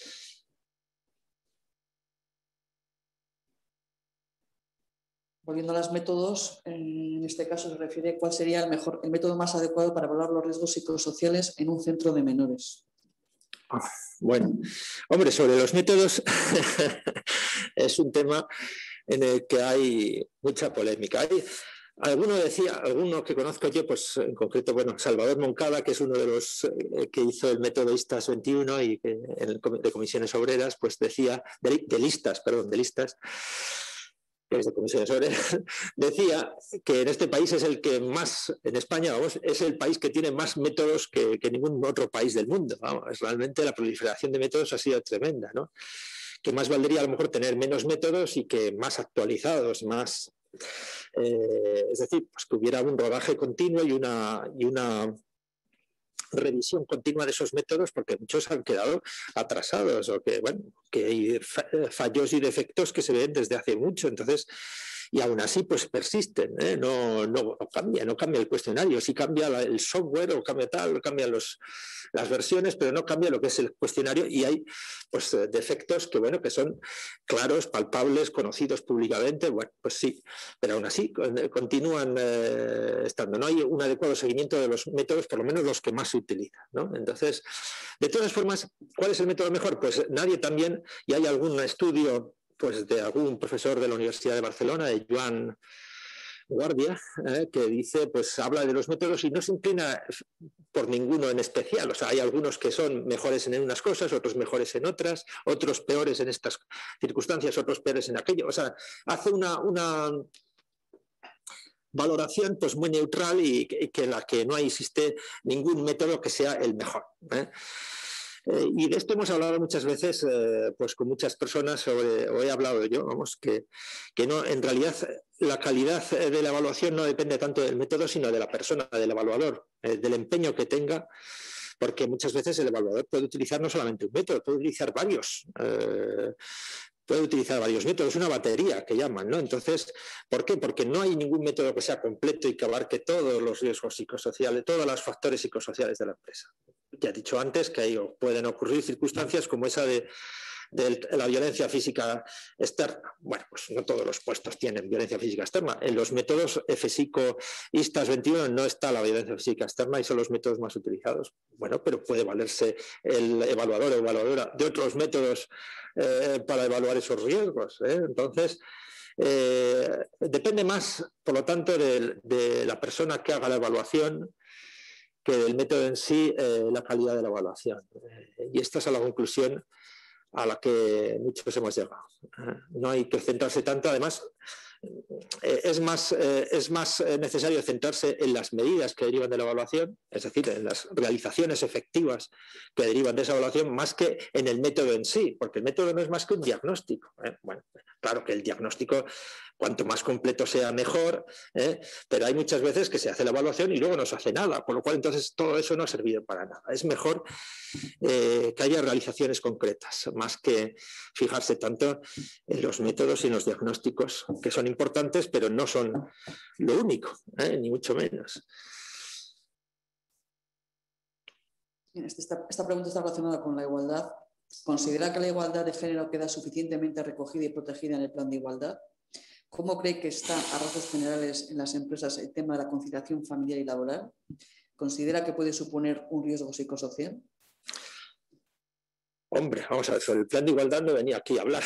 Volviendo a los métodos, en este caso se refiere cuál sería el, mejor, el método más adecuado para evaluar los riesgos psicosociales en un centro de menores. Bueno, hombre, sobre los métodos es un tema en el que hay mucha polémica. Hay, alguno decía, alguno que conozco yo, pues en concreto, bueno, Salvador Moncada, que es uno de los eh, que hizo el método ISTAS veintiuno y que en el, de comisiones obreras, pues decía, de, de listas, perdón, de listas, de comisiones obreras, decía que en este país es el que más, en España, vamos, es el país que tiene más métodos que, que ningún otro país del mundo. Vamos, realmente la proliferación de métodos ha sido tremenda, ¿no? Que más valdría a lo mejor tener menos métodos y que más actualizados, más, eh, es decir, pues que hubiera un rodaje continuo y una, y una revisión continua de esos métodos, porque muchos han quedado atrasados o que, bueno, que hay fallos y defectos que se ven desde hace mucho, entonces, y aún así pues persisten, ¿eh? no, no cambia, no cambia el cuestionario, sí cambia la, el software o cambia tal, cambian los, las versiones, pero no cambia lo que es el cuestionario y hay pues defectos que, bueno, que son claros, palpables, conocidos públicamente, bueno, pues sí, pero aún así continúan eh, estando, no hay un adecuado seguimiento de los métodos, por lo menos los que más se utilizan, ¿no? Entonces, de todas formas, ¿cuál es el método mejor? Pues nadie también, y hay algún estudio pues de algún profesor de la Universidad de Barcelona, de Joan Guardia, eh, que dice, pues habla de los métodos y no se inclina por ninguno en especial. O sea, hay algunos que son mejores en unas cosas, otros mejores en otras, otros peores en estas circunstancias, otros peores en aquello. O sea, hace una, una valoración pues muy neutral y que, que en la que no existe ningún método que sea el mejor, ¿eh? Eh, y de esto hemos hablado muchas veces eh, pues con muchas personas, sobre, o he hablado yo, vamos, que, que no, en realidad la calidad de la evaluación no depende tanto del método, sino de la persona, del evaluador, eh, del empeño que tenga, porque muchas veces el evaluador puede utilizar no solamente un método, puede utilizar varios. Eh, puede utilizar varios métodos, una batería que llaman, ¿no? Entonces, ¿por qué? Porque no hay ningún método que sea completo y que abarque todos los riesgos psicosociales, todos los factores psicosociales de la empresa. Ya he dicho antes que ahí pueden ocurrir circunstancias como esa de, de la violencia física externa. Bueno, pues no todos los puestos tienen violencia física externa. En los métodos FSICO ISTAS veintiuno no está la violencia física externa y son los métodos más utilizados. Bueno, pero puede valerse el evaluador o evaluadora de otros métodos eh, para evaluar esos riesgos, ¿eh? Entonces, eh, depende más, por lo tanto, de, de la persona que haga la evaluación que del método en sí, eh, la calidad de la evaluación. Eh, y esta es la conclusión a la que muchos hemos llegado. Eh, no hay que centrarse tanto, además, es más, eh, es más necesario centrarse en las medidas que derivan de la evaluación, es decir, en las realizaciones efectivas que derivan de esa evaluación, más que en el método en sí, porque el método no es más que un diagnóstico. ¿eh? Bueno, claro que el diagnóstico, cuanto más completo sea, mejor, ¿eh? pero hay muchas veces que se hace la evaluación y luego no se hace nada, por lo cual entonces todo eso no ha servido para nada. Es mejor eh, que haya realizaciones concretas, más que fijarse tanto en los métodos y en los diagnósticos, que son importantes, pero no son lo único, ¿eh? ni mucho menos. Esta, esta pregunta está relacionada con la igualdad. ¿Considera que la igualdad de género queda suficientemente recogida y protegida en el plan de igualdad? ¿Cómo cree que está a rasgos generales en las empresas el tema de la conciliación familiar y laboral? ¿Considera que puede suponer un riesgo psicosocial? Hombre, vamos a ver, sobre el plan de igualdad no venía aquí a hablar.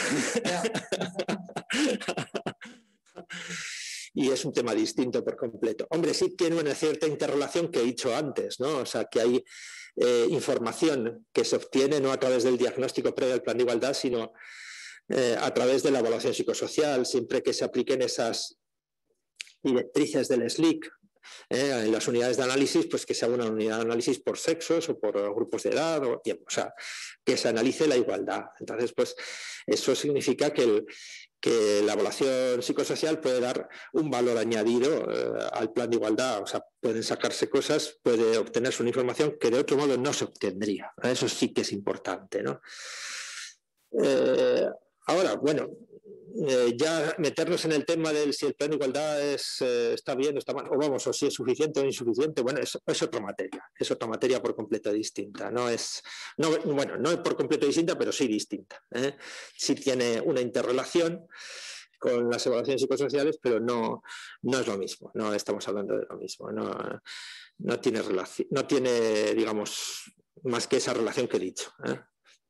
Y es un tema distinto por completo. Hombre, sí tiene una cierta interrelación que he dicho antes, ¿no? O sea, que hay eh, información que se obtiene no a través del diagnóstico previo al plan de igualdad, sino eh, a través de la evaluación psicosocial, siempre que se apliquen esas directrices del S L I C. Eh, en las unidades de análisis, pues que sea una unidad de análisis por sexos o por grupos de edad, o, tiempo, o sea, que se analice la igualdad. Entonces, pues eso significa que, el, que la evaluación psicosocial puede dar un valor añadido eh, al plan de igualdad, o sea, pueden sacarse cosas, puede obtenerse una información que de otro modo no se obtendría. Eso sí que es importante, ¿no? Eh, ahora, bueno, Eh, ya meternos en el tema de si el plan de igualdad es, eh, está bien o está mal, o vamos, o si es suficiente o insuficiente, bueno, es, es otra materia, es otra materia por completo distinta, no es, no, bueno, no es por completo distinta, pero sí distinta, ¿eh? Sí tiene una interrelación con las evaluaciones psicosociales, pero no, no es lo mismo, no estamos hablando de lo mismo, no, no tiene relación, no tiene, digamos, más que esa relación que he dicho, ¿eh?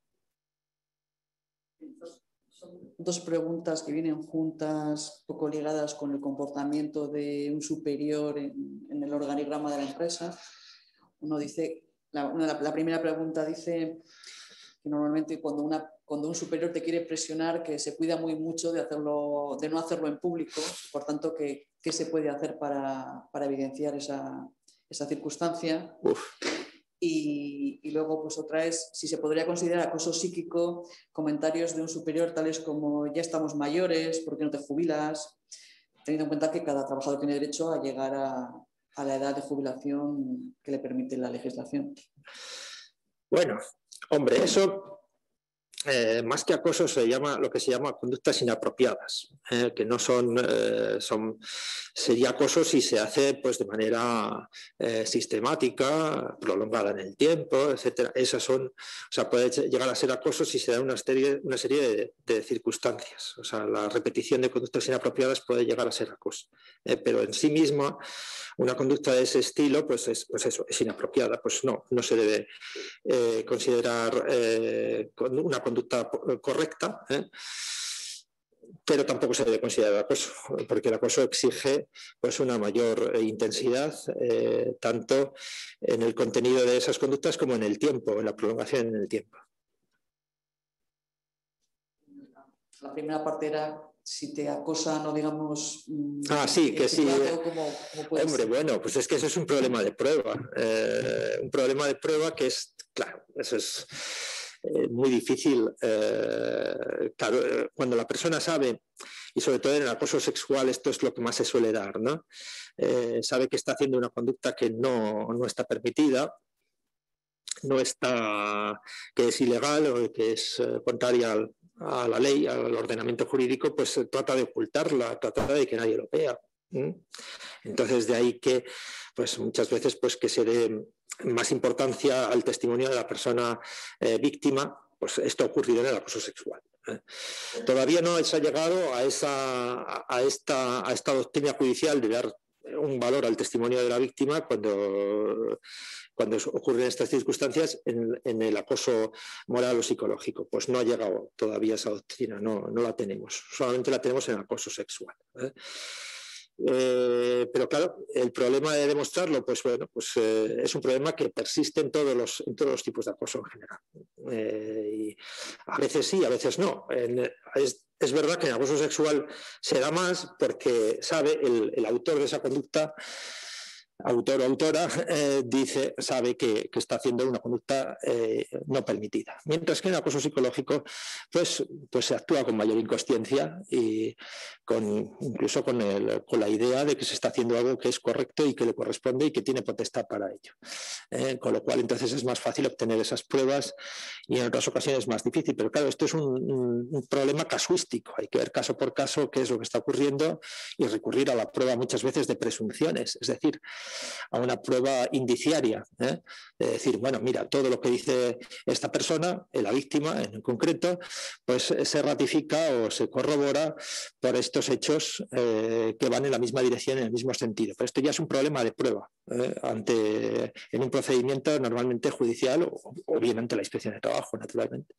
Dos preguntas que vienen juntas, poco ligadas con el comportamiento de un superior en, en el organigrama de la empresa. Uno dice, la, una, la primera pregunta dice que normalmente cuando, una, cuando un superior te quiere presionar, que se cuida muy mucho de, hacerlo, de no hacerlo en público, por tanto, ¿qué, qué se puede hacer para, para evidenciar esa, esa circunstancia? Uf. Y, y luego, pues otra es si se podría considerar acoso psíquico comentarios de un superior tales como ya estamos mayores, ¿por qué no te jubilas? Teniendo en cuenta que cada trabajador tiene derecho a llegar a, a la edad de jubilación que le permite la legislación. Bueno, hombre, eso eh, más que acoso se llama lo que se llama conductas inapropiadas, eh, que no son, eh, son, sería acoso si se hace pues de manera eh, sistemática, prolongada en el tiempo, etcétera. Esas son, o sea, puede llegar a ser acoso si se da una serie, una serie de, de circunstancias. O sea, la repetición de conductas inapropiadas puede llegar a ser acoso, eh, pero en sí misma una conducta de ese estilo, pues es, pues eso, es inapropiada, pues no, no se debe eh, considerar eh, una conducta correcta, ¿eh? Pero tampoco se debe considerar acoso, porque el acoso exige pues, una mayor intensidad, eh, tanto en el contenido de esas conductas como en el tiempo, en la prolongación en el tiempo. La primera parte era si te acosan o digamos... Ah, sí, que sí. ¿Cómo, cómo Hombre, ser? bueno, pues es que eso es un problema de prueba. Eh, un problema de prueba que es, claro, eso es eh, muy difícil. Eh, claro, eh, cuando la persona sabe, y sobre todo en el acoso sexual esto es lo que más se suele dar, ¿no? Eh, sabe que está haciendo una conducta que no, no está permitida, no está, que es ilegal o que es eh, contraria al a la ley, al ordenamiento jurídico, pues trata de ocultarla, trata de que nadie lo vea. ¿Mm? Entonces, de ahí que pues, muchas veces pues, que se dé más importancia al testimonio de la persona eh, víctima, pues esto ha ocurrido en el acoso sexual. ¿eh? Todavía no se ha llegado a, esa, a, esta, a esta doctrina judicial de dar un valor al testimonio de la víctima cuando, cuando ocurren estas circunstancias en, en el acoso moral o psicológico. Pues no ha llegado todavía esa doctrina, no, no la tenemos, solamente la tenemos en el acoso sexual. ¿eh? Eh, pero claro, el problema de demostrarlo, pues bueno, pues eh, es un problema que persiste en todos los, en todos los tipos de acoso en general. Eh, y a veces sí, a veces no. En, es, es verdad que en acoso sexual se da más porque sabe el, el autor de esa conducta, autor o autora, eh, dice, sabe que, que está haciendo una conducta eh, no permitida. Mientras que en el acoso psicológico pues, pues se actúa con mayor inconsciencia y con, incluso con, el, con la idea de que se está haciendo algo que es correcto y que le corresponde y que tiene potestad para ello. Eh, con lo cual entonces es más fácil obtener esas pruebas y en otras ocasiones es más difícil. Pero claro, esto es un, un, un problema casuístico. Hay que ver caso por caso qué es lo que está ocurriendo y recurrir a la prueba muchas veces de presunciones. Es decir, a una prueba indiciaria, ¿eh? De decir, bueno, mira, todo lo que dice esta persona, la víctima en concreto, pues se ratifica o se corrobora por estos hechos eh, que van en la misma dirección, en el mismo sentido. Pero esto ya es un problema de prueba, ¿eh? ante, en un procedimiento normalmente judicial o, o bien ante la Inspección de Trabajo, naturalmente.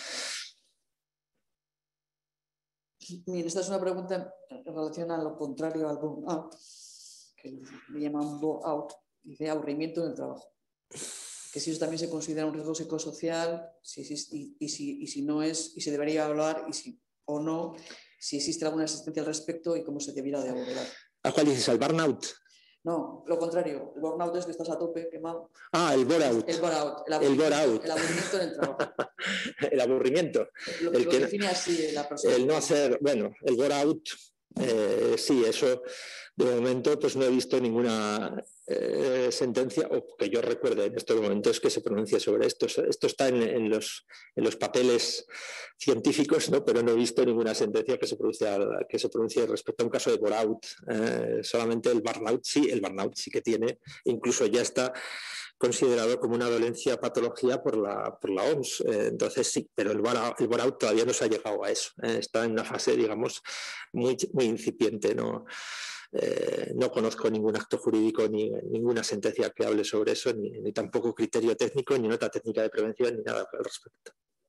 Bien, esta es una pregunta en relación a lo contrario al burnout, que le llaman burnout, dice aburrimiento en el trabajo. Que si eso también se considera un riesgo psicosocial, si existe, y, y, si, y si no es, y se debería hablar, y si o no, si existe alguna asistencia al respecto y cómo se debiera de abordar. ¿A cuál dices? ¿Al burnout? No, lo contrario. El burnout es que estás a tope, quemado. Ah, el bore-out. El bore-out. El, el bore-out. El aburrimiento en el trabajo. El aburrimiento. Lo, el lo que define así la persona. El no hacer, bueno, el bore-out, eh, sí, eso de momento pues no he visto ninguna eh, sentencia, o que yo recuerde en estos momentos que se pronuncie sobre esto. Esto está en, en, los, en los papeles científicos, ¿no? Pero no he visto ninguna sentencia que se pronuncie, que se pronuncie respecto a un caso de bore-out. Eh, solamente el burnout, sí, el burnout sí que tiene, incluso ya está considerado como una dolencia patología por la, por la O M S. Eh, entonces sí, pero el bore-out, el bore-out todavía no se ha llegado a eso. Eh, está en una fase, digamos, muy, muy incipiente, ¿no? Eh, no conozco ningún acto jurídico ni ninguna sentencia que hable sobre eso, ni, ni tampoco criterio técnico, ni nota técnica de prevención, ni nada al respecto.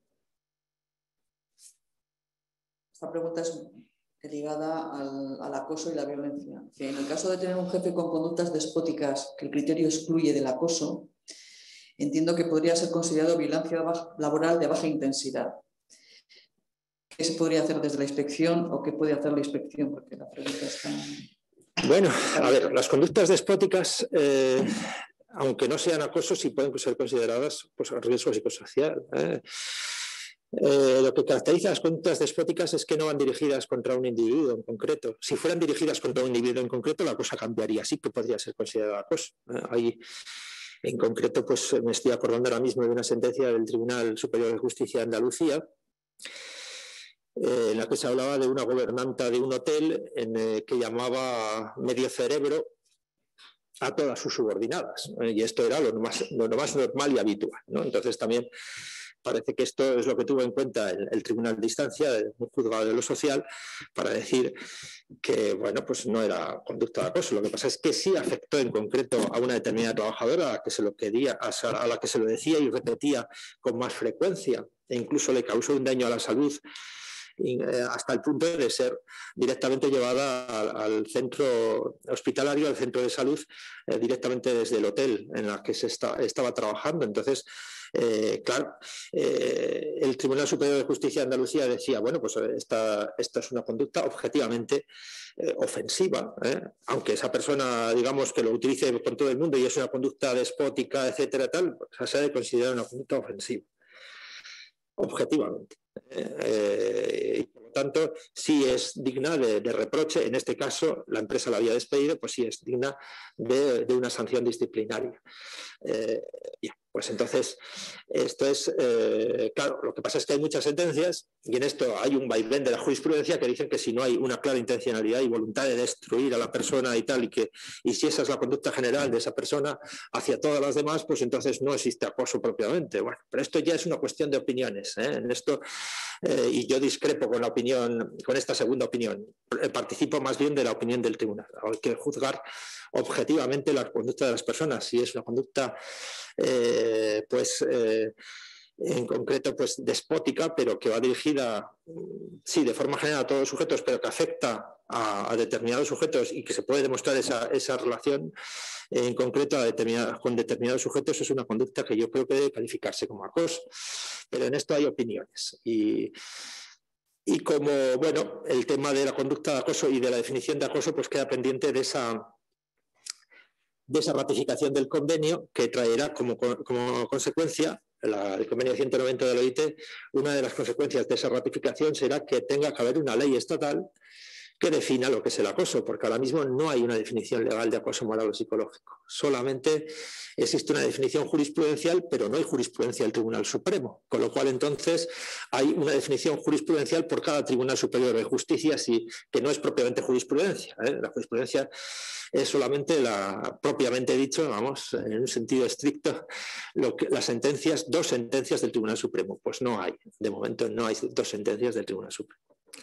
Esta pregunta es ligada al, al acoso y la violencia. Que en el caso de tener un jefe con conductas despóticas que el criterio excluye del acoso, entiendo que podría ser considerado violencia laboral de baja intensidad. ¿Qué se podría hacer desde la inspección o qué puede hacer la inspección? Porque la pregunta está... Bueno, a ver, las conductas despóticas, eh, aunque no sean acoso, sí pueden ser consideradas pues, riesgo psicosocial. ¿eh? Eh, lo que caracteriza las conductas despóticas es que no van dirigidas contra un individuo en concreto. Si fueran dirigidas contra un individuo en concreto, la cosa cambiaría, sí que podría ser considerada acoso. ¿eh? Ahí, en concreto, pues me estoy acordando ahora mismo de una sentencia del Tribunal Superior de Justicia de Andalucía, en la que se hablaba de una gobernanta de un hotel en, eh, que llamaba medio cerebro a todas sus subordinadas. ¿eh? Y esto era lo más, lo más normal y habitual, ¿no? Entonces también parece que esto es lo que tuvo en cuenta el, el Tribunal de Instancia, el Juzgado de lo Social, para decir que bueno, pues no era conducta de acoso. Lo que pasa es que sí afectó en concreto a una determinada trabajadora a la que se lo quería, a la que se lo decía y repetía con más frecuencia, e incluso le causó un daño a la salud, hasta el punto de ser directamente llevada al, al centro hospitalario, al centro de salud, eh, directamente desde el hotel en el que se está, estaba trabajando. Entonces, eh, claro, eh, el Tribunal Superior de Justicia de Andalucía decía, bueno, pues esta, esta es una conducta objetivamente eh, ofensiva, ¿eh? Aunque esa persona, digamos, que lo utilice con todo el mundo y es una conducta despótica, etcétera, tal, pues se ha de considerar una conducta ofensiva, objetivamente. Eh, y por lo tanto, si es digna de, de reproche. En este caso, la empresa la había despedido, pues sí es digna de, de una sanción disciplinaria. Eh, yeah. Pues entonces, esto es, eh, claro, lo que pasa es que hay muchas sentencias y en esto hay un vaivén de la jurisprudencia que dicen que si no hay una clara intencionalidad y voluntad de destruir a la persona y tal, y que y si esa es la conducta general de esa persona hacia todas las demás, pues entonces no existe acoso propiamente. Bueno, pero esto ya es una cuestión de opiniones, ¿eh? En esto, eh, y yo discrepo con la opinión, con esta segunda opinión. Participo más bien de la opinión del tribunal. Hay que juzgar objetivamente la conducta de las personas. Si es una conducta Eh, pues eh, en concreto pues despótica, pero que va dirigida sí de forma general a todos los sujetos, pero que afecta a, a determinados sujetos y que se puede demostrar esa, esa relación en concreto a determinada, con determinados sujetos, es una conducta que yo creo que debe calificarse como acoso. Pero en esto hay opiniones y Y y como, bueno, el tema de la conducta de acoso y de la definición de acoso pues queda pendiente de esa, de esa ratificación del convenio que traerá como, como consecuencia la, el convenio ciento noventa de la O I T. Una de las consecuencias de esa ratificación será que tenga que haber una ley estatal que defina lo que es el acoso, porque ahora mismo no hay una definición legal de acoso moral o psicológico. Solamente existe una definición jurisprudencial, pero no hay jurisprudencia del Tribunal Supremo, con lo cual entonces hay una definición jurisprudencial por cada Tribunal Superior de Justicia, sí, que no es propiamente jurisprudencia, ¿eh? La jurisprudencia es solamente la propiamente dicho, vamos, en un sentido estricto, lo que, las sentencias, dos sentencias del Tribunal Supremo. Pues no hay, de momento no hay dos sentencias del Tribunal Supremo.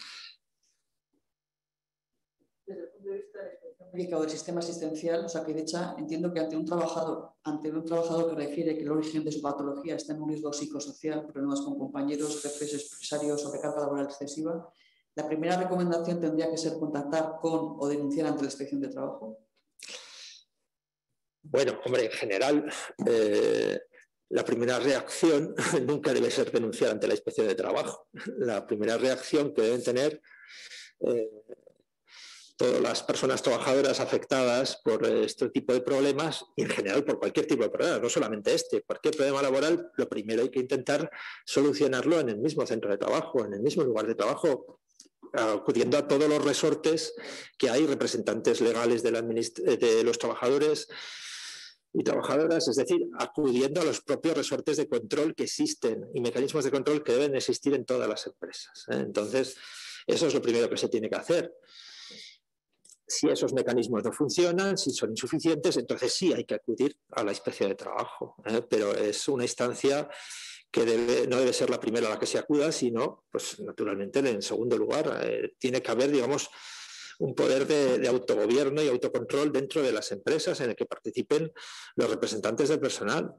Desde el punto de vista de la inspección médica o del sistema asistencial, o sea, que de hecho entiendo que ante un trabajador, ante un trabajador que refiere que el origen de su patología está en un riesgo psicosocial, problemas con compañeros, jefes, empresarios, sobrecarga laboral excesiva, la primera recomendación tendría que ser contactar con o denunciar ante la inspección de trabajo. Bueno, hombre, en general, eh, la primera reacción nunca debe ser denunciar ante la inspección de trabajo. La primera reacción que deben tener eh, todas las personas trabajadoras afectadas por este tipo de problemas, y en general por cualquier tipo de problema, no solamente este, cualquier problema laboral, lo primero hay que intentar solucionarlo en el mismo centro de trabajo, en el mismo lugar de trabajo, acudiendo a todos los resortes que hay, representantes legales de, la de los trabajadores y trabajadoras, es decir, acudiendo a los propios resortes de control que existen y mecanismos de control que deben existir en todas las empresas, ¿eh? Entonces, eso es lo primero que se tiene que hacer. Si esos mecanismos no funcionan, si son insuficientes, entonces sí hay que acudir a la inspección de trabajo, ¿eh? Pero es una instancia que debe, no debe ser la primera a la que se acuda, sino, pues naturalmente, en segundo lugar, eh, tiene que haber, digamos, un poder de, de autogobierno y autocontrol dentro de las empresas en el que participen los representantes del personal.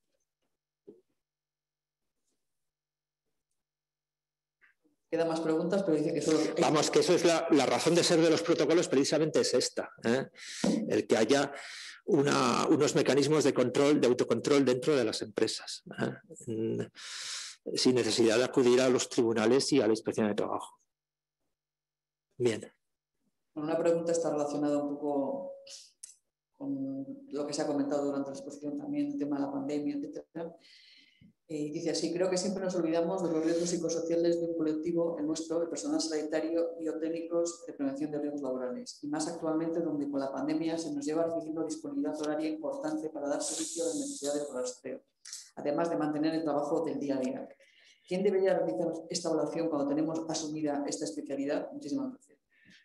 Quedan más preguntas, pero dice que solo... Vamos, que eso es la, la razón de ser de los protocolos, precisamente es esta, ¿eh? El que haya una, unos mecanismos de control, de autocontrol dentro de las empresas, ¿eh? Sin necesidad de acudir a los tribunales y a la inspección de trabajo. Bien. Una pregunta está relacionada un poco con lo que se ha comentado durante la exposición también, el tema de la pandemia, etcétera. Y dice así: creo que siempre nos olvidamos de los riesgos psicosociales de un colectivo, el nuestro, el personal sanitario y o técnicos de prevención de riesgos laborales. Y más actualmente, donde con la pandemia se nos lleva exigiendo disponibilidad horaria importante para dar servicio a las necesidades de rastreo, además de mantener el trabajo del día a día. ¿Quién debería realizar esta evaluación cuando tenemos asumida esta especialidad? Muchísimas gracias.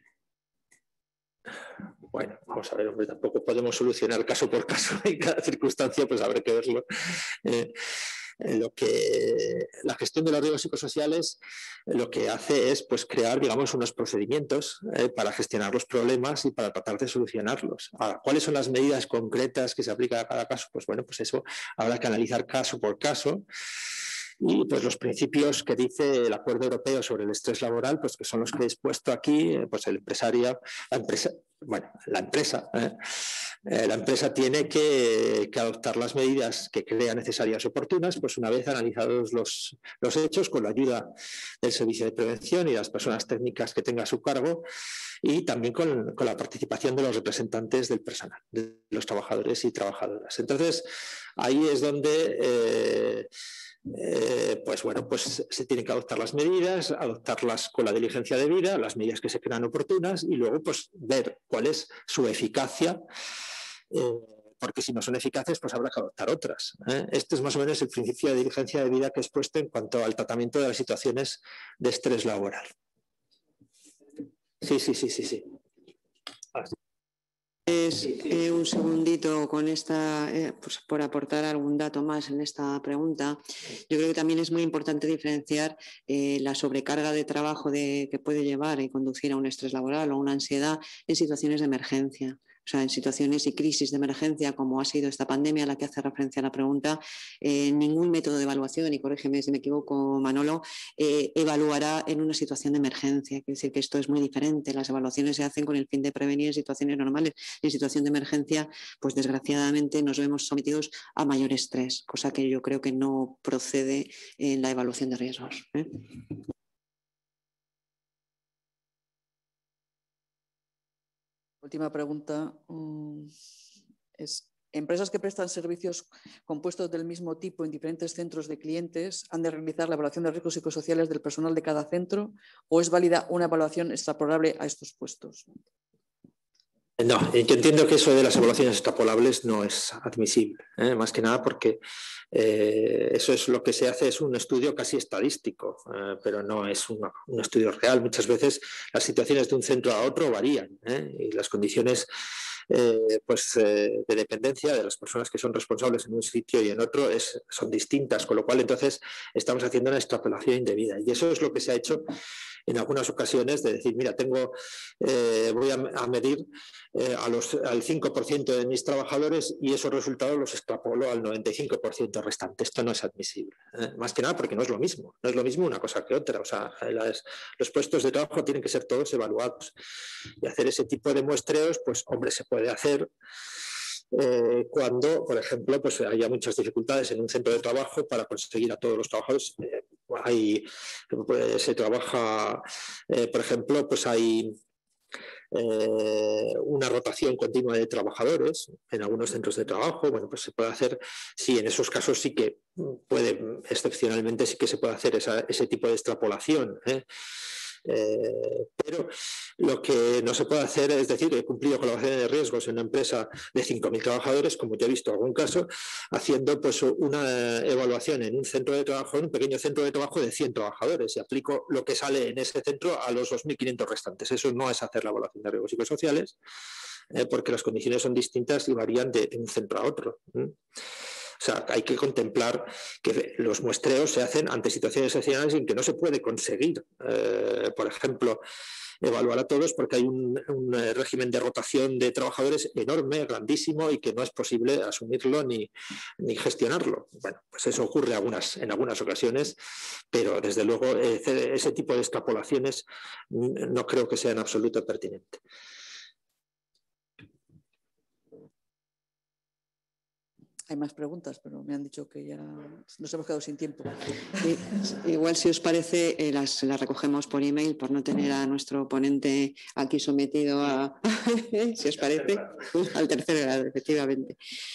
Bueno, vamos a ver, hombre, tampoco podemos solucionar caso por caso en cada circunstancia, pues habrá que verlo. Eh, lo que la gestión de los riesgos psicosociales lo que hace es pues crear, digamos, unos procedimientos eh, para gestionar los problemas y para tratar de solucionarlos. Ahora, ¿cuáles son las medidas concretas que se aplican a cada caso? Pues bueno, pues eso habrá que analizar caso por caso. Y pues los principios que dice el Acuerdo Europeo sobre el estrés laboral, pues que son los que he expuesto aquí, pues el empresario, la empresa, bueno, la empresa, ¿eh? Eh, la empresa tiene que, que adoptar las medidas que crea necesarias y oportunas, pues una vez analizados los, los hechos, con la ayuda del servicio de prevención y las personas técnicas que tenga a su cargo, y también con, con la participación de los representantes del personal, de los trabajadores y trabajadoras. Entonces, ahí es donde eh, Eh, pues bueno, pues se tienen que adoptar las medidas, adoptarlas con la diligencia debida, las medidas que se crean oportunas, y luego pues ver cuál es su eficacia, eh, porque si no son eficaces pues habrá que adoptar otras, ¿eh? Este es más o menos el principio de diligencia debida que he expuesto en cuanto al tratamiento de las situaciones de estrés laboral. Sí, sí, sí, sí, sí. Así. Es, eh, un segundito con esta, eh, pues por aportar algún dato más en esta pregunta. Yo creo que también es muy importante diferenciar eh, la sobrecarga de trabajo de, que puede llevar y conducir a un estrés laboral o una ansiedad en situaciones de emergencia. O sea, en situaciones y crisis de emergencia, como ha sido esta pandemia a la que hace referencia la pregunta, eh, ningún método de evaluación, y corrígeme si me equivoco, Manolo, eh, evaluará en una situación de emergencia. Quiere decir que esto es muy diferente. Las evaluaciones se hacen con el fin de prevenir en situaciones normales. En situación de emergencia, pues desgraciadamente nos vemos sometidos a mayor estrés, cosa que yo creo que no procede en la evaluación de riesgos, ¿eh? última pregunta um, es, ¿empresas que prestan servicios compuestos del mismo tipo en diferentes centros de clientes han de realizar la evaluación de riesgos psicosociales del personal de cada centro o es válida una evaluación extrapolable a estos puestos? No, yo entiendo que eso de las evaluaciones extrapolables no es admisible, ¿eh? Más que nada porque eh, eso es lo que se hace, es un estudio casi estadístico, eh, pero no es una, un estudio real. Muchas veces las situaciones de un centro a otro varían, ¿eh? Y las condiciones eh, pues, eh, de dependencia de las personas que son responsables en un sitio y en otro es, son distintas, con lo cual entonces estamos haciendo una extrapolación indebida y eso es lo que se ha hecho en algunas ocasiones de decir, mira, tengo, eh, voy a, a medir eh, a los, al cinco por ciento de mis trabajadores y esos resultados los extrapolo al noventa y cinco por ciento restante. Esto no es admisible. ¿eh? Más que nada porque no es lo mismo. No es lo mismo una cosa que otra. O sea, las, los puestos de trabajo tienen que ser todos evaluados. Y hacer ese tipo de muestreos, pues, hombre, se puede hacer Eh, cuando, por ejemplo, pues haya muchas dificultades en un centro de trabajo para conseguir a todos los trabajadores. Eh, hay, pues, se trabaja, eh, por ejemplo, pues hay eh, una rotación continua de trabajadores en algunos centros de trabajo. Bueno, pues se puede hacer, sí, en esos casos sí que puede, excepcionalmente sí que se puede hacer esa, ese tipo de extrapolación, ¿eh? Eh, pero lo que no se puede hacer es decir, he cumplido con la evaluación de riesgos en una empresa de cinco mil trabajadores, como yo he visto algún caso, haciendo pues una evaluación en un centro de trabajo, en un pequeño centro de trabajo de cien trabajadores y aplico lo que sale en ese centro a los dos mil quinientos restantes. Eso no es hacer la evaluación de riesgos psicosociales, eh, porque las condiciones son distintas y varían de, de un centro a otro. ¿eh? O sea, hay que contemplar que los muestreos se hacen ante situaciones excepcionales en que no se puede conseguir, eh, por ejemplo, evaluar a todos porque hay un, un régimen de rotación de trabajadores enorme, grandísimo y que no es posible asumirlo ni, ni gestionarlo. Bueno, pues eso ocurre algunas, en algunas ocasiones, pero desde luego ese, ese tipo de extrapolaciones no creo que sea en absoluto pertinente. Hay más preguntas, pero me han dicho que ya nos hemos quedado sin tiempo. Sí, igual, si os parece, eh, las, las recogemos por email por no tener a nuestro ponente aquí sometido a, si os parece, al tercer grado, efectivamente.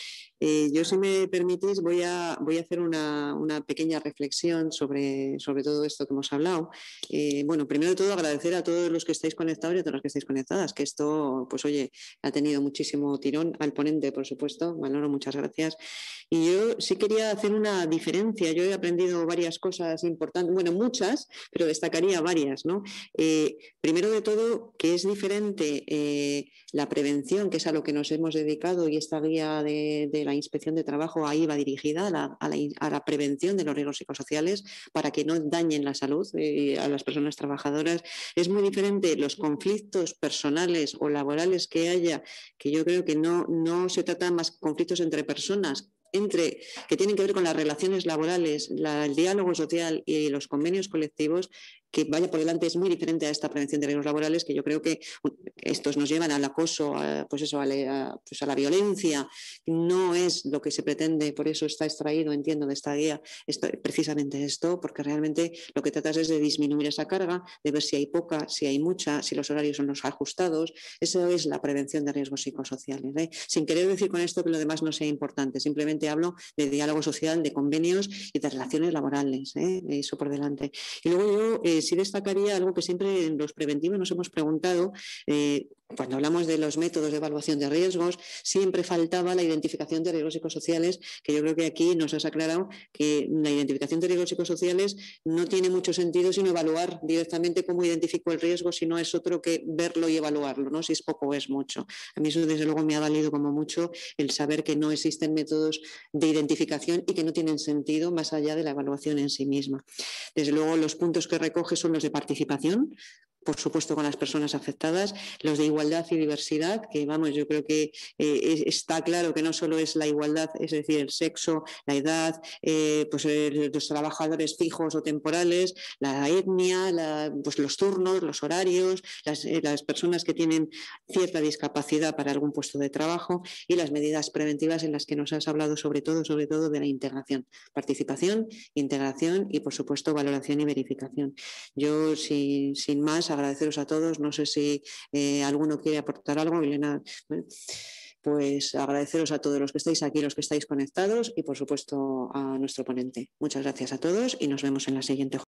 Eh, yo, si me permitís, voy a, voy a hacer una, una pequeña reflexión sobre, sobre todo esto que hemos hablado. Eh, bueno, primero de todo, agradecer a todos los que estáis conectados y a todas las que estáis conectadas, que esto, pues oye, ha tenido muchísimo tirón. Al ponente, por supuesto, Manolo, muchas gracias. Y yo sí quería hacer una diferencia. Yo he aprendido varias cosas importantes, bueno, muchas, pero destacaría varias, ¿no? Eh, primero de todo, que es diferente eh, la prevención, que es a lo que nos hemos dedicado, y esta guía de, de la Inspección de Trabajo ahí va dirigida a la, a la, a la prevención de los riesgos psicosociales para que no dañen la salud eh, a las personas trabajadoras. Es muy diferente los conflictos personales o laborales que haya, que yo creo que no, no se tratan más conflictos entre personas, entre, que tienen que ver con las relaciones laborales, la, el diálogo social y los convenios colectivos, que vaya por delante, es muy diferente a esta prevención de riesgos laborales, que yo creo que estos nos llevan al acoso, a, pues eso, a, la, pues a la violencia. No es lo que se pretende, por eso está extraído, entiendo, de esta guía, esto, precisamente esto, porque realmente lo que tratas es de disminuir esa carga, de ver si hay poca, si hay mucha, si los horarios son los ajustados. Eso es la prevención de riesgos psicosociales, ¿eh? Sin querer decir con esto que lo demás no sea importante, simplemente hablo de diálogo social, de convenios y de relaciones laborales, ¿eh? Eso por delante. Y luego yo eh, sí destacaría algo que siempre en los preventivos nos hemos preguntado, eh, cuando hablamos de los métodos de evaluación de riesgos, siempre faltaba la identificación de riesgos psicosociales, que yo creo que aquí nos has aclarado que la identificación de riesgos psicosociales no tiene mucho sentido sino evaluar directamente cómo identifico el riesgo, si no es otro que verlo y evaluarlo, ¿no? Si es poco o es mucho. A mí eso desde luego me ha valido como mucho el saber que no existen métodos de identificación y que no tienen sentido más allá de la evaluación en sí misma. Desde luego los puntos que recoge son los de participación, por supuesto con las personas afectadas, los de igualdad y diversidad, que vamos, yo creo que eh, está claro que no solo es la igualdad, es decir, el sexo, la edad, eh, pues eh, los trabajadores fijos o temporales, la etnia, la, pues los turnos, los horarios, las, eh, las personas que tienen cierta discapacidad para algún puesto de trabajo y las medidas preventivas en las que nos has hablado sobre todo, sobre todo de la integración, participación, integración y por supuesto valoración y verificación. Yo sin, sin más agradeceros a todos. No sé si eh, alguno quiere aportar algo, Elena. Pues agradeceros a todos los que estáis aquí, los que estáis conectados y por supuesto a nuestro ponente. Muchas gracias a todos y nos vemos en la siguiente jornada.